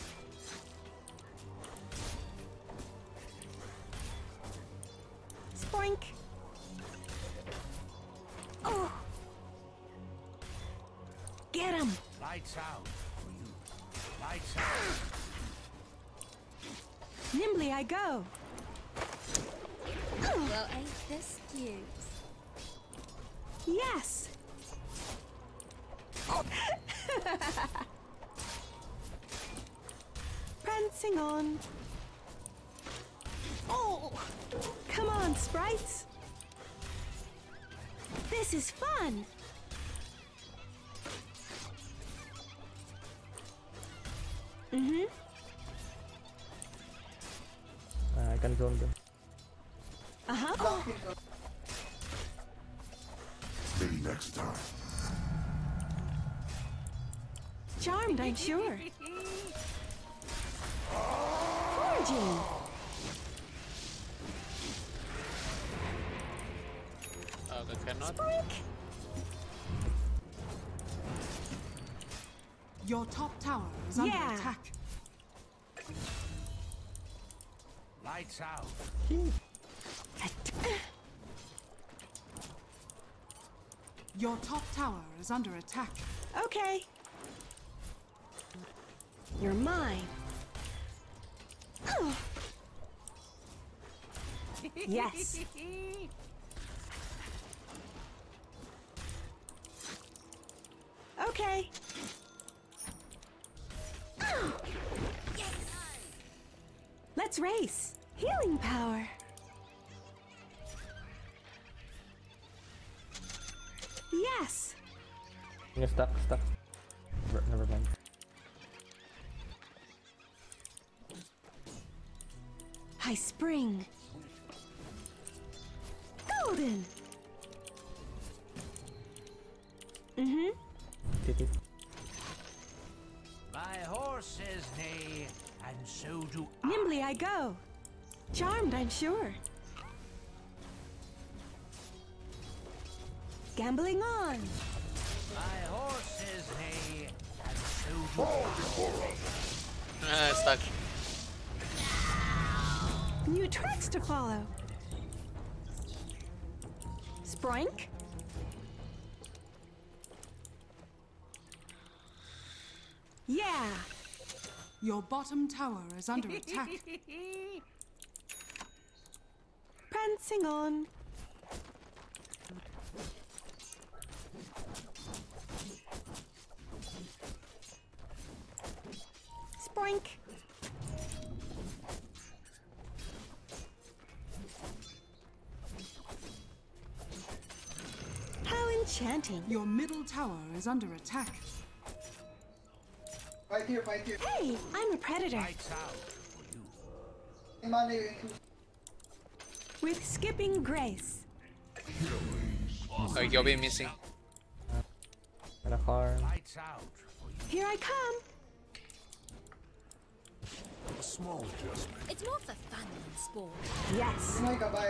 Spoink. Oh. Get him. Lights out for you. Lights out. Nimbly I go. Well, ain't this cute? Yes. Prancing on. Oh, come on, sprites. This is fun. Mm-hmm. Uh, I can zone them. Uh-huh. Oh. Maybe next time. Charmed, I'm sure. Foraging. Oh, they cannot. Spoink. Your top tower is under Yeah. attack. Lights out. Your top tower is under attack. Okay. You're mine. Oh. Yes. Okay. Yes. Let's race. Healing power. Yes. You're stuck, stuck. Never, never mind. I spring. Golden. Mm-hmm. Hit it. My horse says nay, and so do Nimbly I go. Charmed, I'm sure. Gambling on. my horse says nay, and so do Ah, stuck. New tracks to follow. Sprank. Yeah. Your bottom tower is under attack. Prancing on. Spoink. How enchanting. Your middle tower is under attack. Fight here, fight here. Hey, I'm a predator. With skipping grace. Oh, you'll be missing. And a farm. Here I come. A small adjustment. It's more for fun than sport. Yes.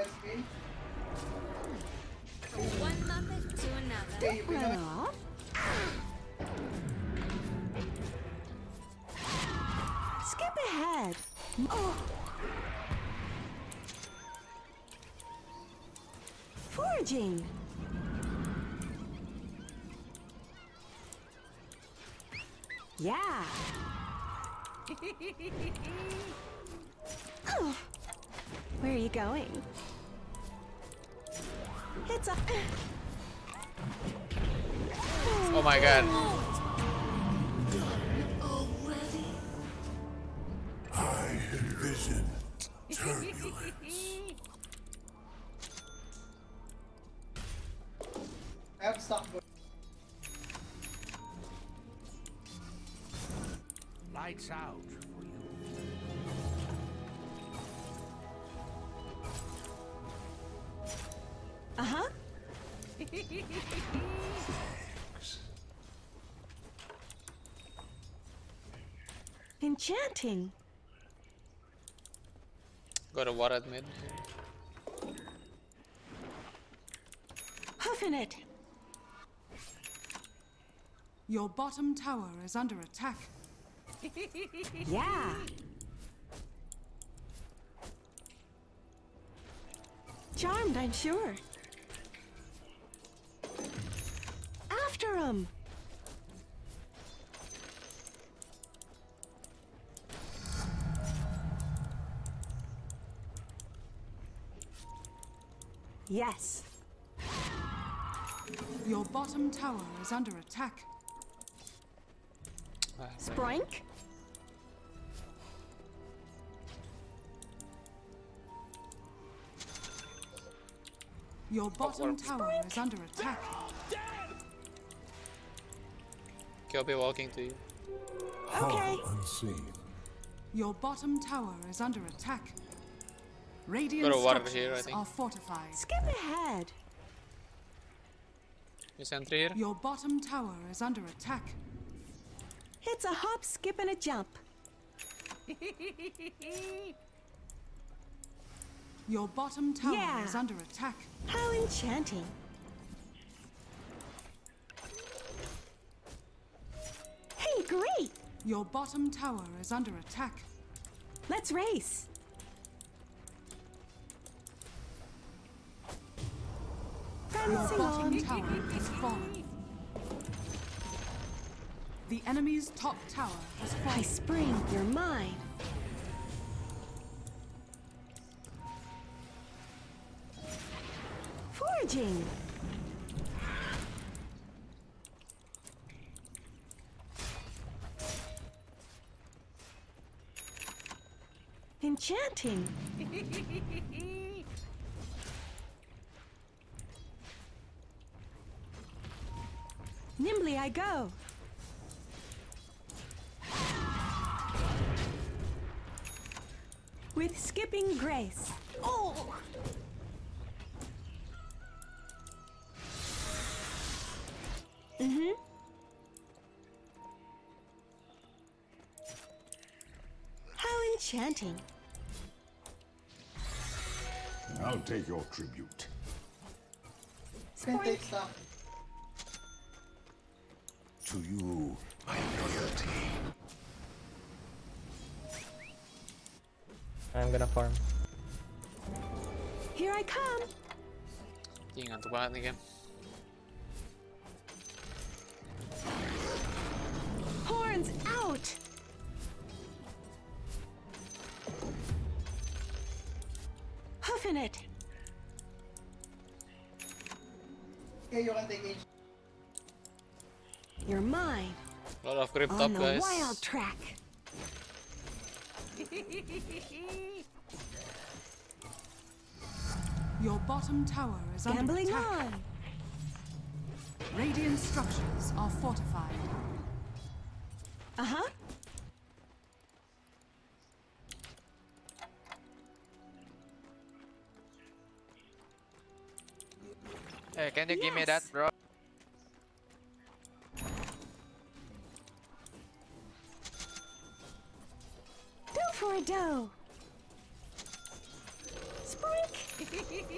One muppet to another. Run off. Skip ahead. Oh. Foraging. Yeah. Oh. Where are you going? It's a. Oh my god. I envision turbulence. I have stock. lights out for you. Enchanting. Got a water at mid. Hoofing it. Your bottom tower is under attack. Yeah. Charmed, I'm sure. After him. Yes. Your bottom tower is under attack. Sprank? Your bottom tower is under attack. I'll be walking to you. Okay. Unseen. Your bottom tower is under attack. Radiant Got a water structures here, I think. are fortified. Skip ahead. You sentry here? Your bottom tower is under attack. It's a hop, skip, and a jump. Your bottom tower Yeah. is under attack. How enchanting. Hey, great. Your bottom tower is under attack. Let's race. Your Prancing bottom on. tower has fallen. The enemy's top tower has I fallen. spring, you're mine. Foraging. Enchanting. Nimbly I go. With skipping grace. Oh! Mm-hmm. How enchanting. I'll take your tribute. Can take stuff. To you, my loyalty. I'm gonna farm. Here I come. Hindi, ngantuk banget nih game. Horns out. Hoofing it. Okay, you can take each. You're mine. A lot of creep On top, the guys. wild track. Your bottom tower is under Gambling attack. on. Radiant structures are fortified. Uh-huh. Hey, can you give me Yes. that, bro? Do for a dough. Sprink.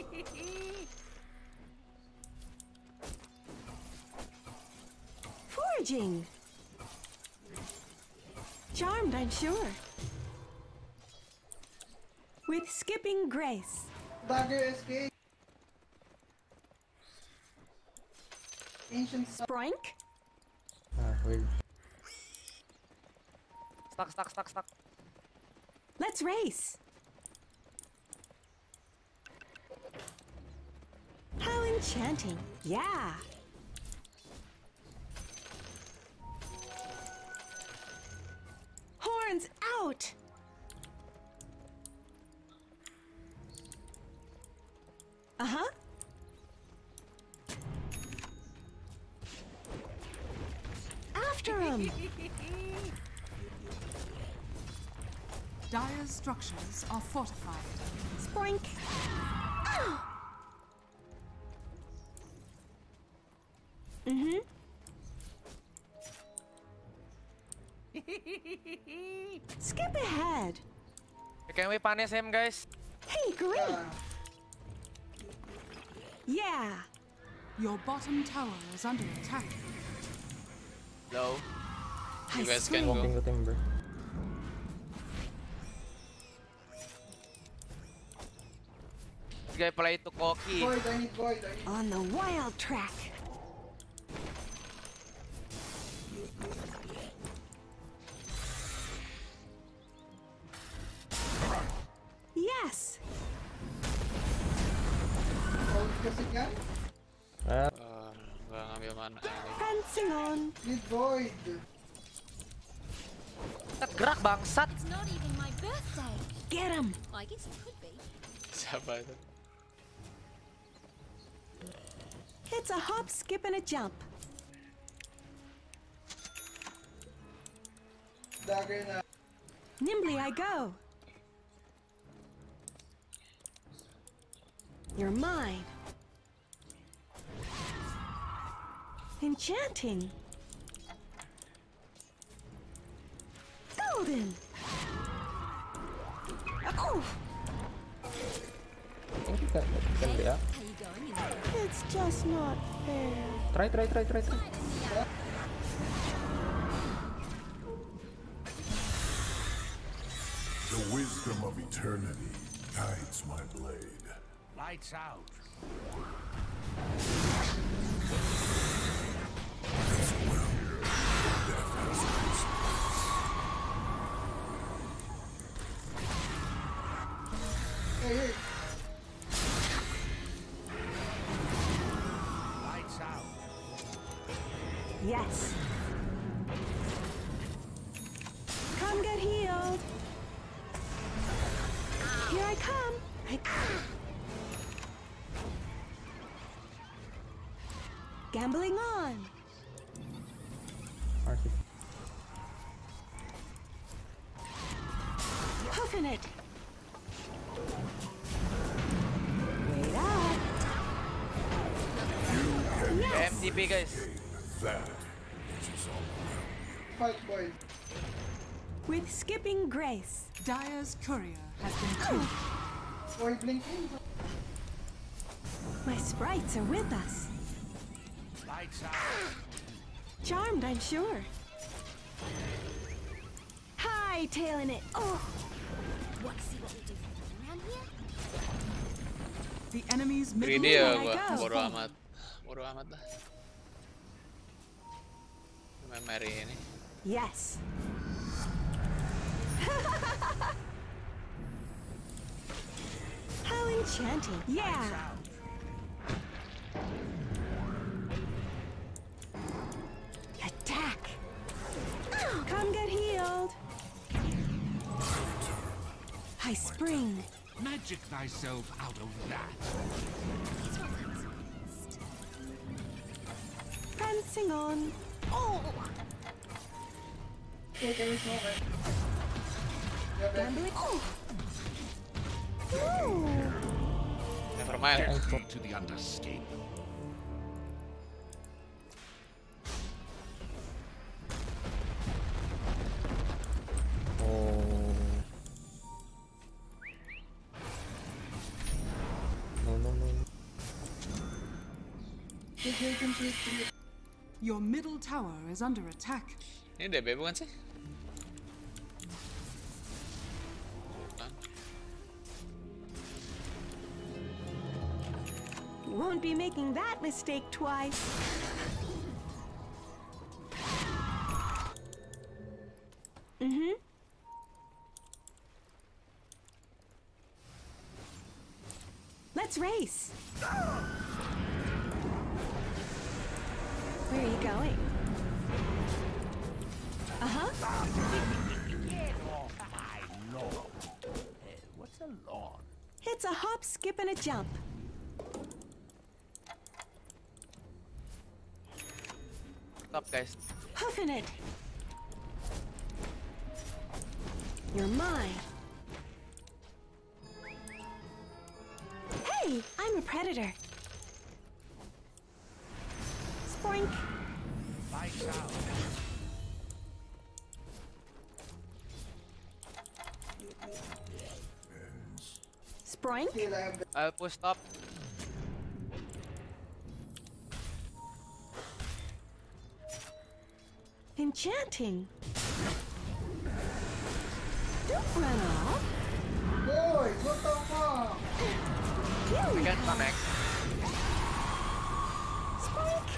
Foraging. Charmed, I'm sure. With skipping grace. Dagger S K. Ancient Sprink. Ah, weird. Stuck, stuck, stuck, stuck. Let's race. How enchanting. Yeah. Horns out. Uh-huh. After him. Dire's structures are fortified. Sprink. Ow. Mm-hmm. Skip ahead. Can we punish him, guys? Hey, great. Yeah. Your bottom tower is under attack. Low. I You guys swear. can go. Walking to timber. This guy play to cocky. Void, I need void, I need... On the wild track. Yes. Void kasi yan? Ah, Uh, nggak ngambil mana ini. Prancing on. Need void. Gerak bangsat. It's not even my birthday. Get him. I guess it could be. Siapa itu? It's a hop, skip, and a jump. Dagger na. Nimbly I go. You're mine. Enchanting. Golden. Oh, I think you can, you can be up. How you going? You know? it's just not fair. Try, try, try, try, try. The wisdom of eternity guides my blade. Lights out. As well, death has consequences. Hey, hey. Lights out. Yes. Come get healed. Here I come. I come. Gambling on. Arctic. Hoofing it. Wait up. Yes. M T P, guys. That which is all around Fight void. With skipping grace. Dire's courier has been killed. Void blinking. My sprites are with us. Lights out. Charmed, I'm sure. Hi, tailing it. Oh, Want to see what we do around here? The enemy's middle Greedy ya tower gua, has bodo fallen. amat. Bodo amat lah. Memory ini. yes. How enchanting. Yeah. Attack. Come get healed. I spring. Magic thyself out of that. Prancing on. Oh. Okay, can we smoke it? Gambling. Oh. Ooh. Never mind. To the underscape. Oh. No, no, no. Your middle tower is under attack. Ini D B bukan sih? Won't be making that mistake twice. Mm-hmm. Let's race. Where are you going? Uh-huh. Get off my lawn. Eh, what's a lawn? It's a hop, skip, and a jump. Stop, guys. Huffing it. You're mine. Hey, I'm a predator. Spoiling Sproink. Lights out. Sproink. I'll push top. Enchanting. Don't run off. Boy, what the fuck? We can connect. Sproink.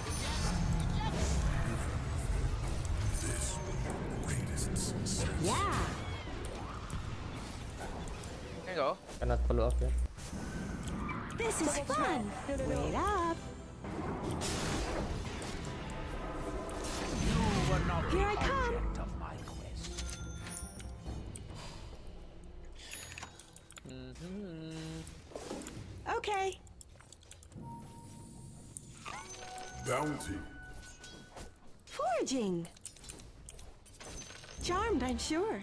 Yeah. Can go. Cannot follow up yet. This is fun. Wait up. You were not Here the I come. object of my quest. Okay. Bounty. Foraging. Charmed, I'm sure.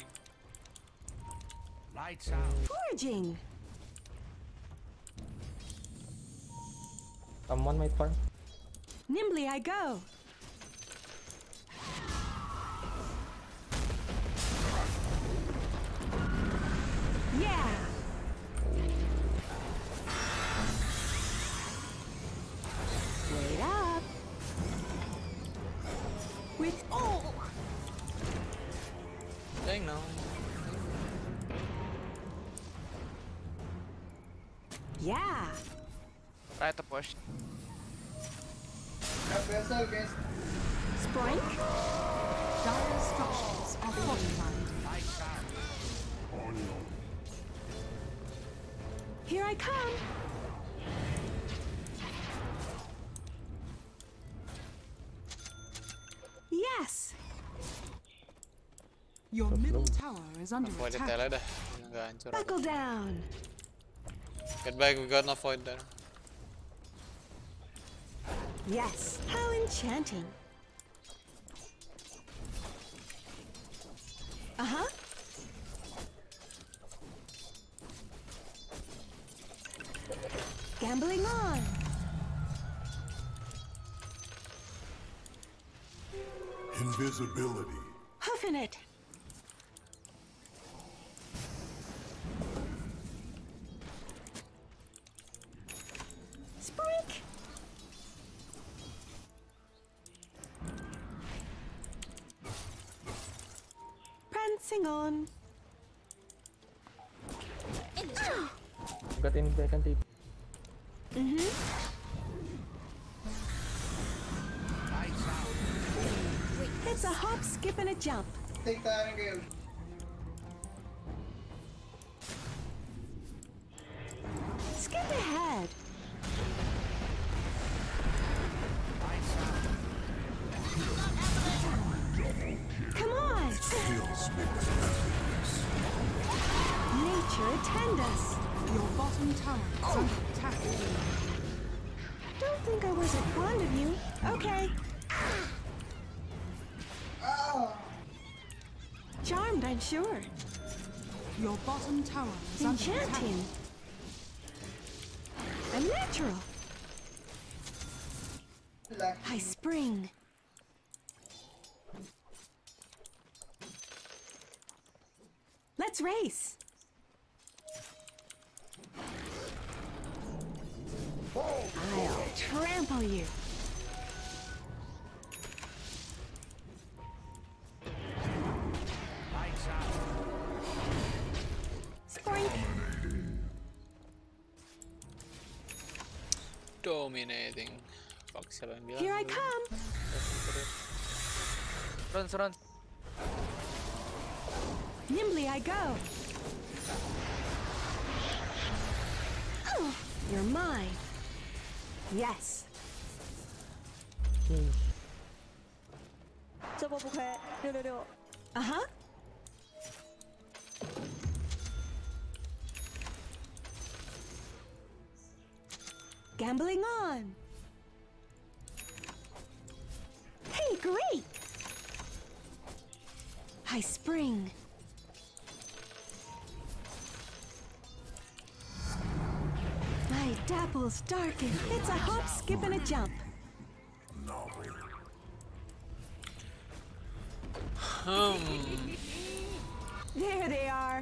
Lights out. Foraging. Someone might farm. Nimbly I go. Yeah. Wait up. With oh. Dang no. Yeah. Try to push. Vessel against Sproink. Dire structures are fortified. Lights out. Here I come. Yes. Your middle tower is under Void attack. tela dah. Nggak hancur. Buckle down. Get back, we got no void there. Yes. How enchanting. Uh-huh. Gambling on. Invisibility. Hoofing it. Sproink. Prancing on. Got any back and tape. Mm-hmm. Lights out. It's a hop, skip, and a jump. take tayo ng game. Skip ahead. Come on. Nature attend us. Your bottom tower is under attack. Don't think I wasn't fond of you. Okay. Charmed, I'm sure. Your bottom tower is under attack. Enchanting. I'm natural. I spring. Let's race. I'll trample you. Sproink. Dominating. Fuck, siapa yang bilang? Here I come. Run, run. Nimbly I go. Oh, you're mine. Yes. 这波不亏，六六六。 Uh-huh. Gambling on. Hey, great. I spring. My dapples darken. It's a hop, skip, and a jump. No. Hmm. There they are.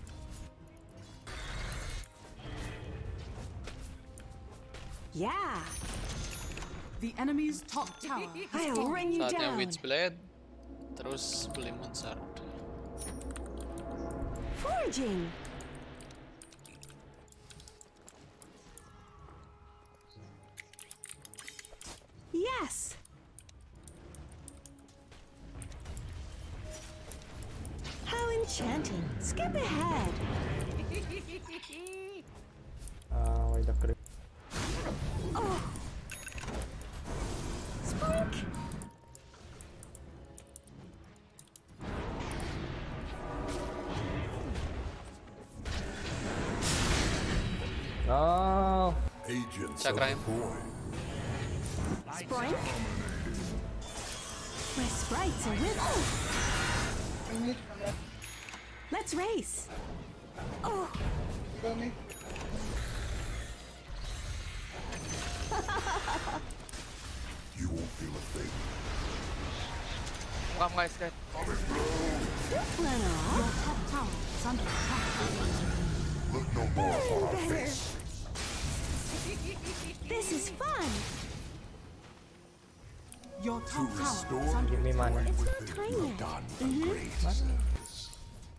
Yeah. The enemy's top tower has I'll fallen. run you Saatnya down. Witchblade. Terus beli Moonsword. Foraging. Yes. How enchanting. Skip ahead. Uh, wait, the creep. Oh. Spike. No. Agents Chakra. of the void. Sprite. My sprites are with us. Let's race. Oh. You won't feel a thing. Come guys, guys. Run off. Your top tower is under attack. Look no more on our face. This is fun. Your To top tower is restore under Give me money. It's not you time have yet. done a Mhm. great service.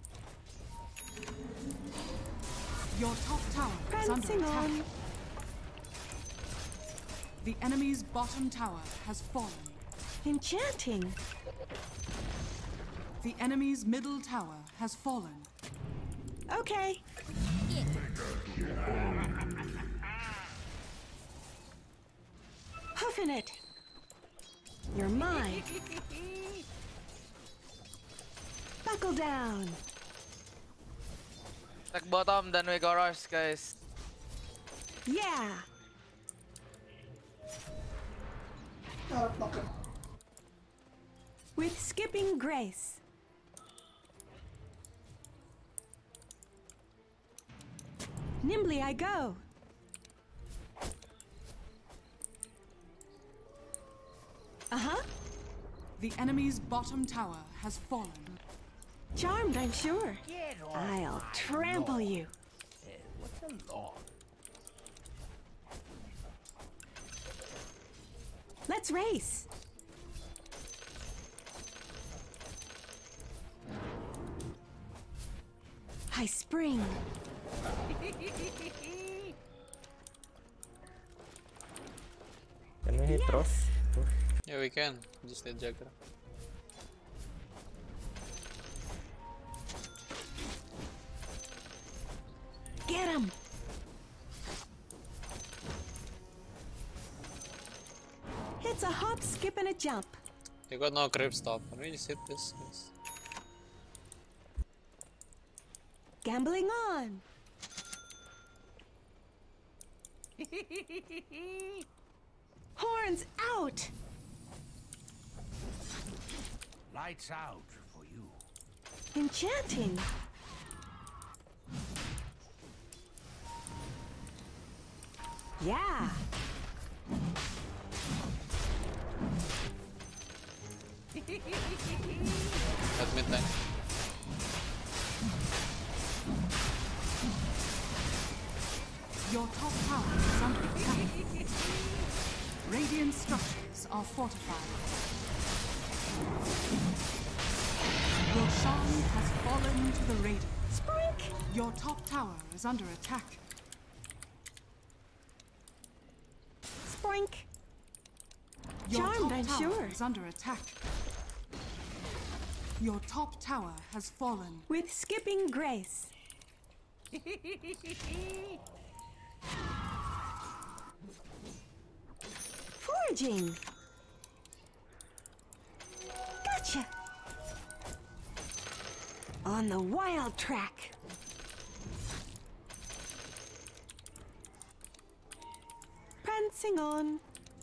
Your top tower is under Prancing attack. on. The enemy's bottom tower has fallen. Enchanting. The enemy's middle tower has fallen. Okay. Hoofing it. You're mine. Buckle down. Attack bottom, then we go rush, guys. Yeah. With skipping grace. Nimbly I go. Uh-huh. The enemy's bottom tower has fallen. Charmed, I'm sure. Get off I'll my trample lawn. you. Eh, what's a lawn? Let's race. I spring. Can we hit Yes. Ross? Yeah, we can. Just need Jagger. Get him. It's a hop, skip, and a jump. They got no creep stop. Can we just hit this? Yes. Gambling on. Horns out. Lights out for you. Enchanting. Yeah. At midnight. Your top tower is under attack. Radiant structures are fortified. Roshan has fallen to the Radiant. Sprink. Your top tower is under attack. Sprink. Your Charmed, top I'm tower sure. is under attack. Your top tower has fallen. With skipping grace. Foraging. Gotcha. On the wild track. Prancing on.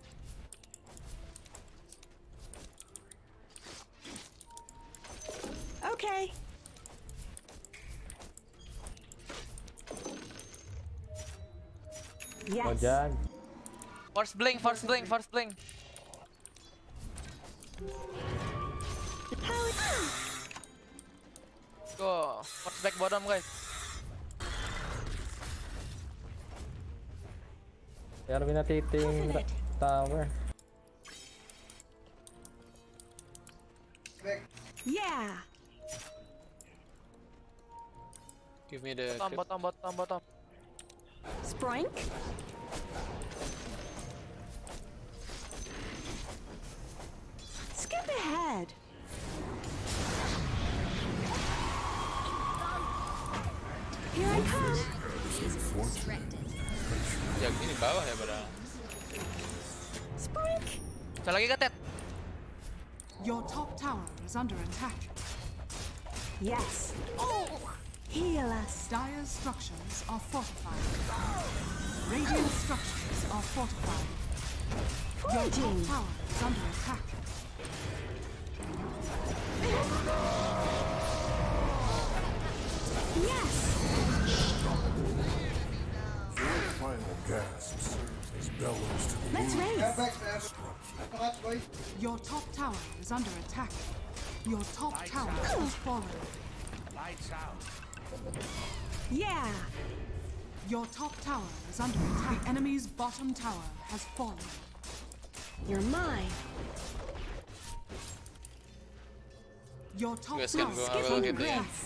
Okay. Oh, Yes. Jag. Force blink, force blink, force blink. Go. Watch back bottom, guys. They are rotating the tower. Yeah. Give me the Bottom, bottom, bottom, bottom. Sprink. Skip ahead. Here I come. Jak ini bawah ya padahal. Sprink. Bisa lagi Ted. Your top tower is under attack. Yes. Oh. Heal us. Dire's structures are fortified. Radiant structures are fortified. Your top tower is under attack. Yes. Your final gasps as bellows to the Let's race. Your top tower is under attack. Your top Lights tower out. has fallen. Lights out. Yeah. Your top tower is under attack. The enemy's bottom tower has fallen. You're mine. Your top Guys can tower go is awal under gitu ya. attack.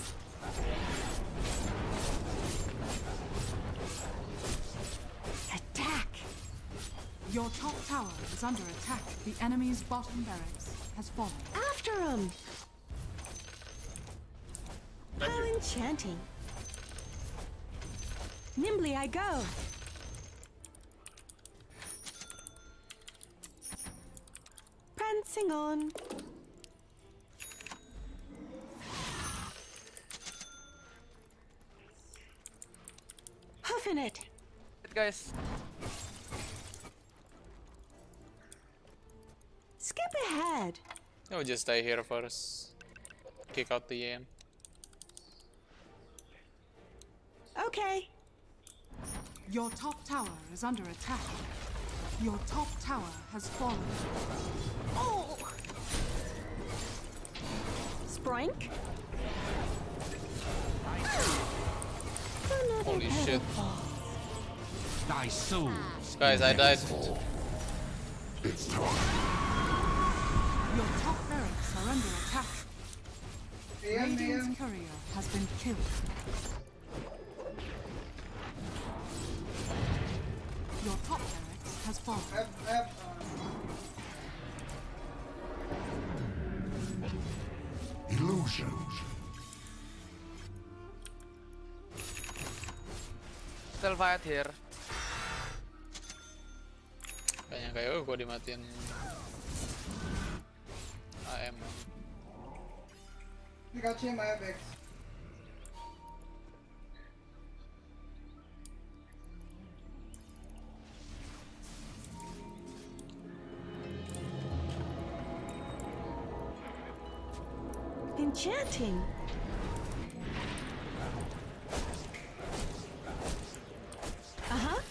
Attack. Your top tower is under attack. The enemy's bottom barracks has fallen. After him. How enchanting. Nimbly I go. Prancing on. Hoofing it. Guys. Skip ahead. No, just stay here first. Kick out the E M. Okay. Your top tower is under attack. Your top tower has fallen. Oh. Sprink. Holy shit. Nice soul. Guys, I died. It's time. Your top barracks are under attack. Radiant's courier has been killed. Your top barracks has fallen. Illusion. Still fight here. Kayaknya kayak oh, gua dimatiin A M. Pikachu in my epic. Enchanting. Uh-huh.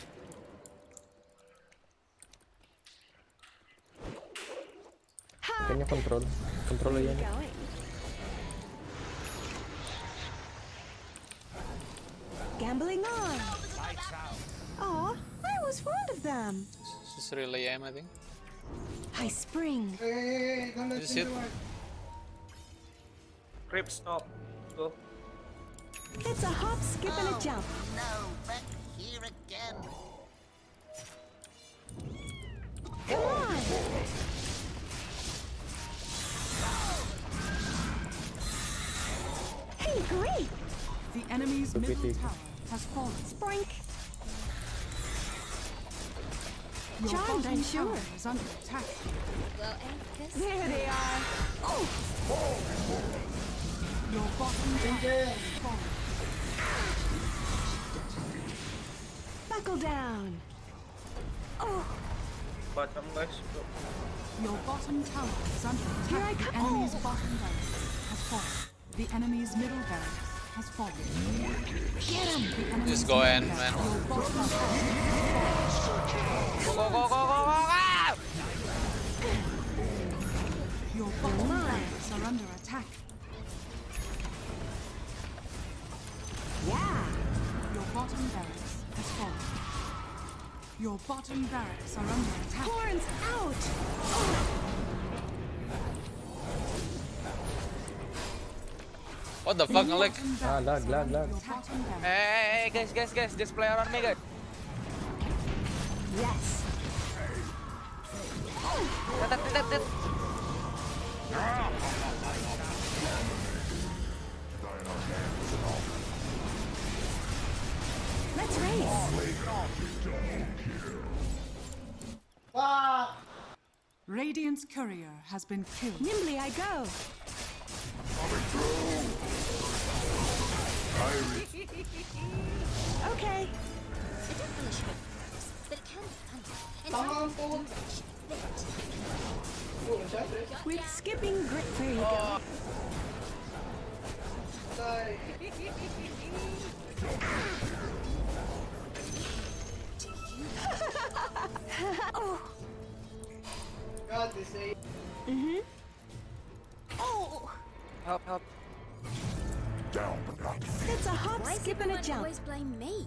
Can you control? Control yan. Going. Gambling on. Lights out. Aw, I was fond of them. Just relay A M, I think. I spring. Hey, hey, hey, don't let Just him hit. do it. Creep stop. Go. It's a hop, skip, and a jump. No, back here again. Come on. Hey, great. The enemy's Look at middle it. tower has fallen. Sprink. Your Charmed, bottom I'm sure. tower is under attack. Well, ain't this There they are. Oh, Your bottom tower has fallen. buckle down. Oh, Bottom guys. Go. Your bottom tower is under attack. Here I The come. enemy's Oh. bottom barracks has fallen. The enemy's middle barracks has fallen. get him. The enemy's Just go in, middle man. barracks- Your bottom tower has fallen. Go, go, go, go, go, go, go! Your bottom barracks are under attack. Yeah. Your bottom barracks has fallen. Your bottom barracks are under attack. Horns out! What the fuck, Alex? Ah, lag, lag, lag. Hey, hey, hey, guys, guys, guys, just play around me, guys. Yes. Tet, tet, tet, tet. Let's race. Fuck! Radiant's courier has been killed. Nimbly I go. Okay. I don't relish hope, but it can be fun. And Come on, With skipping grit. There you go. Oh. God, this ain't. Mm-hmm. Oh. Help, help. Down, but not It's a hop, Why skip, does and a everyone jump. always blame me?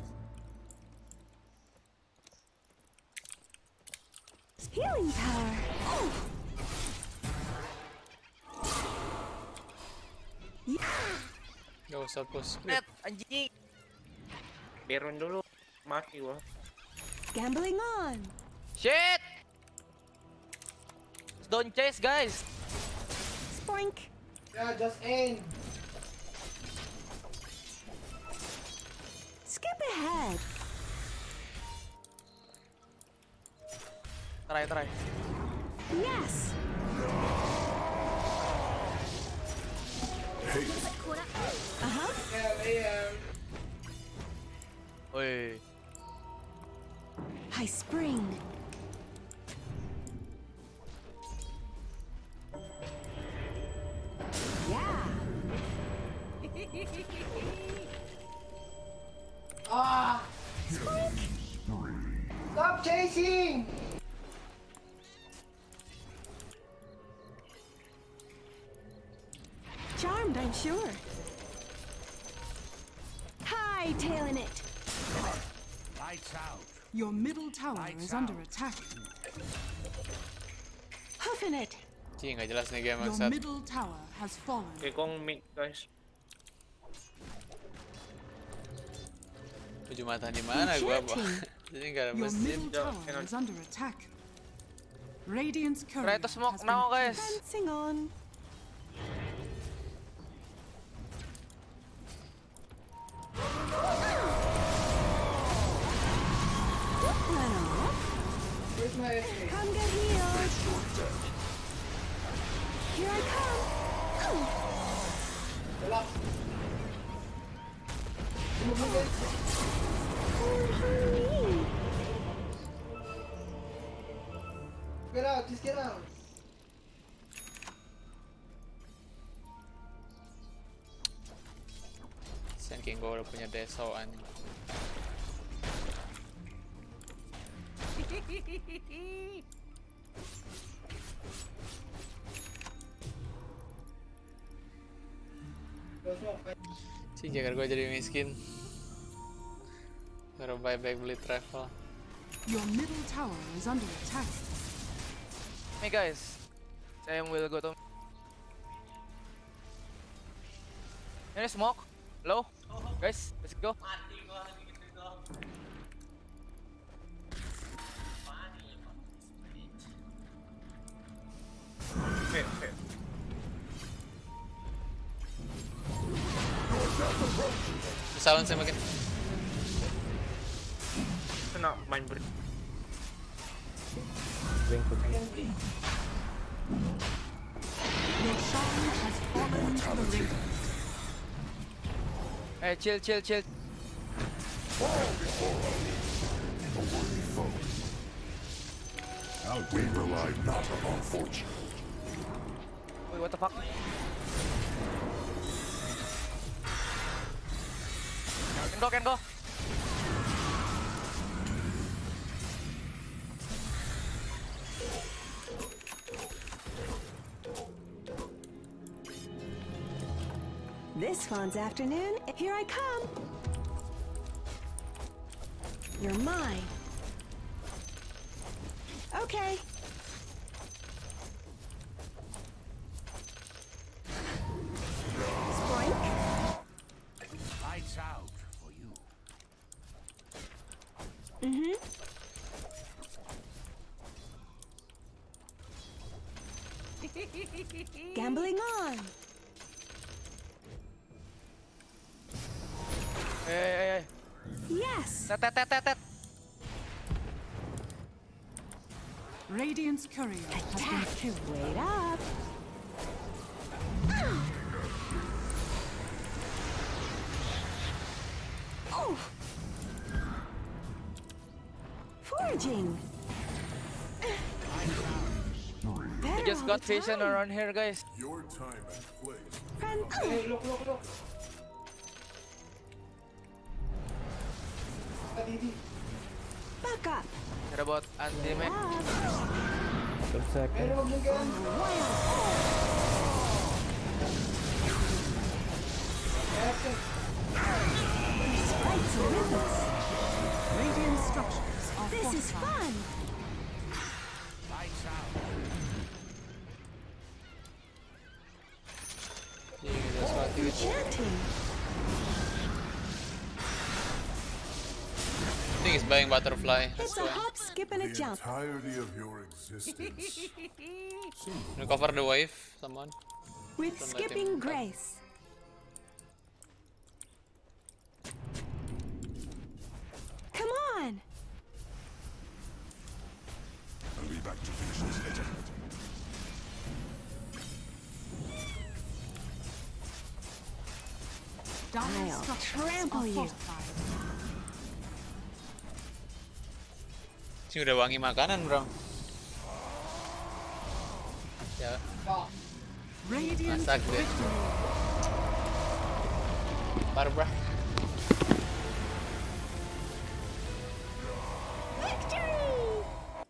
Healing power. Oh. Gak usah push. Tet, anjing. Berun dulu. Mati gua. Gambling on. Shit! Don't chase, guys. Spoink. Yeah, just aim. Skip ahead. Try, try. Yes. Hey. Uh-huh. Yeah, yeah. Oi. High spring. Yeah. Ah! Stop chasing! Charmed, I'm sure. High tailing it. Lights out. Your middle tower Lights is under out. attack. Hoofing it. Cih, nggak jelas nih game Your maksud. middle tower has fallen. Okay, kong mid, guys. Ujung mata di mana gua, Bo? Jadi nggak ada Your mesin. middle tower is under attack. Radiant's Try courier to smoke has now, been guys. Dancing on. Run off. Where's my S K? Come get healed. Here I come. Oh. Relax. me. Get out, just get out. Saking gue udah punya desoan. Si jagar gue jadi miskin. Baru buyback beli travel. Your middle tower is under attack. Hey guys, saya yang will go to. Ini smoke, low, guys, let's go. Mati gua gitu dong. Fair, fair. Salam saya makin. Kena main ber. Drink for Your shrine has fallen to the ring. Hey, chill, chill, chill. We rely not upon fortune. Wait, what the fuck? Can go, can go. This Fawn's afternoon, here I come. You're mine. Okay. Spoink. Lights out for you. Mm-hmm. Gambling on. Hey, hey, hey. Yes. Tet, tet, tet, tet, tet. Radiant's courier has been killed. Wait up. Oh. Foraging. We just got vision around here, guys. Your time and place. Hey, look, look, look. Aditi. Back up. Care about anti mech. One second. Hey, wag mong ganun. Sprites are with us. Radiant structures are This is fortified. fun. Lights out. Enchanting. I think he's buying butterfly. It's a hop, skip, and a The jump. entirety of your existence. You cover the wave, someone. With Don't let him skipping come. grace. Come on. I'll be back to finish this later. Dire I'll structures trample are you. fortified. Sini udah wangi makanan, bro. Ya, Radiant masak deh. victory. Barbara. Victory!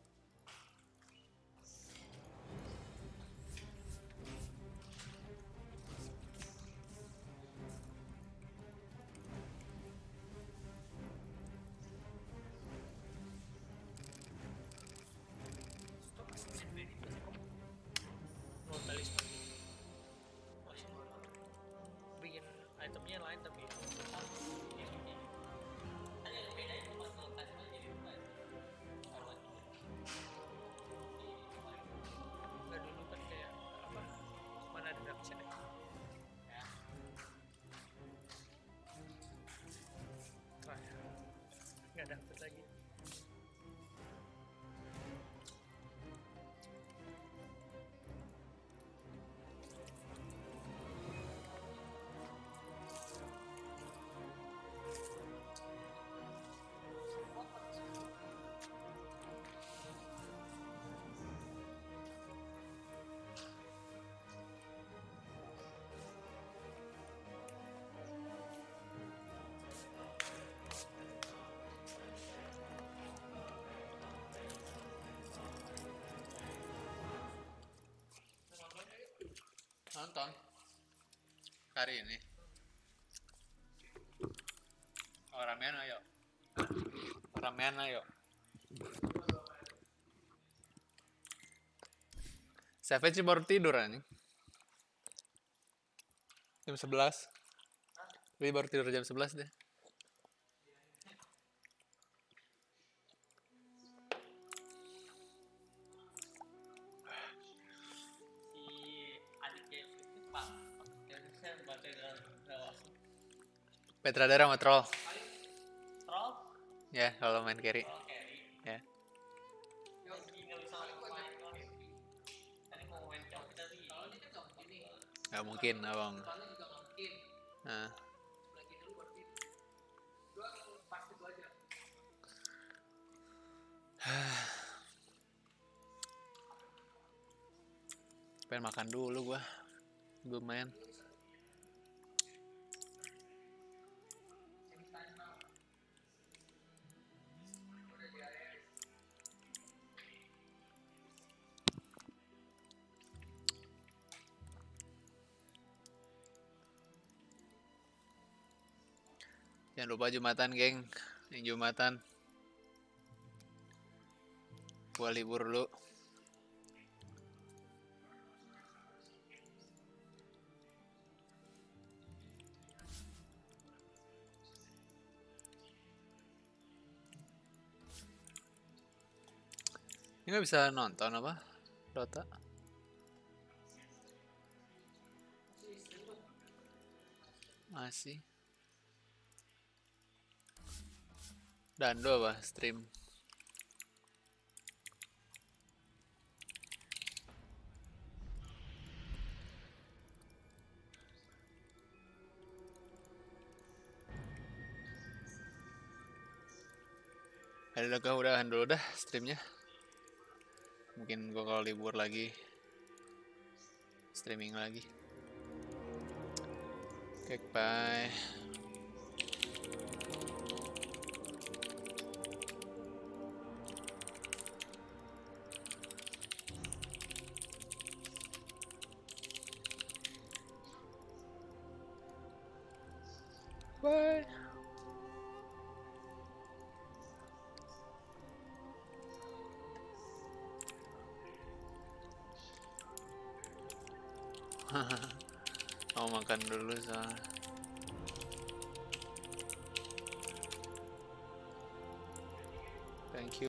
Bikin itemnya lain tapi nggak dulu kan kayak apa mana ada reaction ya wah ya nggak dapet lagi. Nonton hari ini. Oh, ramean ayo. Ramean ayo. Savage sih baru tidur anjing. Jam sebelas. Tapi baru tidur jam sebelas deh. Petra Dara sama troll. Troll? Ya, kalau main carry. Troll carry. Ya. Yogi nggak bisa main troll. Tadi mau main troll kita sih. Kalau dia kan nggak mungkin nih. Nggak mungkin, abang. Trollnya juga nggak mungkin. Nah. Lagi dulu buat ini. Gua pas itu aja. Pengen makan dulu gua. Belum main. Jangan lupa Jumatan, geng. Yang Jumatan. Gua libur dulu. Ini nggak bisa nonton apa? Dota? Masih. Dando apa? Stream. Ada udah udahan dulu dah streamnya. Mungkin gua kalau libur lagi streaming lagi. Oke, bye. Bye. Mau makan dulu soalnya.